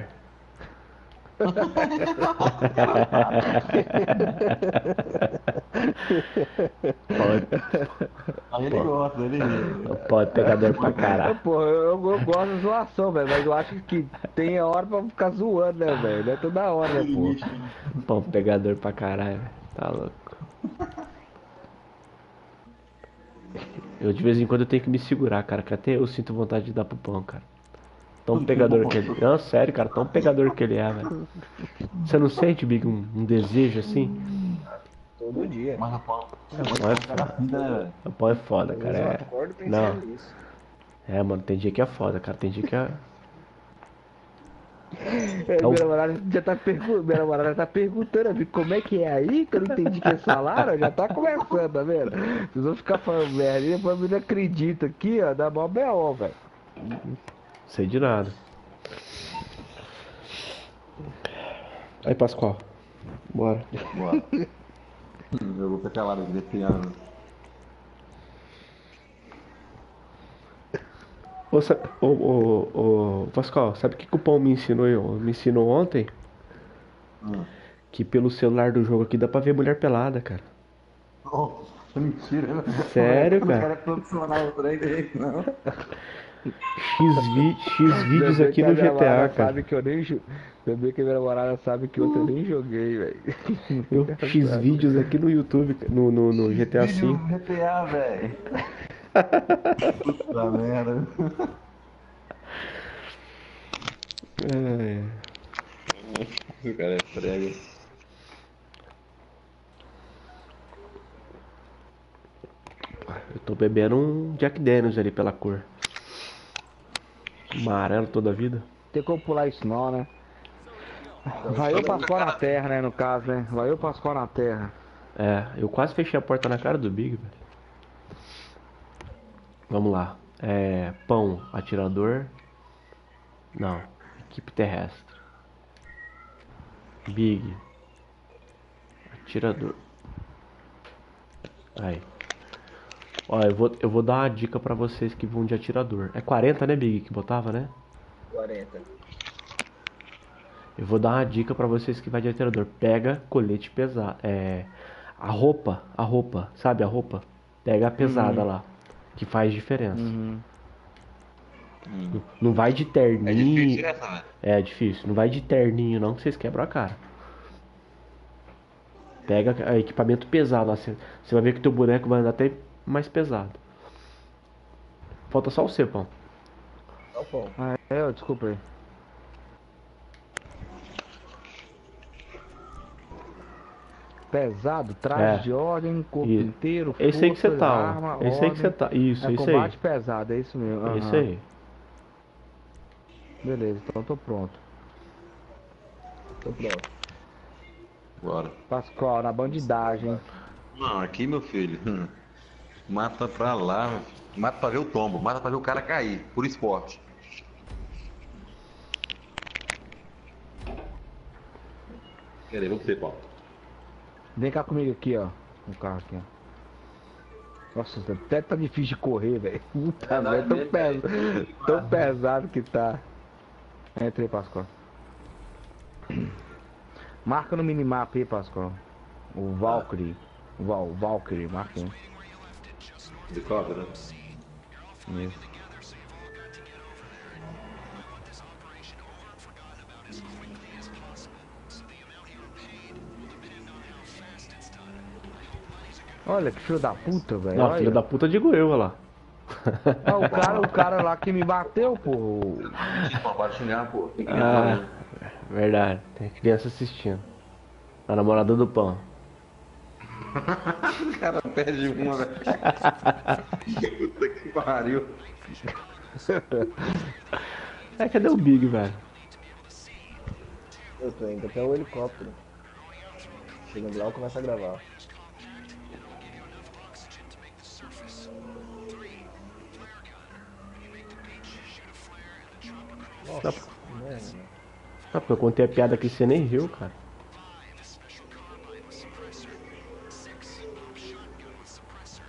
Aí ele gosta, ele. Pode pegador pra caralho. Pô, eu gosto de zoação, velho, mas eu acho que tem hora pra ficar zoando, né, velho? Não é toda hora, né, pô? Pão pegador pra caralho, velho. Tá louco. Eu de vez em quando eu tenho que me segurar, cara, que até eu sinto vontade de dar pro pão, cara. Tão pegador que ele. Não, sério, cara, tão pegador que ele é, velho. Você não sente, Big, um desejo assim? Todo dia. Mas a pau. O pão é foda. Né, O pão é foda, cara. Eu É... acordo Não. pensando nisso. É, mano, tem dia que é foda, cara. Tem dia que é. Minha namorada já tá minha namorada tá perguntando como é que é aí, que eu não entendi que eles falaram, já tá começando, tá vendo? Vocês vão ficar falando merda e depois eu não acredito aqui, ó, dá mó B.O., velho. Sei de nada. Aí, Pascoal. Bora. Bora. Eu vou ficar lá desse ano. Ô, Pascoal, sabe o que o Pão me ensinou ontem? Que pelo celular do jogo aqui dá pra ver mulher pelada, cara. Nossa, mentira, né? Sério, O cara? cara é profissional do trem dele, não. X vídeos aqui no GTA, cara. Sabe que eu nem Também que minha namorada sabe que ontem eu nem joguei, velho. X vídeos aqui no YouTube, no GTA V. Vídeo GTA, velho. Puta merda. É. O cara é prego. Eu tô bebendo um Jack Daniels ali pela cor. Amarelo toda a vida. Tem como pular isso não, né? Vai eu Pascoal na terra, né, no caso, né? Vai eu Pascoal na terra. É, eu quase fechei a porta na cara do Big, velho. Vamos lá. Pão, atirador. Não. Equipe terrestre. Big. Atirador. Aí. Ó, eu vou dar uma dica pra vocês que vão de atirador. É 40, né, Big, que botava, né? 40. Eu vou dar uma dica pra vocês que vai de atirador. Pega colete pesado. A roupa, sabe a roupa? Pega a pesada lá, que faz diferença. Não vai de terninho. É difícil essa, velho. É difícil. Não vai de terninho não, que vocês quebram a cara. Pega equipamento pesado lá. Você vai ver que teu boneco vai andar até mais pesado. Falta só o C, Pão. Tá bom. Desculpa aí. Pesado, traje de ordem, corpo inteiro, força, esse aí que você tá, ó. arma, Esse aí que você tá. Isso, é isso combate aí. pesado, é isso mesmo. Isso aí. Beleza, então eu tô pronto. Tô pronto. Bora. Pascoal, na bandidagem. Não, aqui, meu filho. Mata pra lá, meu filho. Mata pra ver o tombo, mata pra ver o cara cair, por esporte. Quer vamos ver, Paulo. Vem cá comigo aqui, ó. No carro aqui, ó. Nossa, até tá difícil de correr, velho. Puta merda, tão pesado que tá. Entra aí, Pascoal. Marca no minimapa aí, Pascoal. O Valkyrie. O Valkyrie, marca aí. Helicóptero, né? Isso. Olha que filho da puta, velho. Não, filho da puta digo eu, olha lá. O cara lá que me bateu, pô. Pode xingar, pô. Tem que Verdade. Tem criança assistindo. A namorada do Pão. O cara perde uma, velho. Puta que pariu. Cadê o Big, velho? Eu tô indo até o helicóptero. Chegando lá, eu começo a gravar. Nossa, Porque eu contei a piada que você nem riu, cara.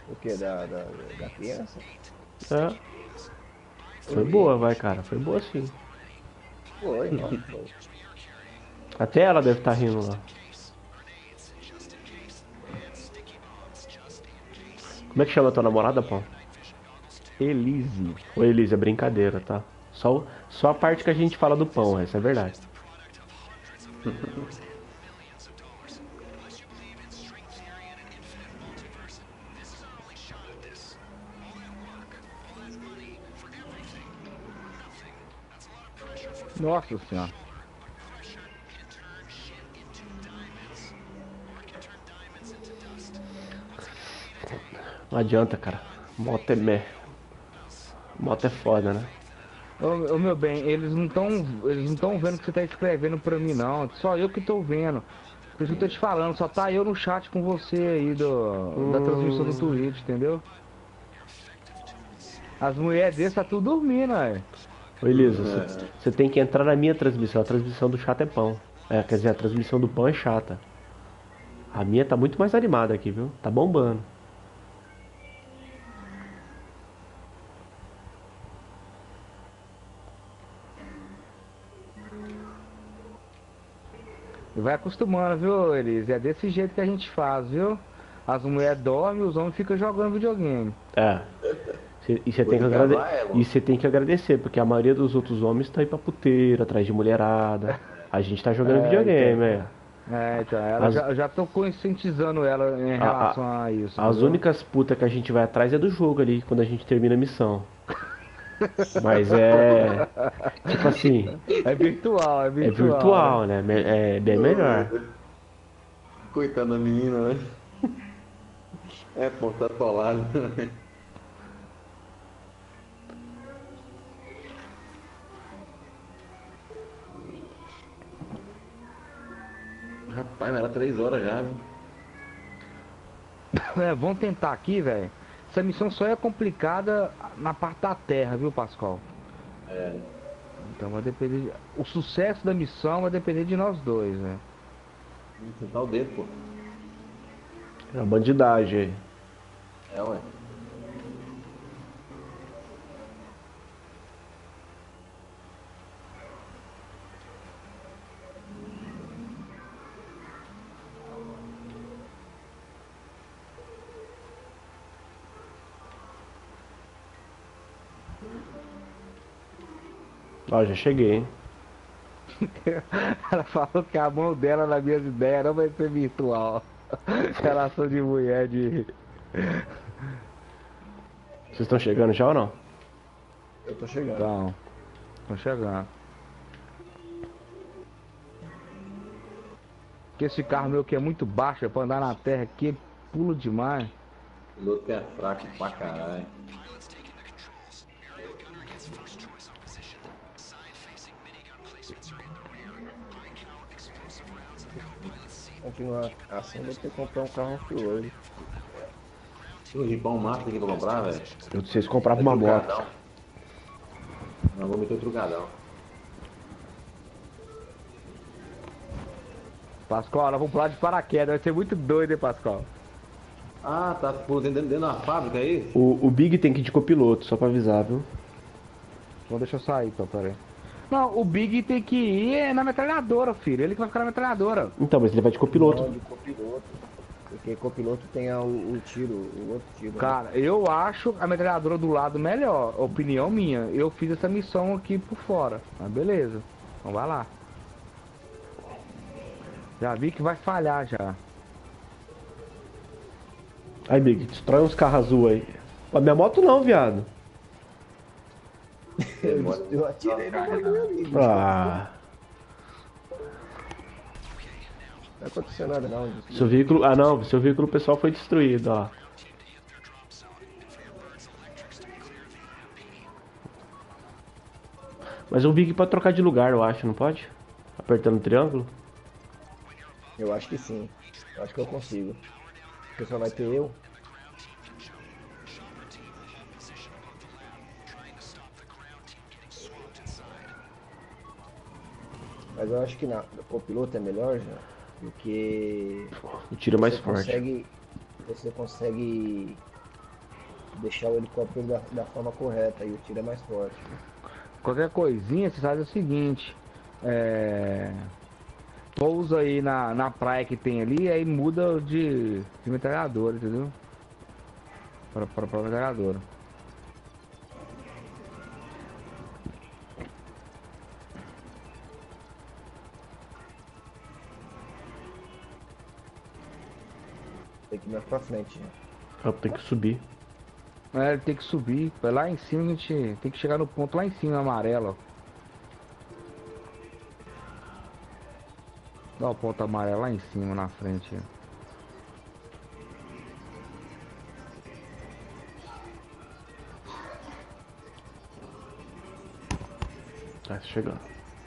O que? Da criança? É. Foi boa, vai, cara. Foi boa sim. Foi, nossa, foi. Até ela deve estar rindo lá. Como é que chama a tua namorada, pô? Elise. Ô, Elise, é brincadeira, tá? Só a parte que a gente fala do pão, essa é verdade. Nossa senhora. Não adianta, cara. Moto é foda, né? Ô meu bem, eles não tão vendo o que você tá escrevendo pra mim não. Só eu que tô vendo. Por isso que eu tô te falando, só tá eu no chat com você aí da transmissão do Twitch, entendeu? As mulheres deles tá tudo dormindo, aí. Ô, Elisa, você tem que entrar na minha transmissão. A transmissão do chato é pão. É, quer dizer, a transmissão do pão é chata. A minha tá muito mais animada aqui, viu? Tá bombando. Vai acostumando, viu, Elise? É desse jeito que a gente faz, viu? As mulheres dormem e os homens ficam jogando videogame. É. E você tem que agradecer, porque a maioria dos outros homens tá aí pra puteira, atrás de mulherada. A gente tá jogando videogame, então, ela já tô conscientizando ela em relação a isso. As entendeu? únicas putas que a gente vai atrás é do jogo ali, quando a gente termina a missão. Mas é. Tipo assim. É virtual. É virtual, né? É bem melhor. Coitada da menina, né? É, pô, tá atolado. Rapaz, mas era 3 horas já, viu? Vamos tentar aqui, velho. Essa missão só é complicada na parte da terra, viu, Pascoal? É. Então vai depender. O sucesso da missão vai depender de nós dois, né? Sentar o dedo, pô. É uma bandidagem aí. É, ué. Ó, já cheguei, hein? Ela falou que a mão dela nas minhas ideias não vai ser virtual. Relação de mulher de. Vocês estão chegando já ou não? Eu tô chegando. Então, tô chegando. Porque esse carro meu que é muito baixo, é pra andar na terra aqui, pulo demais. O piloto é fraco pra caralho. Continuar assim, vou ter que comprar um carro off-road. Tem um ripão massa aqui pra comprar, velho. Vocês compravam uma moto. Não, vou meter o trucadão. Pascoal, nós vamos pular de paraquedas, vai ser muito doido, hein, Pascoal? Ah, tá pulando dentro da fábrica aí? O Big tem que ir de copiloto, só pra avisar, viu? Então deixa eu sair, então, peraí. Não, o Big tem que ir na metralhadora, filho. Ele que vai ficar na metralhadora. Então, mas ele vai de copiloto. Não, de copiloto. Porque copiloto tem o tiro, o outro tiro. Cara, eu acho a metralhadora do lado melhor. Opinião minha. Eu fiz essa missão aqui por fora. Mas beleza. Então vai lá. Já vi que vai falhar já. Aí, Big, destrói uns carros azul aí. A minha moto não, viado. Eu atirei na bagulho ali. Ah. Não aconteceu nada não. Seu veículo. Ah não, seu veículo pessoal foi destruído, ó. Mas o Big pode trocar de lugar, eu acho, não pode? Apertando o triângulo? Eu acho que sim. Eu acho que eu consigo. Porque só vai ter eu. Mas eu acho que na copiloto é melhor já. Porque O tiro é mais você forte. você consegue Deixar o helicóptero da forma correta e o tiro é mais forte. Qualquer coisinha, você faz o seguinte. Pousa aí na praia que tem ali, aí muda de metralhadora, entendeu? Pra metralhadora. Tem que ir mais pra frente, né? Tem que subir. Ele tem que subir, vai lá em cima, a gente tem que chegar no ponto lá em cima, amarelo, ó. Dá o ponto amarelo lá em cima, na frente. Tá chegando.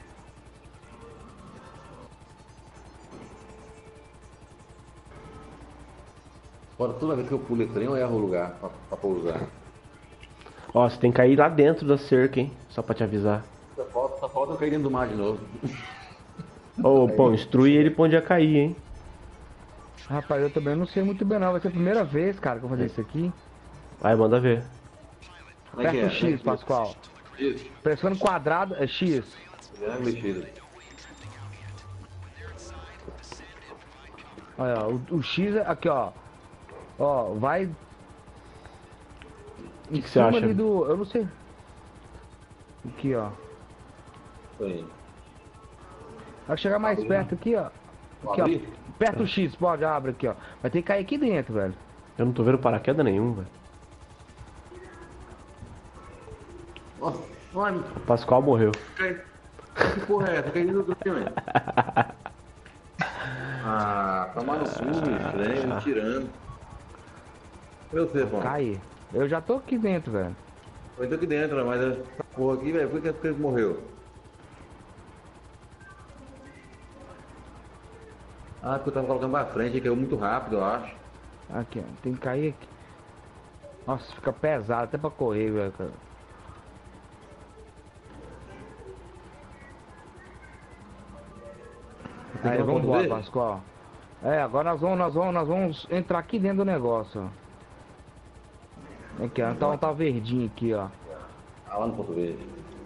Fora toda vez que eu pulo trem, eu erro o lugar pra pousar. Ó, você tem que cair lá dentro da cerca, hein? Só pra te avisar. Só falta eu cair dentro do mar de novo. Ô, pô, instrui ele pra onde ia cair, hein? Rapaz, eu também não sei muito bem não, vai ser a primeira vez, cara, que eu vou fazer isso aqui. Vai, manda ver. Aperta o X, Pascoal. X. Pressiona o quadrado, é X. É mexido. Olha, o X é aqui, ó. Ó, vai. O que você acha? Ali do. Eu não sei. Aqui, ó. Aí. Vai chegar mais perto aqui, ó. Aqui, ó. Aperta o X, pode, abre aqui, ó. Vai ter que cair aqui dentro, velho. Eu não tô vendo paraquedas nenhum, velho. Nossa, olha. O Pascoal morreu. Que porra é essa? Cai dentro do trem, velho. Ah, tomar no cu, estranho, me tirando. Eu sei, pô. Cai. Eu já tô aqui dentro, velho. Eu tô aqui dentro, mas essa porra aqui, velho, por que ele morreu? Ah, porque eu tava colocando pra frente, caiu muito rápido, eu acho. Aqui, ó. Tem que cair aqui. Nossa, fica pesado até pra correr, velho, cara. Aí, vamos embora, Pascoal. Agora nós vamos entrar aqui dentro do negócio, ó. Aqui, ó. Então tá verdinho aqui, ó. Ah, lá no ponto verde.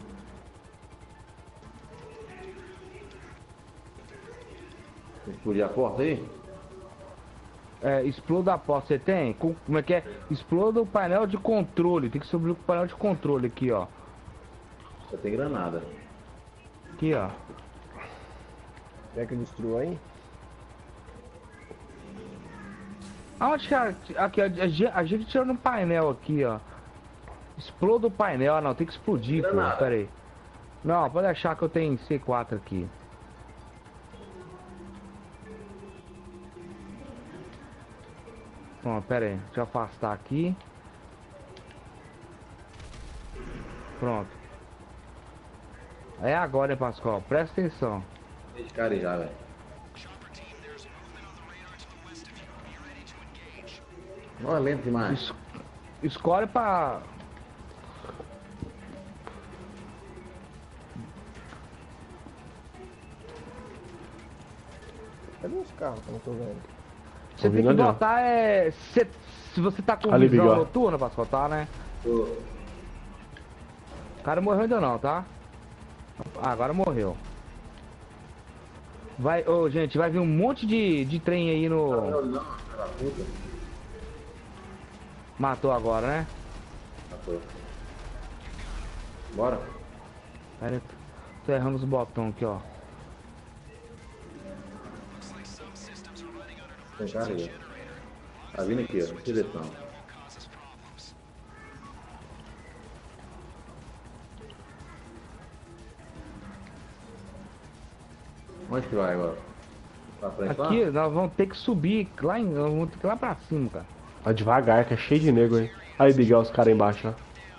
Tem que explodir a porta aí? Exploda a porta, você tem? Como é que é? Exploda o painel de controle. Tem que subir o painel de controle aqui, ó. Só tem granada. Aqui, ó. Quer que eu destrua aí? Aonde que aqui, a gente tirou no painel aqui, ó. Exploda o painel. Ah, não, tem que explodir, pô. Pera aí. Não, pode achar que eu tenho C4 aqui. Pronto, pera aí. Deixa eu afastar aqui. Pronto. É agora, hein, Pascoal? Presta atenção. Esse cara aí já, velho. Não é lento demais. Escolhe pra... Cadê os carros que eu não tô vendo? Você tem que botar, se você tá com ali, visão Bigode. noturna, Pascoal, tá, né? O cara morreu ainda não, tá? Ah, agora morreu. Vai, gente, vai vir um monte de trem aí no... Matou agora, né? Matou. Bora. Pera aí, tô errando os botões aqui, ó. Tem cara aí. Tá vindo aqui, ó. Direção. Onde que vai agora? Pra frente Aqui, lá? nós vamos ter que subir lá, nós vamos ter que ir lá pra cima, cara. Vai devagar, que é cheio de nego aí. Aí, Bigel, os caras aí embaixo, ó.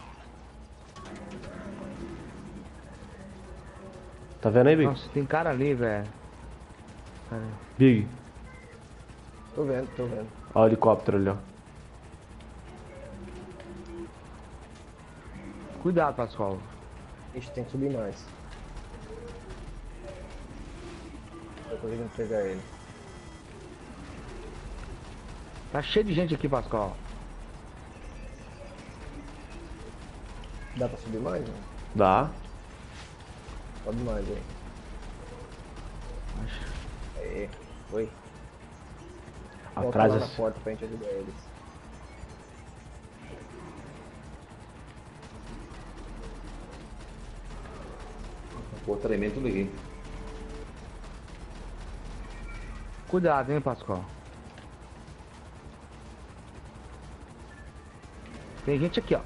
Tá vendo aí, Big? Nossa, tem cara ali, velho. Big, Tô vendo, tô vendo. ó o helicóptero ali, ó. Cuidado, Pascoal. Ixi, tem que subir mais. Tô conseguindo pegar ele. Tá cheio de gente aqui, Pascoal. Dá pra subir mais, né? Dá. Sobe mais aí. Aê, foi. Volta Atrás lá na assim. porta pra gente ajudar eles. Pô, tremendo tudo aqui. Cuidado, hein, Pascoal. Tem gente aqui, ó.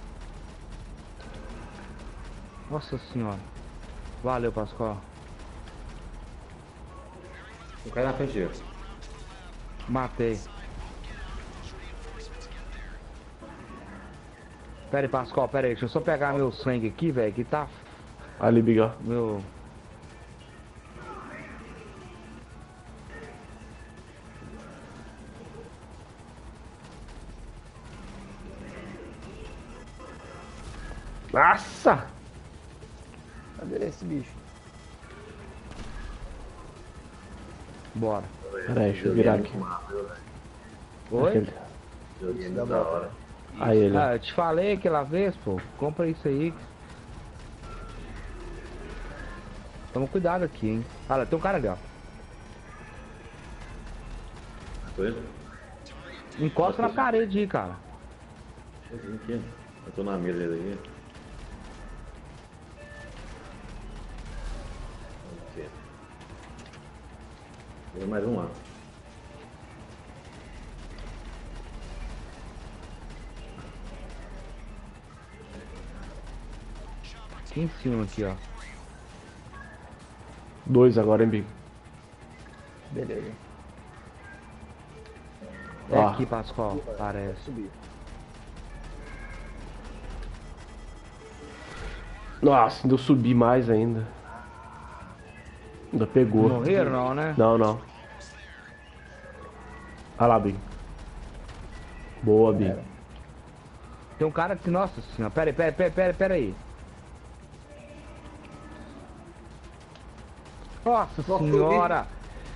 Nossa senhora. Valeu, Pascoal. O cara na frente dele. Matei. Pera aí, Pascoal, pera aí. Deixa eu só pegar meu sangue aqui, velho, que tá... Ali, Bigão. Meu... Nossa! Cadê esse bicho? Bora. Pera aí, deixa eu virar aqui. Oi? Aquele- Joguinho Dá da pra- hora. Aí ele. Ah, eu te falei aquela vez, pô. Compra isso aí. Toma cuidado aqui, hein. Olha, tem um cara ali, ó. Foi? Encosta na parede aí, cara. Eu tô na mesa dele aqui. Ok. Tem mais um lá. Aqui em cima, aqui, ó. 2 agora, hein, Bigo? Beleza. É Ó. aqui, Pascoal, parece. Subir. Nossa, ainda eu subi mais ainda. Ainda pegou. Morreram não, né? Não, não. Olha lá, Big. Boa, Big. Tem um cara aqui, nossa senhora. Pera aí. Nossa senhora!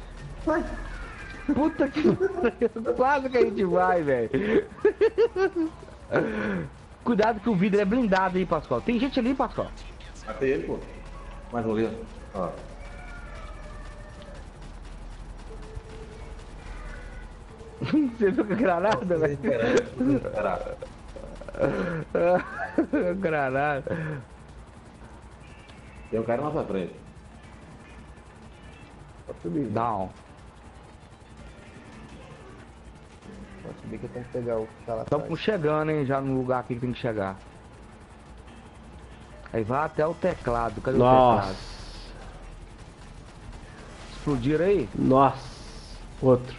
Puta que quase que a gente vai, velho. Cuidado que o vidro é blindado aí, Pascoal. Tem gente ali, Pascoal. Matei ele, pô. Mais um ali, ó. Você viu com a granada, velho? Caraca. Granada. Tem um cara na nossa frente. Pode subir. Down. Pode subir que eu tenho que pegar o que tá lá Estamos atrás. chegando, hein? Já no lugar aqui que tem que chegar. Aí vai até o teclado. Cadê o Nossa. teclado? Explodiram aí? Nossa. Outro.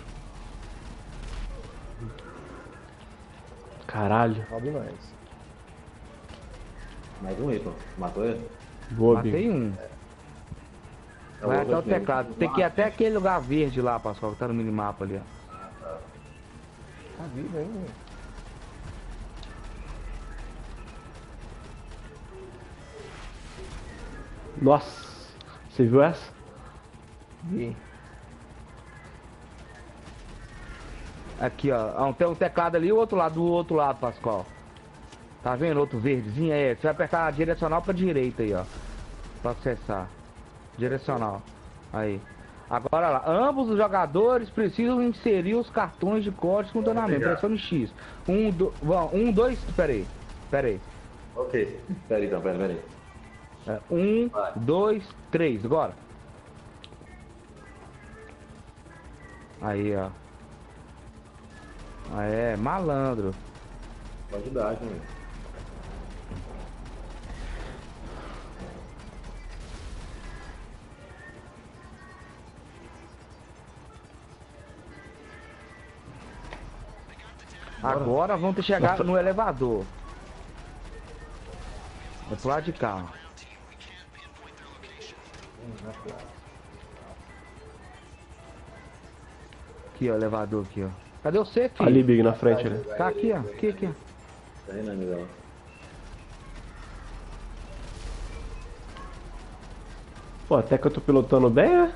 Caralho. Sobe mais. Mais um aí, pô. Matou ele? Boa, Big. Matei um. É Vai outro até o aqui. teclado. Tem que ir até aquele lugar verde lá, Pascoal, que tá no minimapa ali, ó. Tá vivo ainda. Nossa. Você viu essa? Vi. Aqui, ó. Tem um teclado ali, o outro lado, do outro lado, Pascoal. Tá vendo? Outro verdezinho? É, você vai apertar a direcional pra direita aí, ó. Pra acessar. Direcional. Aí. Agora lá. Ambos os jogadores precisam inserir os cartões de código simultaneamente. Pressione X. Um, dois. Pera aí. Ok. Pera aí, então, pera aí. É, 1, 2, 3. Agora. Aí, ó. Ah, é, malandro. Pode dar, né? Agora vamos ter que chegar no elevador. É pro lado de cá. Ó. Aqui, ó, elevador aqui, ó. Cadê você, filho? Ali, Big, na frente, ali. Tá aqui, ó. Aqui, ó. Tá aí na mesa lá. Pô, até que eu tô pilotando bem, né?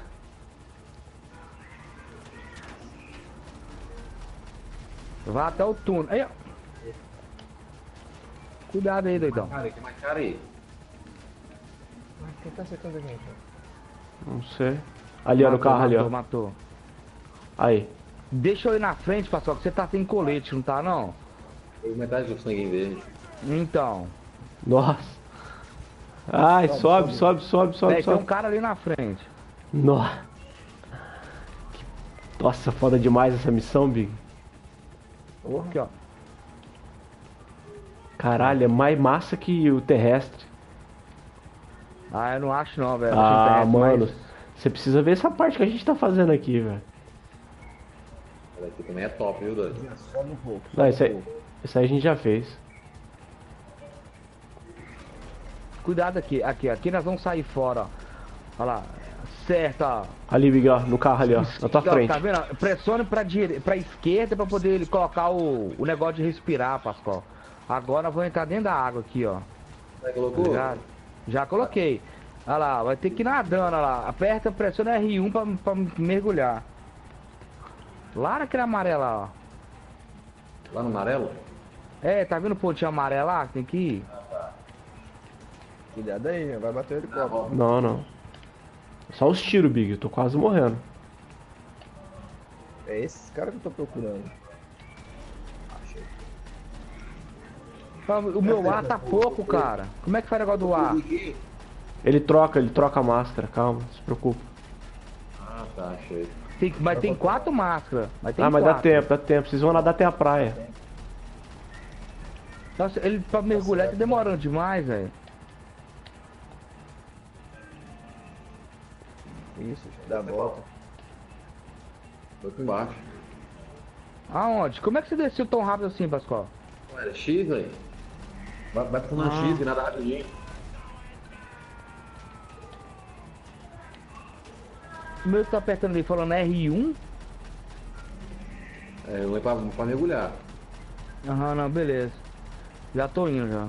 Vai até o túnel. Aí, ó. Cuidado aí, doidão. Cara, que mais cara aí? Quem tá acertando a gente? Não sei. Ali, ó, no carro ali, ó. Matou. Aí. Deixa eu ir na frente, Pascoal, que você tá sem colete, não tá não? Foi metade do sangue verde. Então. Nossa. Ai, sobe. Tem um cara ali na frente. Nossa. Nossa, foda demais essa missão, Big. Aqui, ó. Caralho, é mais massa que o terrestre. Ah, eu não acho não, velho. Ah, mano. Você precisa ver essa parte que a gente tá fazendo aqui, velho. Essa aqui também é top, viu, Dani? Sobe um pouco. Não, isso aí a gente já fez. Cuidado aqui, aqui nós vamos sair fora, ó. Olha lá. Certo, ó. Ali, Big, ó, no carro ali, ó. Na tua frente. Tá vendo? Pressione pra esquerda pra poder ele colocar o negócio de respirar, Pascoal. Agora eu vou entrar dentro da água aqui, ó. Já colocou? Já coloquei. Olha lá, vai ter que ir nadando, olha lá. Aperta, pressiona R1 pra mergulhar. Lá naquele amarelo lá, ó. Lá no amarelo? É, tá vendo o pontinho amarelo lá? Tem que ir. Cuidado aí, vai bater o helicóptero. Não. Só os tiros, Big. Eu tô quase morrendo. É esses caras que eu tô procurando. O meu ar tá pouco, cara. Como é que faz o negócio do ar? Ele troca a máscara, calma, não se preocupa. Ah, tá, achei. Mas tem 4 máscaras. Mas Dá tempo. Vocês vão nadar até a praia. Nossa, ele pra mergulhar tá demorando demais, velho. Isso, dá a volta. Foi pra embaixo. Aonde? Como é que você desceu tão rápido assim, Pascoal? Ué, era X, velho. Vai passando X e nada rapidinho. O meu tá apertando ali, falando R1? É, eu vou pra mergulhar. Aham, não, beleza. Já tô indo já.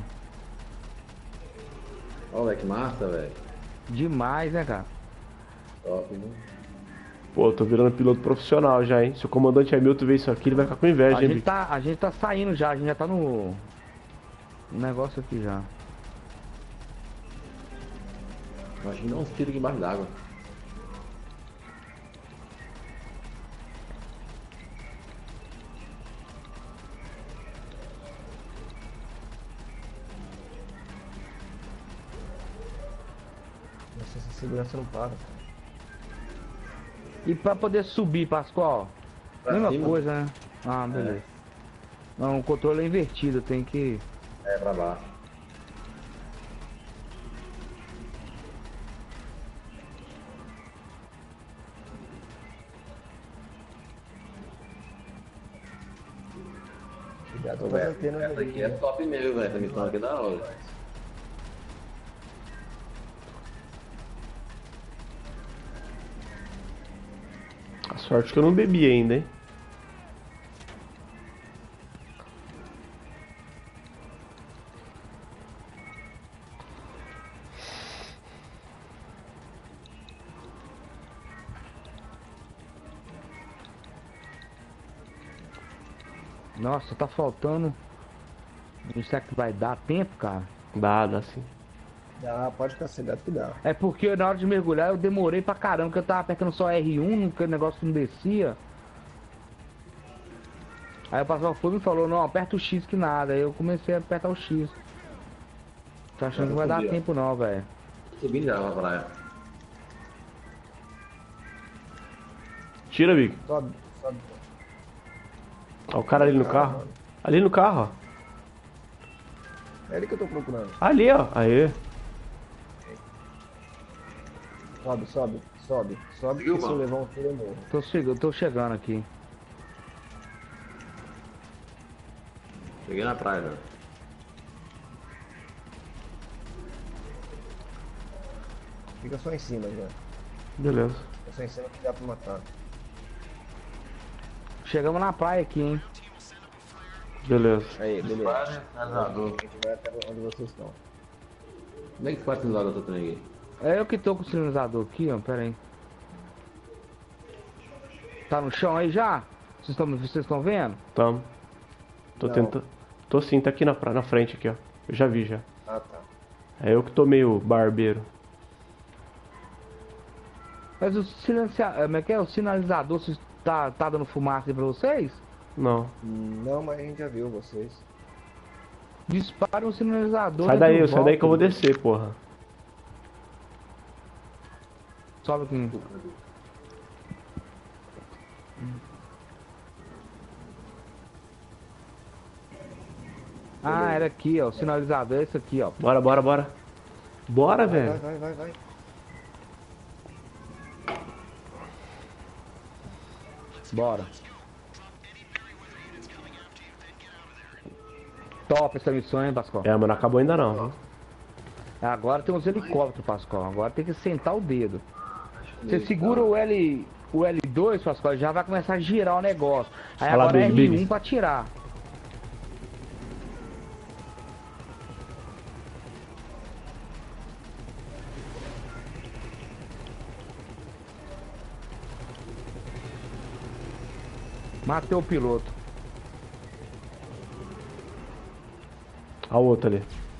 Olha que massa, velho. Demais, né, cara? Top, né? Pô, tô virando piloto profissional já, hein? Se o comandante Hamilton ver isso aqui, ele vai ficar com inveja, hein, Big? A gente tá saindo já, a gente já tá no negócio aqui já. Imagina uns tiros aqui embaixo d'água. Nossa, essa segurança não para. E pra poder subir, Pascoal? Mesma coisa, né? Ah, beleza. Não, o controle é invertido, tem que... É, pra baixo. Cuidado, Velho, essa aqui é top mesmo, velho. Essa missão aqui é da hora. A sorte que eu não bebi ainda, hein? Nossa, tá faltando. Será que vai dar tempo, cara? Dá sim. Dá, pode ficar cegado que dá. É porque na hora de mergulhar eu demorei pra caramba, porque eu tava apertando só R1, que o negócio não descia. Aí o Pascoal foi e me falou, não, aperta o X que nada. Aí eu comecei a apertar o X. Tô achando que não vai dar tempo não, velho. Subindo já pra praia. Tira, Big. Sobe. Ó, o cara ali no carro. Ali no carro, ó. É ele que eu tô procurando. Ali, ó. Aê. Sobe, que se eu levar um tiro eu morro. Tô chegando aqui. Cheguei na praia, velho. Fica só em cima já. Beleza. Fica só em cima que dá pra matar. Chegamos na praia aqui, hein? Beleza. Aí, beleza. Praia, A gente vai até onde vocês estão. Como é que faz esse lado da tua aqui? É eu que tô com o sinalizador aqui, ó, pera aí. Tá no chão aí já? Vocês estão vendo? Tamo. Tô Não. tentando. Tô sim, tá aqui na frente aqui, ó. Eu já vi já. Ah, tá. É eu que tô meio barbeiro. Mas o como é que é? O sinalizador tá dando fumaça aí pra vocês? Não. Não, mas a gente já viu vocês. Dispara um sinalizador. Sai né, daí, do sai daí que eu vou Valkyrie. descer, porra. Sobe aqui. Ah, era aqui, ó. O sinalizador é esse aqui, ó. Bora, bora, bora. Bora, velho. Vai. Bora. Top essa missão, hein, Pascoal? É, mas não acabou ainda não, viu? Agora tem uns helicópteros, Pascoal. Agora tem que sentar o dedo. Você segura o L2, Pascoal, já vai começar a girar o negócio. Aí Olha lá, agora é Big, R1 Big. pra tirar. Matei o piloto. Olha o outro ali.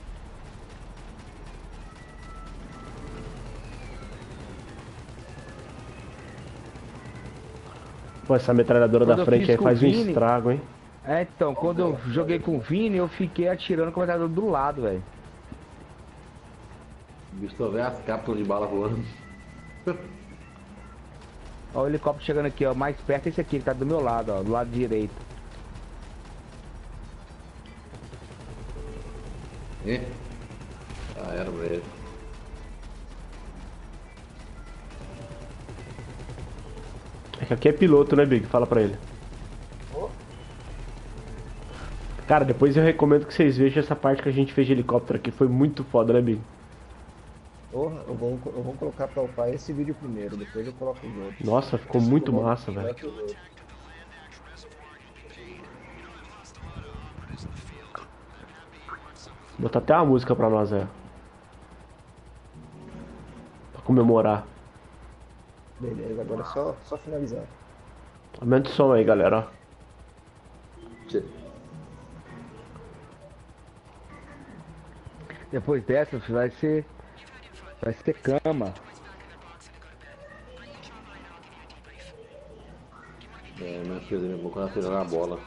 Pô, essa metralhadora Quando da eu frente fiz aí com faz o um Vini- estrago, hein? É, então, quando eu joguei com o Vini, eu fiquei atirando com o metralhador do lado, velho. O bicho só vê as cápsulas de bala voando. Ó, o helicóptero chegando aqui, ó. Mais perto é esse aqui, ele tá do meu lado, ó. Do lado direito. Ih, já era pra ele. É que aqui é piloto, né, Big? Fala pra ele. Cara, depois eu recomendo que vocês vejam essa parte que a gente fez de helicóptero aqui. Foi muito foda, né, Big? Porra, eu vou colocar pra upar esse vídeo primeiro, depois eu coloco os outros. Nossa, ficou muito massa, velho. Vai que os outros. Vou botar até uma música pra nós, é. Pra comemorar. Beleza, agora é só finalizar. Aumenta o som aí, galera, ó. Depois dessa, vai ser cama. É, minha filha, vou quando ela jogar a bola.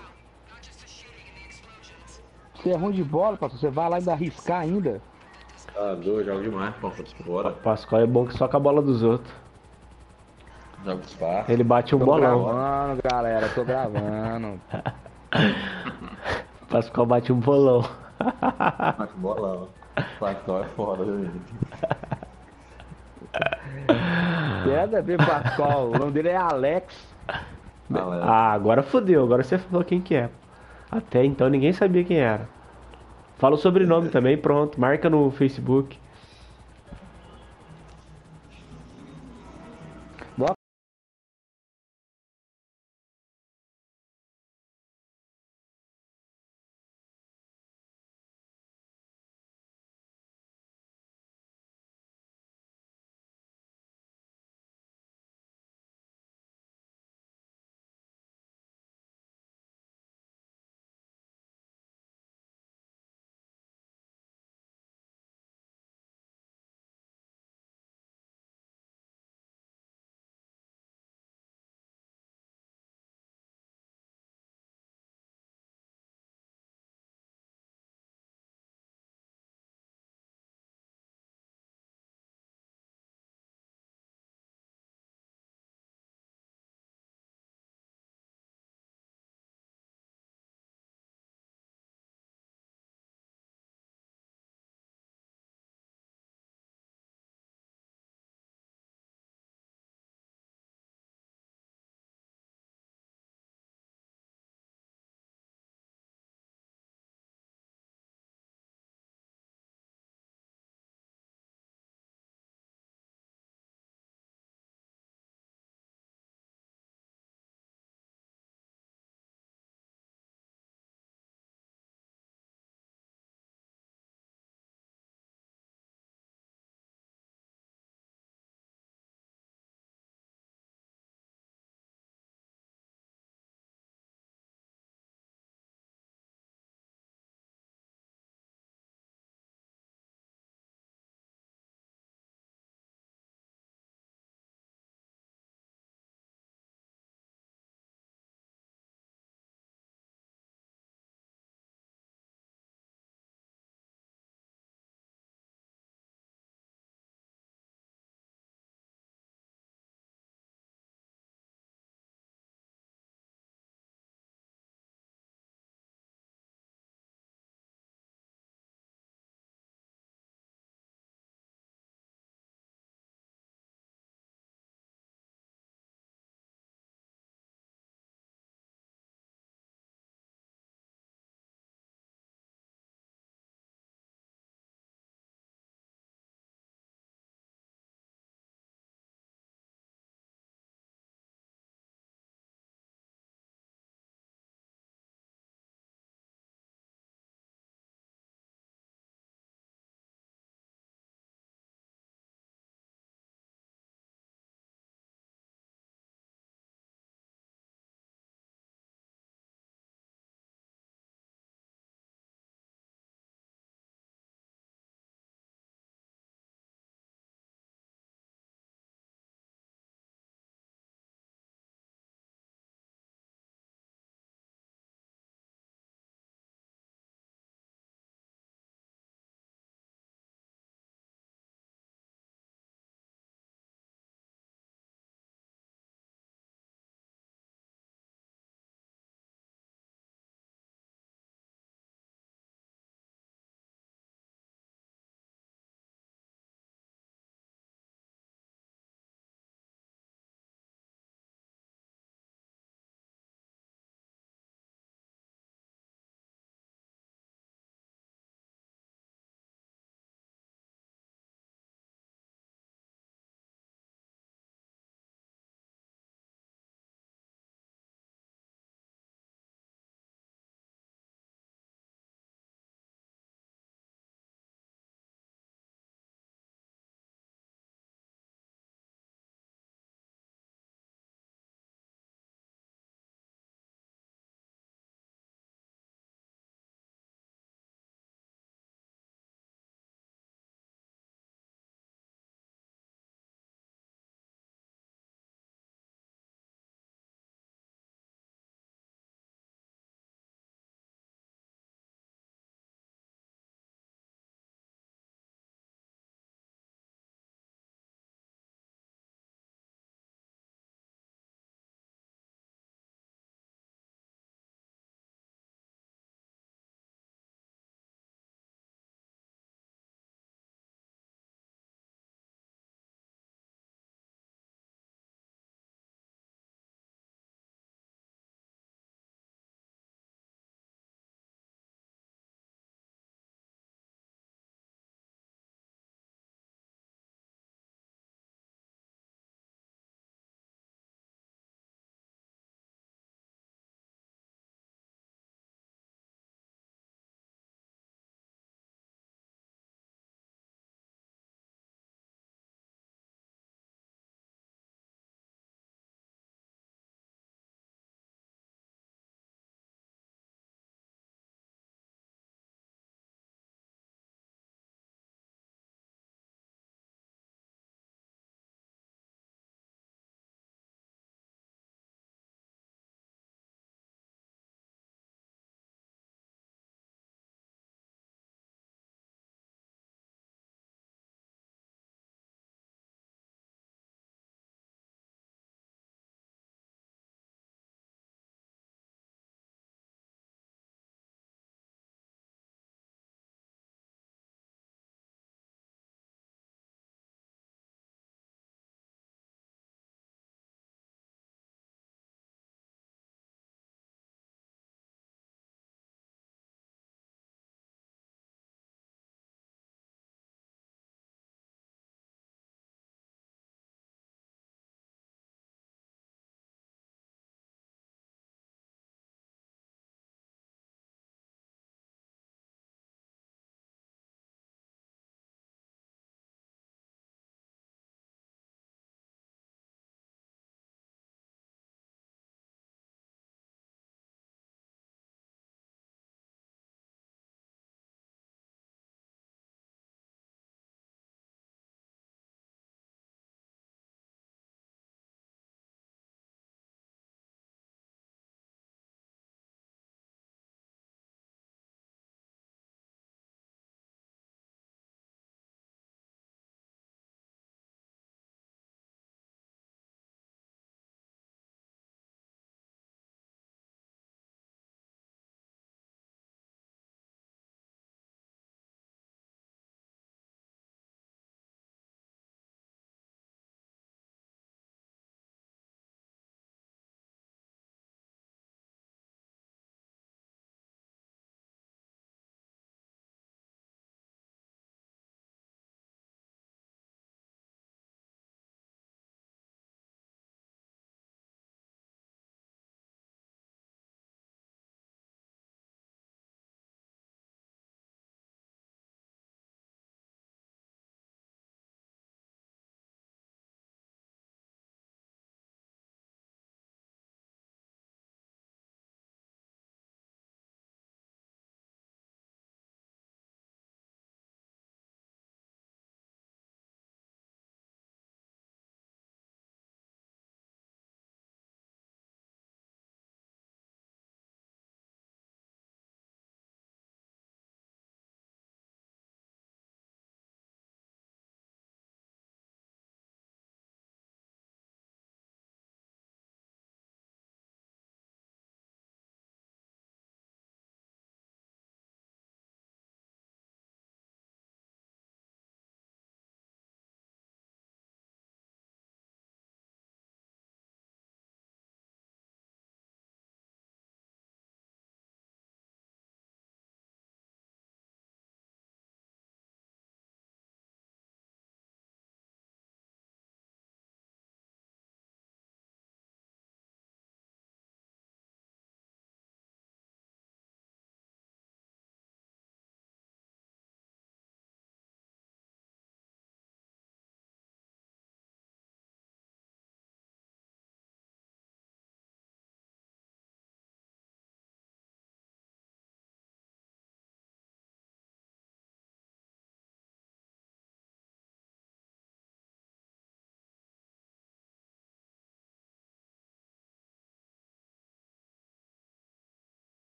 Você é ruim de bola, pastor. Você vai lá e ainda arriscar ainda. Tá doido, jogo demais, pô. Bora. Pascoal é bom que só com a bola dos outros. Jogo espaço. Ele bate um Tô bolão. gravando, galera. Tô gravando. Pascoal bate um bolão. Bate bola, ó. Pascoal é foda, viu? Nada a ver, Pascoal. O nome dele é Alex. Ah, agora fodeu. Agora você falou quem que é. Até então ninguém sabia quem era. Fala o sobrenome também, pronto. Marca no Facebook.